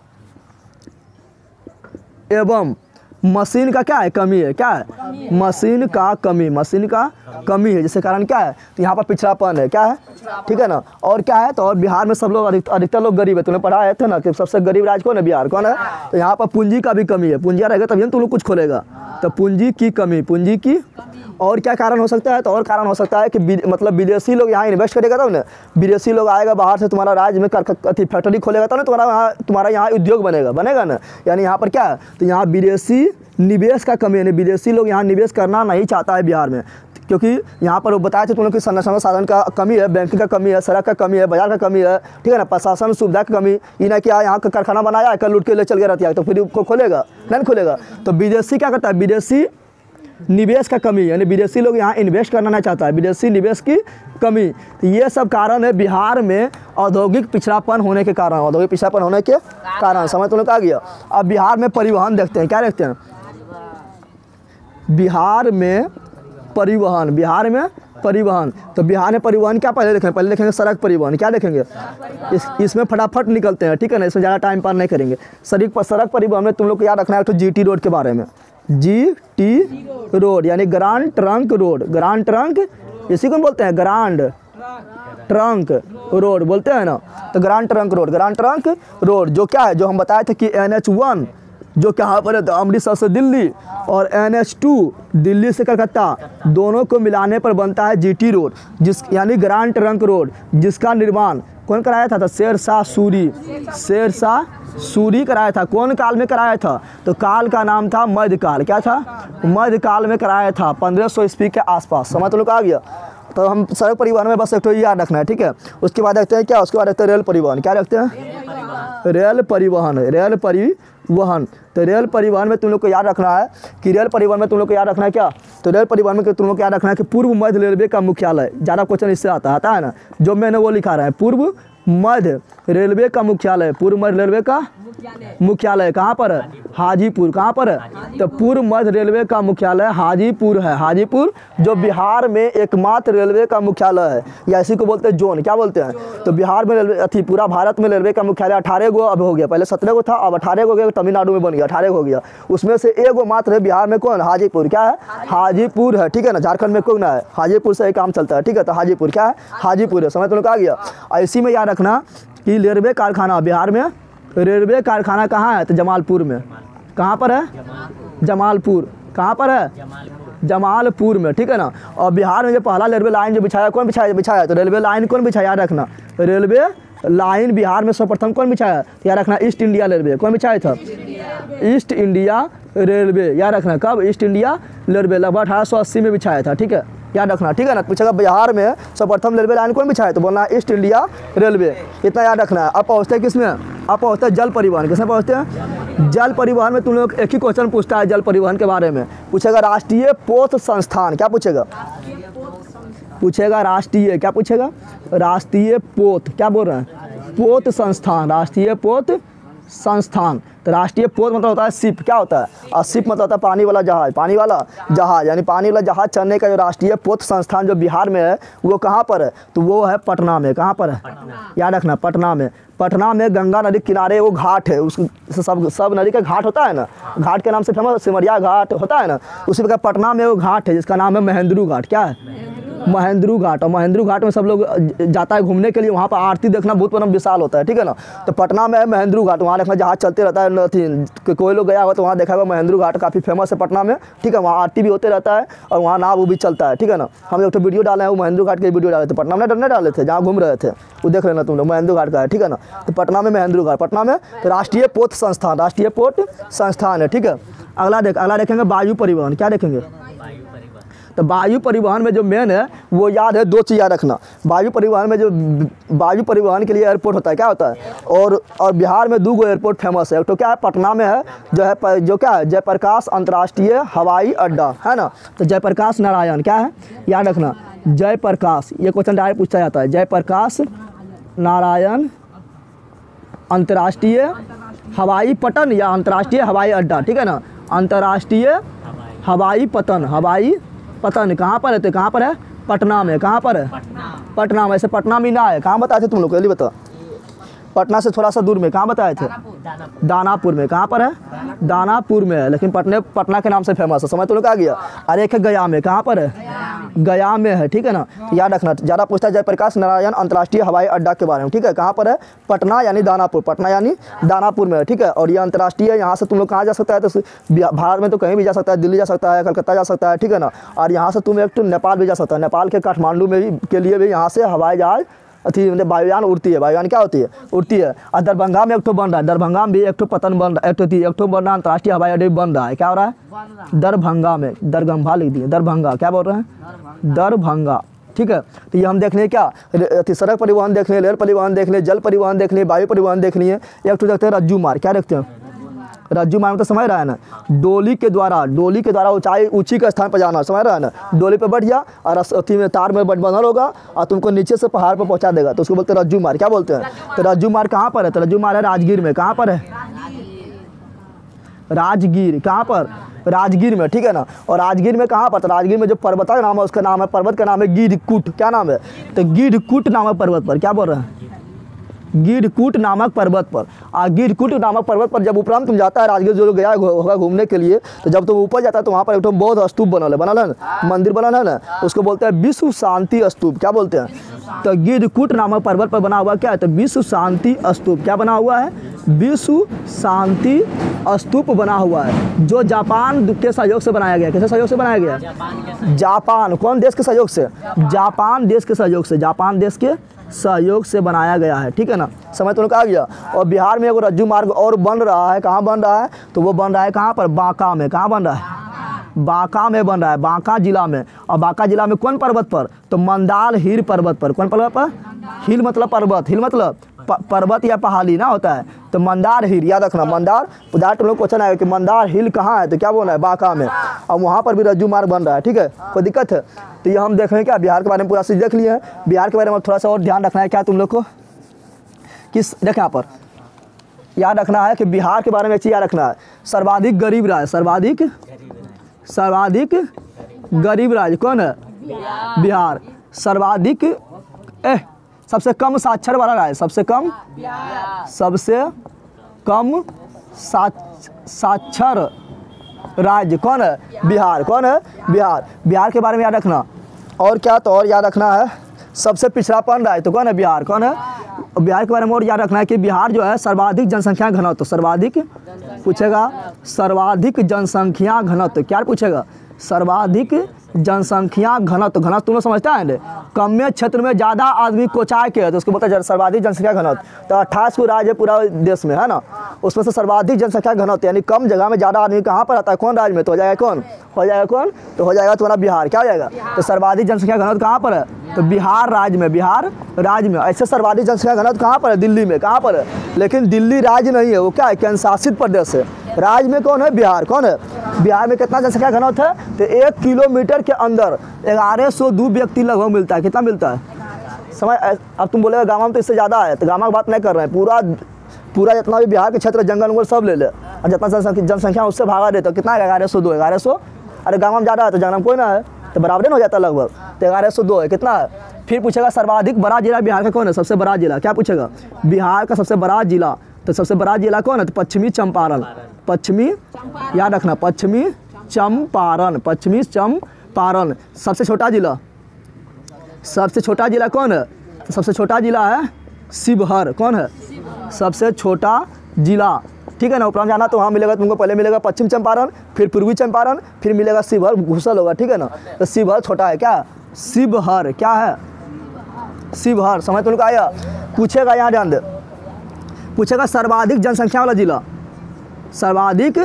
एवं मशीन का क्या है? कमी है। क्या है? मशीन का कमी, मशीन का कमी है, जिसके कारण क्या है तो यहाँ पर पिछड़ापन है। क्या है? ठीक है ना। और क्या है तो और बिहार में सब लोग अधिकतर लोग गरीब है। तुमने पढ़ा है थे ना कि सबसे गरीब राज्य कौन है? बिहार। कौन है? तो यहाँ पर पूंजी का भी कमी है। पूंजी रहेगा तभी तुम लोग कुछ खोलेगा। तो पूंजी की कमी, पूंजी की। और क्या कारण हो सकता है तो और कारण हो सकता है कि मतलब विदेशी लोग यहाँ इन्वेस्ट करेगा तब ना, विदेशी लोग आएगा बाहर से, तुम्हारा राज्य में अथी फैक्ट्री खोलेगा तब ना तुम्हारा यहाँ तुम्हारा यहाँ उद्योग बनेगा बनेगा ना। यानी यहाँ पर क्या है तो यहाँ विदेशी निवेश का कमी है, विदेशी लोग यहाँ निवेश करना नहीं चाहता है बिहार में, क्योंकि यहाँ पर वो बताया थे तुम लोग की संरचना साधन का कमी है, बैंकिंग का कमी है, सड़क का कमी है, बाजार का कमी है, ठीक है ना, प्रशासन सुविधा की कमी। ये ना क्या यहाँ का कारखाना बनाया है, कल लूट के ले चल गया रहती है, तो फिर उसको खोलेगा नहीं खोलेगा। तो विदेशी क्या करता है? विदेशी निवेश का कमी, यानी विदेशी लोग यहाँ इन्वेस्ट करना नहीं चाहता है, विदेशी निवेश की कमी। तो ये सब कारण है बिहार में औद्योगिक पिछड़ापन होने के कारण, औद्योगिक पिछड़ापन होने के कारण। समझ तुम लोग आ गया। अब बिहार में परिवहन देखते हैं। क्या देखते हैं? बिहार में परिवहन, बिहार में परिवहन। तो बिहार में परिवहन क्या पहले देखेंगे? पहले देखेंगे सड़क परिवहन। क्या देखेंगे? इस इसमें फटाफट निकलते हैं, ठीक है ना, इसमें ज़्यादा टाइम पार नहीं करेंगे। सड़क सड़क परिवहन में तुम लोग को याद रखना है तो जी टी रोड के बारे में। जी टी रोड यानी grand trunk road, grand trunk इसी को बोलते हैं, ग्रांड ट्रंक रोड बोलते हैं ना। तो grand trunk road, grand trunk road जो क्या है, जो हम बताए थे कि एन एच वन जो कहाँ पर है तो अमृतसर से दिल्ली, और एन एच टू दिल्ली से कलकत्ता, दोनों को मिलाने पर बनता है जी टी रोड, जिस यानी ग्रांड ट्रंक रोड, जिसका निर्माण कौन कराया था? तो शेरशाह सूरी, शेरशाह सूरी कराया था। कौन काल में कराया था? तो काल का नाम था मध्यकाल। क्या था? मध्यकाल में कराया था, पंद्रह सौ ईस्वी के आसपास। समझ तो लोग आ गया। तो हम सड़क परिवहन में बस एक तो याद रखना है, ठीक है। उसके बाद देखते हैं क्या, उसके बाद देखते हैं रेल परिवहन। क्या रखते हैं? रेल परिवहन, रेल परिवहन। तो रेल परिवहन में तुम लोग को याद रखना है कि रेल परिवहन में तुम लोग को याद रखना है क्या, तो रेल परिवहन में तुम लोग को याद रखना है कि पूर्व मध्य रेलवे का मुख्यालय, ज़्यादा क्वेश्चन इससे आता आता है ना, जो मैंने वो लिखा रहा है, पूर्व मध्य रेलवे का मुख्यालय, पूर्व मध्य रेलवे का मुख्यालय कहाँ पर है? हाजीपुर। कहाँ पर है? तो पूर्व मध्य रेलवे का मुख्यालय हाजीपुर है, हाजीपुर, जो बिहार में एकमात्र रेलवे का मुख्यालय है, या इसी को बोलते हैं जोन। क्या बोलते हैं? तो बिहार में रेलवे अथी पूरा भारत में रेलवे का मुख्यालय अठारह गो अब हो गया, पहले सत्रह गो था, अब अठारह गो हो गया, तमिलनाडु में बन गया, अठारह हो गया। उसमें से एक गो मात्र है बिहार में, कौन? हाजीपुर। क्या है? हाजीपुर है, ठीक है ना। झारखंड में कोई ना है, हाजीपुर से ही काम चलता है, ठीक है। तो हाजीपुर क्या है? हाजीपुर है। समझ तो आ गया। इसी में याद रखना कि रेलवे कारखाना बिहार में, रेलवे कारखाना कहाँ है? तो जमालपुर में। कहाँ पर है? जमालपुर। कहाँ पर है? जमालपुर में, ठीक है ना। और बिहार में जो पहला रेलवे लाइन जो बिछाया, कौन बिछाया बिछाया तो रेलवे लाइन कौन बिछाया, याद रखना। रेलवे लाइन बिहार में सर्वप्रथम कौन बिछाया, तो याद रखना ईस्ट इंडिया रेलवे। कौन बिछाया था, ईस्ट इंडिया रेलवे, याद रखना। कब, ईस्ट इंडिया रेलवे लगभग अठारह सौ अस्सी में बिछाया था, ठीक है, याद रखना, ठीक है ना। पूछेगा बिहार में सर्वप्रथम रेलवे लाइन कौन बिछाया, तो बोलना है ईस्ट इंडिया रेलवे, इतना याद रखना है। अब पहुँचते हैं किसमें, अब पहुँचते हैं जल परिवहन। किसमें पहुँचते हैं, जल परिवहन में। तुम लोग एक ही क्वेश्चन पूछता है जल परिवहन के बारे में, पूछेगा राष्ट्रीय पोत संस्थान, क्या पूछेगा, पूछेगा राष्ट्रीय, क्या पूछेगा, राष्ट्रीय पोत, क्या बोल रहे हैं, पोत संस्थान, राष्ट्रीय पोत संस्थान। तो राष्ट्रीय पोत मतलब होता है शिप, क्या होता है, और शिप मतलब होता है पानी वाला जहाज, पानी वाला जहाज, यानी पानी वाला जहाज चलने का जो राष्ट्रीय पोत संस्थान जो बिहार में है वो कहाँ पर है, तो वो है पटना में। कहाँ पर है, याद रखना, पटना में। पटना में गंगा नदी के किनारे वो घाट है, उस सब सब नदी का घाट होता है ना, घाट के नाम से फेमस सिमरिया घाट होता है ना, उसी प्रकार पटना में वो घाट है जिसका नाम है महेंद्रू घाट। क्या है, महेंद्रू घाट। और महेंद्रू घाट में सब लोग जाता है घूमने के लिए, वहाँ पर आरती देखना बहुत बड़ा विशाल होता है, ठीक है ना। तो पटना में है महेंद्रू घाट, वहाँ देखना जहाज चलते रहता है, कोई लोग गया हो तो वहाँ देखा होगा महेंद्रू घाट काफ़ी फेमस है पटना में, ठीक है। वहाँ आरती भी होते रहता है और वहाँ नाव वो भी चलता है, ठीक है ना। हम लोग तो वीडियो डाले हैं, वो महेंद्रू घाट के वीडियो डाले थे, पटना में डरने डाले थे, जहाँ घूम रहे थे, वो देख लेना तुम लोग, महेंद्रू घाट का है, ठीक है ना। तो पटना में महेंद्रू घाट, पटना में राष्ट्रीय पोत संस्थान, राष्ट्रीय पोत संस्थान है, ठीक है। अगला देख अगला देखेंगे वायु परिवहन, क्या देखेंगे, तो वायु परिवहन में जो मेन है वो याद है, दो चीज़ याद रखना। वायु परिवहन में जो वायु परिवहन के लिए एयरपोर्ट होता है, क्या होता है, और और बिहार में दो गो एयरपोर्ट फेमस है। तो क्या है, पटना में है जो है जो क्या है जयप्रकाश अंतर्राष्ट्रीय हवाई अड्डा, है ना। तो जयप्रकाश नारायण क्या है, याद रखना, जयप्रकाश, ये क्वेश्चन डायरेक्ट पूछा जाता है, जयप्रकाश नारायण अंतर्राष्ट्रीय हवाई पटन या अंतर्राष्ट्रीय हवाई अड्डा, ठीक है ना। अंतर्राष्ट्रीय हवाई पतन, हवाई पतन कहाँ पर है, तो कहाँ पर है, पटना में। कहाँ पर है, पटना में। ऐसे पटना में ना है, कहाँ बताए थे तुम लोग, जल्दी बता, पटना से थोड़ा सा दूर में, कहाँ बताए थे, दानापुर में। कहाँ पर है, दानापुर में है, लेकिन पटने पटना के नाम से फेमस है, समझ तुम लोग आ गया। अरे एक है गया में, कहाँ पर है, गया में है, ठीक है ना। तो याद रखना, ज़्यादा पूछता है जयप्रकाश नारायण अंतर्राष्ट्रीय हवाई अड्डा के बारे में, ठीक है। कहाँ पर है, पटना यानी दानापुर, पटना यानी दानापुर में है, ठीक है। और ये अंतर्राष्ट्रीय, यहाँ से तुम लोग कहाँ जा सकता है, तो भारत में तो कहीं भी जा सकता है, दिल्ली जा सकता है, कलकत्ता जा सकता है, ठीक है ना। और यहाँ से तुम एक तो नेपाल भी जा सकता है, नेपाल के काठमांडू में भी के लिए भी यहाँ से हवाई जहाज अथी मतलब वायुयान उड़ती है, वायुयान क्या होती है, उड़ती है। और दरभंगा में एक ठो बन रहा है, दरभंगा में भी एक ठो पतन बन रहा है, एक ठो एक ठो बन रहा है, अंतर्राष्ट्रीय हवाई अड्डा बन रहा है, क्या हो रहा है, दरभंगा में, दरगंभा लिख दिए, दरभंगा, क्या बोल रहे हैं, दरभंगा, ठीक है। तो ये हम देख लें क्या, सड़क परिवहन देख लें, रेल परिवहन देख लें, जल परिवहन देख लें, वायु परिवहन देख लिए। एक ठो देखते हैं रज्जू मार्ग, क्या देखते हैं, रज्जू मार्ग तो समझ रहा है ना, डोली के द्वारा, डोली के द्वारा ऊंचाई ऊंची के स्थान पर जाना, समझ रहा है ना। डोली पे बैठ जा और अथी में तार में बंधल होगा और तुमको नीचे से पहाड़ पर पहुंचा देगा, तो उसको बोलते हैं रज्जू मार्ग, क्या बोलते हैं। तो रज्जू मार्ग कहाँ पर है, तो रज्जू मार्ग है राजगीर में। कहाँ पर है, राजगीर, कहाँ पर, राजगीर में, ठीक है ना। और राजगीर में कहाँ पर, तो राजगीर में जो पर्वत का नाम है उसका नाम है, पर्वत का नाम है गिरकुट, क्या नाम है, तो गिरकुट नामक पर्वत पर, क्या बोल रहे हैं, गिरकुट नामक पर्वत पर। आ गिरकुट नामक पर्वत पर जब उपरांत तुम जाता है, राजगीर जो लोग गया होगा घूमने के लिए, तो जब तुम ऊपर जाता है तो वहाँ पर एक तो बौद्ध स्तूप बनल है, बनल है ना, मंदिर बनल है ना, उसको बोलते हैं विश्व शांति स्तूप, क्या बोलते हैं। तो गिरकुट नामक पर्वत पर बना हुआ क्या है, तो विश्व शांति स्तूप, क्या बना हुआ है, विश्व शांति स्तूप बना हुआ है, जो जापान के सहयोग से बनाया गया। किसके सहयोग से बनाया गया, जापान, कौन देश के सहयोग से, जापान देश के सहयोग से, जापान देश के सहयोग से बनाया गया है, ठीक है ना। समझ तो लोग आ गया। और बिहार में एगो रज्जू मार्ग और बन रहा है, कहाँ बन रहा है, तो वो बन रहा है कहाँ पर, बांका में। कहाँ बन रहा है, बांका में बन रहा है, बांका जिला में। और बांका जिला में कौन पर्वत पर, तो मंदार हिल पर्वत पर। कौन पर्वत पर, हिल मतलब पर्वत, हिल मतलब पर्वत या पहाड़ी ना होता है, तो मंदार हिल, याद रखना, मंदार पुजाट लोग क्वेश्चन आएगा कि मंदार हिल कहाँ है, तो क्या बोलना है, बांका में। और वहाँ पर भी रज्जू मार्ग बन रहा है, ठीक है, कोई दिक्कत है। तो ये हम देख रहे हैं क्या, बिहार के बारे में पूरा चीज़ देख लिए हैं। बिहार के बारे में थोड़ा सा और ध्यान रखना है क्या तुम लोग को, किस देखें यहाँ पर याद रखना है कि बिहार के बारे में एक चीज़ याद रखना है, सर्वाधिक गरीब राज्य, सर्वाधिक सर्वाधिक गरीब राज्य कौन है, बिहार। सर्वाधिक ए सबसे कम साक्षर वाला राज्य, सबसे कम सबसे कम साक्षर राज्य कौन है, बिहार। कौन है, बिहार। बिहार के बारे में याद रखना। और क्या, तो और याद रखना है सबसे पिछड़ापन राज्य, तो कौन है, बिहार। कौन है, बिहार के बारे में और याद रखना है कि बिहार जो है सर्वाधिक जनसंख्या घनत्व, सर्वाधिक पूछेगा, सर्वाधिक जनसंख्या घनत्व, क्या पूछेगा, सर्वाधिक जनसंख्या घनत्व, घनत्व तुम लोग समझते हैं, कम में क्षेत्र में ज़्यादा आदमी कोचाए के है तो उसको बोलता है सर्वाधिक जनसंख्या घनत्व। तो अट्ठाईस को राज्य है पूरा देश में, है ना, उसमें से सर्वाधिक जनसंख्या घनत्व यानी कम जगह में ज़्यादा आदमी कहाँ पर आता है, कौन राज्य में, तो हो जाएगा कौन, हो जाएगा कौन, तो हो जाएगा तुम्हारा बिहार। क्या हो जाएगा, तो सर्वाधिक जनसंख्या घनत्व कहाँ पर है, तो बिहार राज्य में, बिहार राज्य में। ऐसे सर्वाधिक जनसंख्या घनत्व कहाँ पर है, दिल्ली में, कहाँ पर है, लेकिन दिल्ली राज्य नहीं है, वो क्या है, केंद्र शासित प्रदेश है। राज्य में कौन है, बिहार, कौन है, बिहार में कितना जनसंख्या घनत्व है, तो एक किलोमीटर के अंदर ग्यारह सौ दो व्यक्ति लगभग मिलता है। कितना मिलता है, समझ। अब तुम बोलेगा गाँव में तो इससे ज़्यादा है, तो गाँव की बात नहीं कर रहे हैं, पूरा पूरा जितना भी बिहार के क्षेत्र जंगल उंगल सब ले ले और जितना जनसंख्या जनसंख्या उससे भागा दे तो कितना है, ग्यारह सौ दो, ग्यारह सौ। अरे गाँव में ज़्यादा है तो जंगल में कोई ना है तो बराबर हो जाता है लगभग, तो ग्यारह सौ दो है, कितना है। फिर पूछेगा सर्वाधिक बड़ा जिला बिहार का कौन है, सबसे बड़ा जिला, क्या पूछेगा, बिहार का सबसे बड़ा जिला, तो सबसे बड़ा जिला कौन है, तो पश्चिमी चंपारण, पश्चिमी, याद रखना, पश्चिमी चंपारण, पश्चिमी चंपारण। सबसे छोटा जिला, सबसे छोटा जिला कौन है, तो सबसे छोटा जिला है शिवहर, कौन है, सबसे छोटा जिला, ठीक है ना। ऊपर जाना तो वहाँ मिलेगा तुमको, पहले मिलेगा पश्चिम चंपारण, फिर पूर्वी चंपारण, फिर मिलेगा शिवहर, घुसल होगा, ठीक है ना। तो शिवहर छोटा है, क्या, शिवहर, क्या है, शिवहर। समझ तुमको आया। पूछेगा यहाँ ध्यान दे, पूछेगा सर्वाधिक जनसंख्या वाला जिला, सर्वाधिक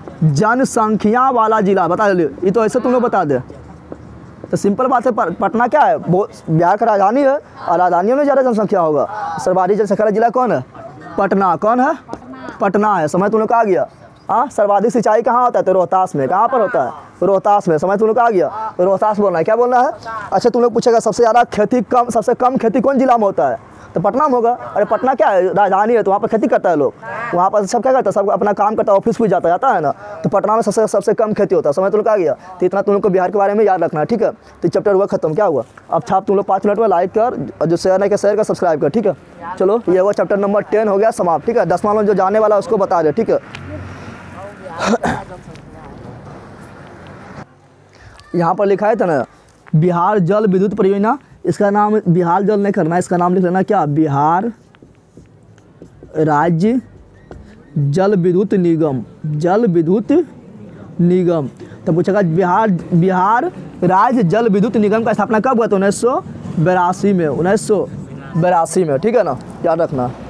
जनसंख्या वाला जिला बता दे, ये तो ऐसे तुम लोग बता दे, तो सिंपल बात है। पटना क्या है, वो बिहार का राजधानी है और राजधानियों में ज़्यादा जनसंख्या होगा। सर्वाधिक जनसंख्या वाला जिला कौन है, पटना, कौन है, पटना है। समझ तुम लोग आ गया। हाँ, सर्वाधिक सिंचाई कहाँ होता है, तो रोहतास में, कहाँ पर होता है, रोहतास में। समझ तुम लोग आ गया, रोहतास बोलना है, क्या बोलना है। अच्छा तुम लोग पूछेगा सबसे ज़्यादा खेती कम, सबसे कम खेती कौन जिला में होता है, तो पटना में होगा। अरे पटना क्या है, राजधानी है, तो वहाँ पर खेती करता है लोग, वहाँ पर सब क्या करता है, सब अपना काम करता है, ऑफिस भी जाता जाता है ना, तो पटना में सबसे सबसे कम खेती होता है। समझ तुम लोग आ गया। तो इतना तुम लोग को बिहार के बारे में याद रखना है, ठीक है। तो चैप्टर हुआ खत्म, क्या हुआ। अब छाप तुम लोग पाँच मिनट में लाइक कर, और जो शेयर नहीं कर शेयर कर, सब्सक्राइब कर, ठीक है। चलो ये हुआ चैप्टर नंबर टेन हो गया समाप्त, ठीक है। दसवां में जो जाने वाला उसको बता दे, ठीक है। यहाँ पर लिखा है था ना, बिहार जल विद्युत परियोजना, इसका नाम बिहार जल नहीं करना, इसका नाम लिख लेना क्या, बिहार राज्य जल विद्युत निगम, जल विद्युत निगम। तो पूछेगा बिहार बिहार राज्य जल विद्युत निगम का स्थापना कब हुआ, तो उन्नीस सौ बेरासी में, उन्नीस सौ बेरासी में, ठीक है ना, याद रखना।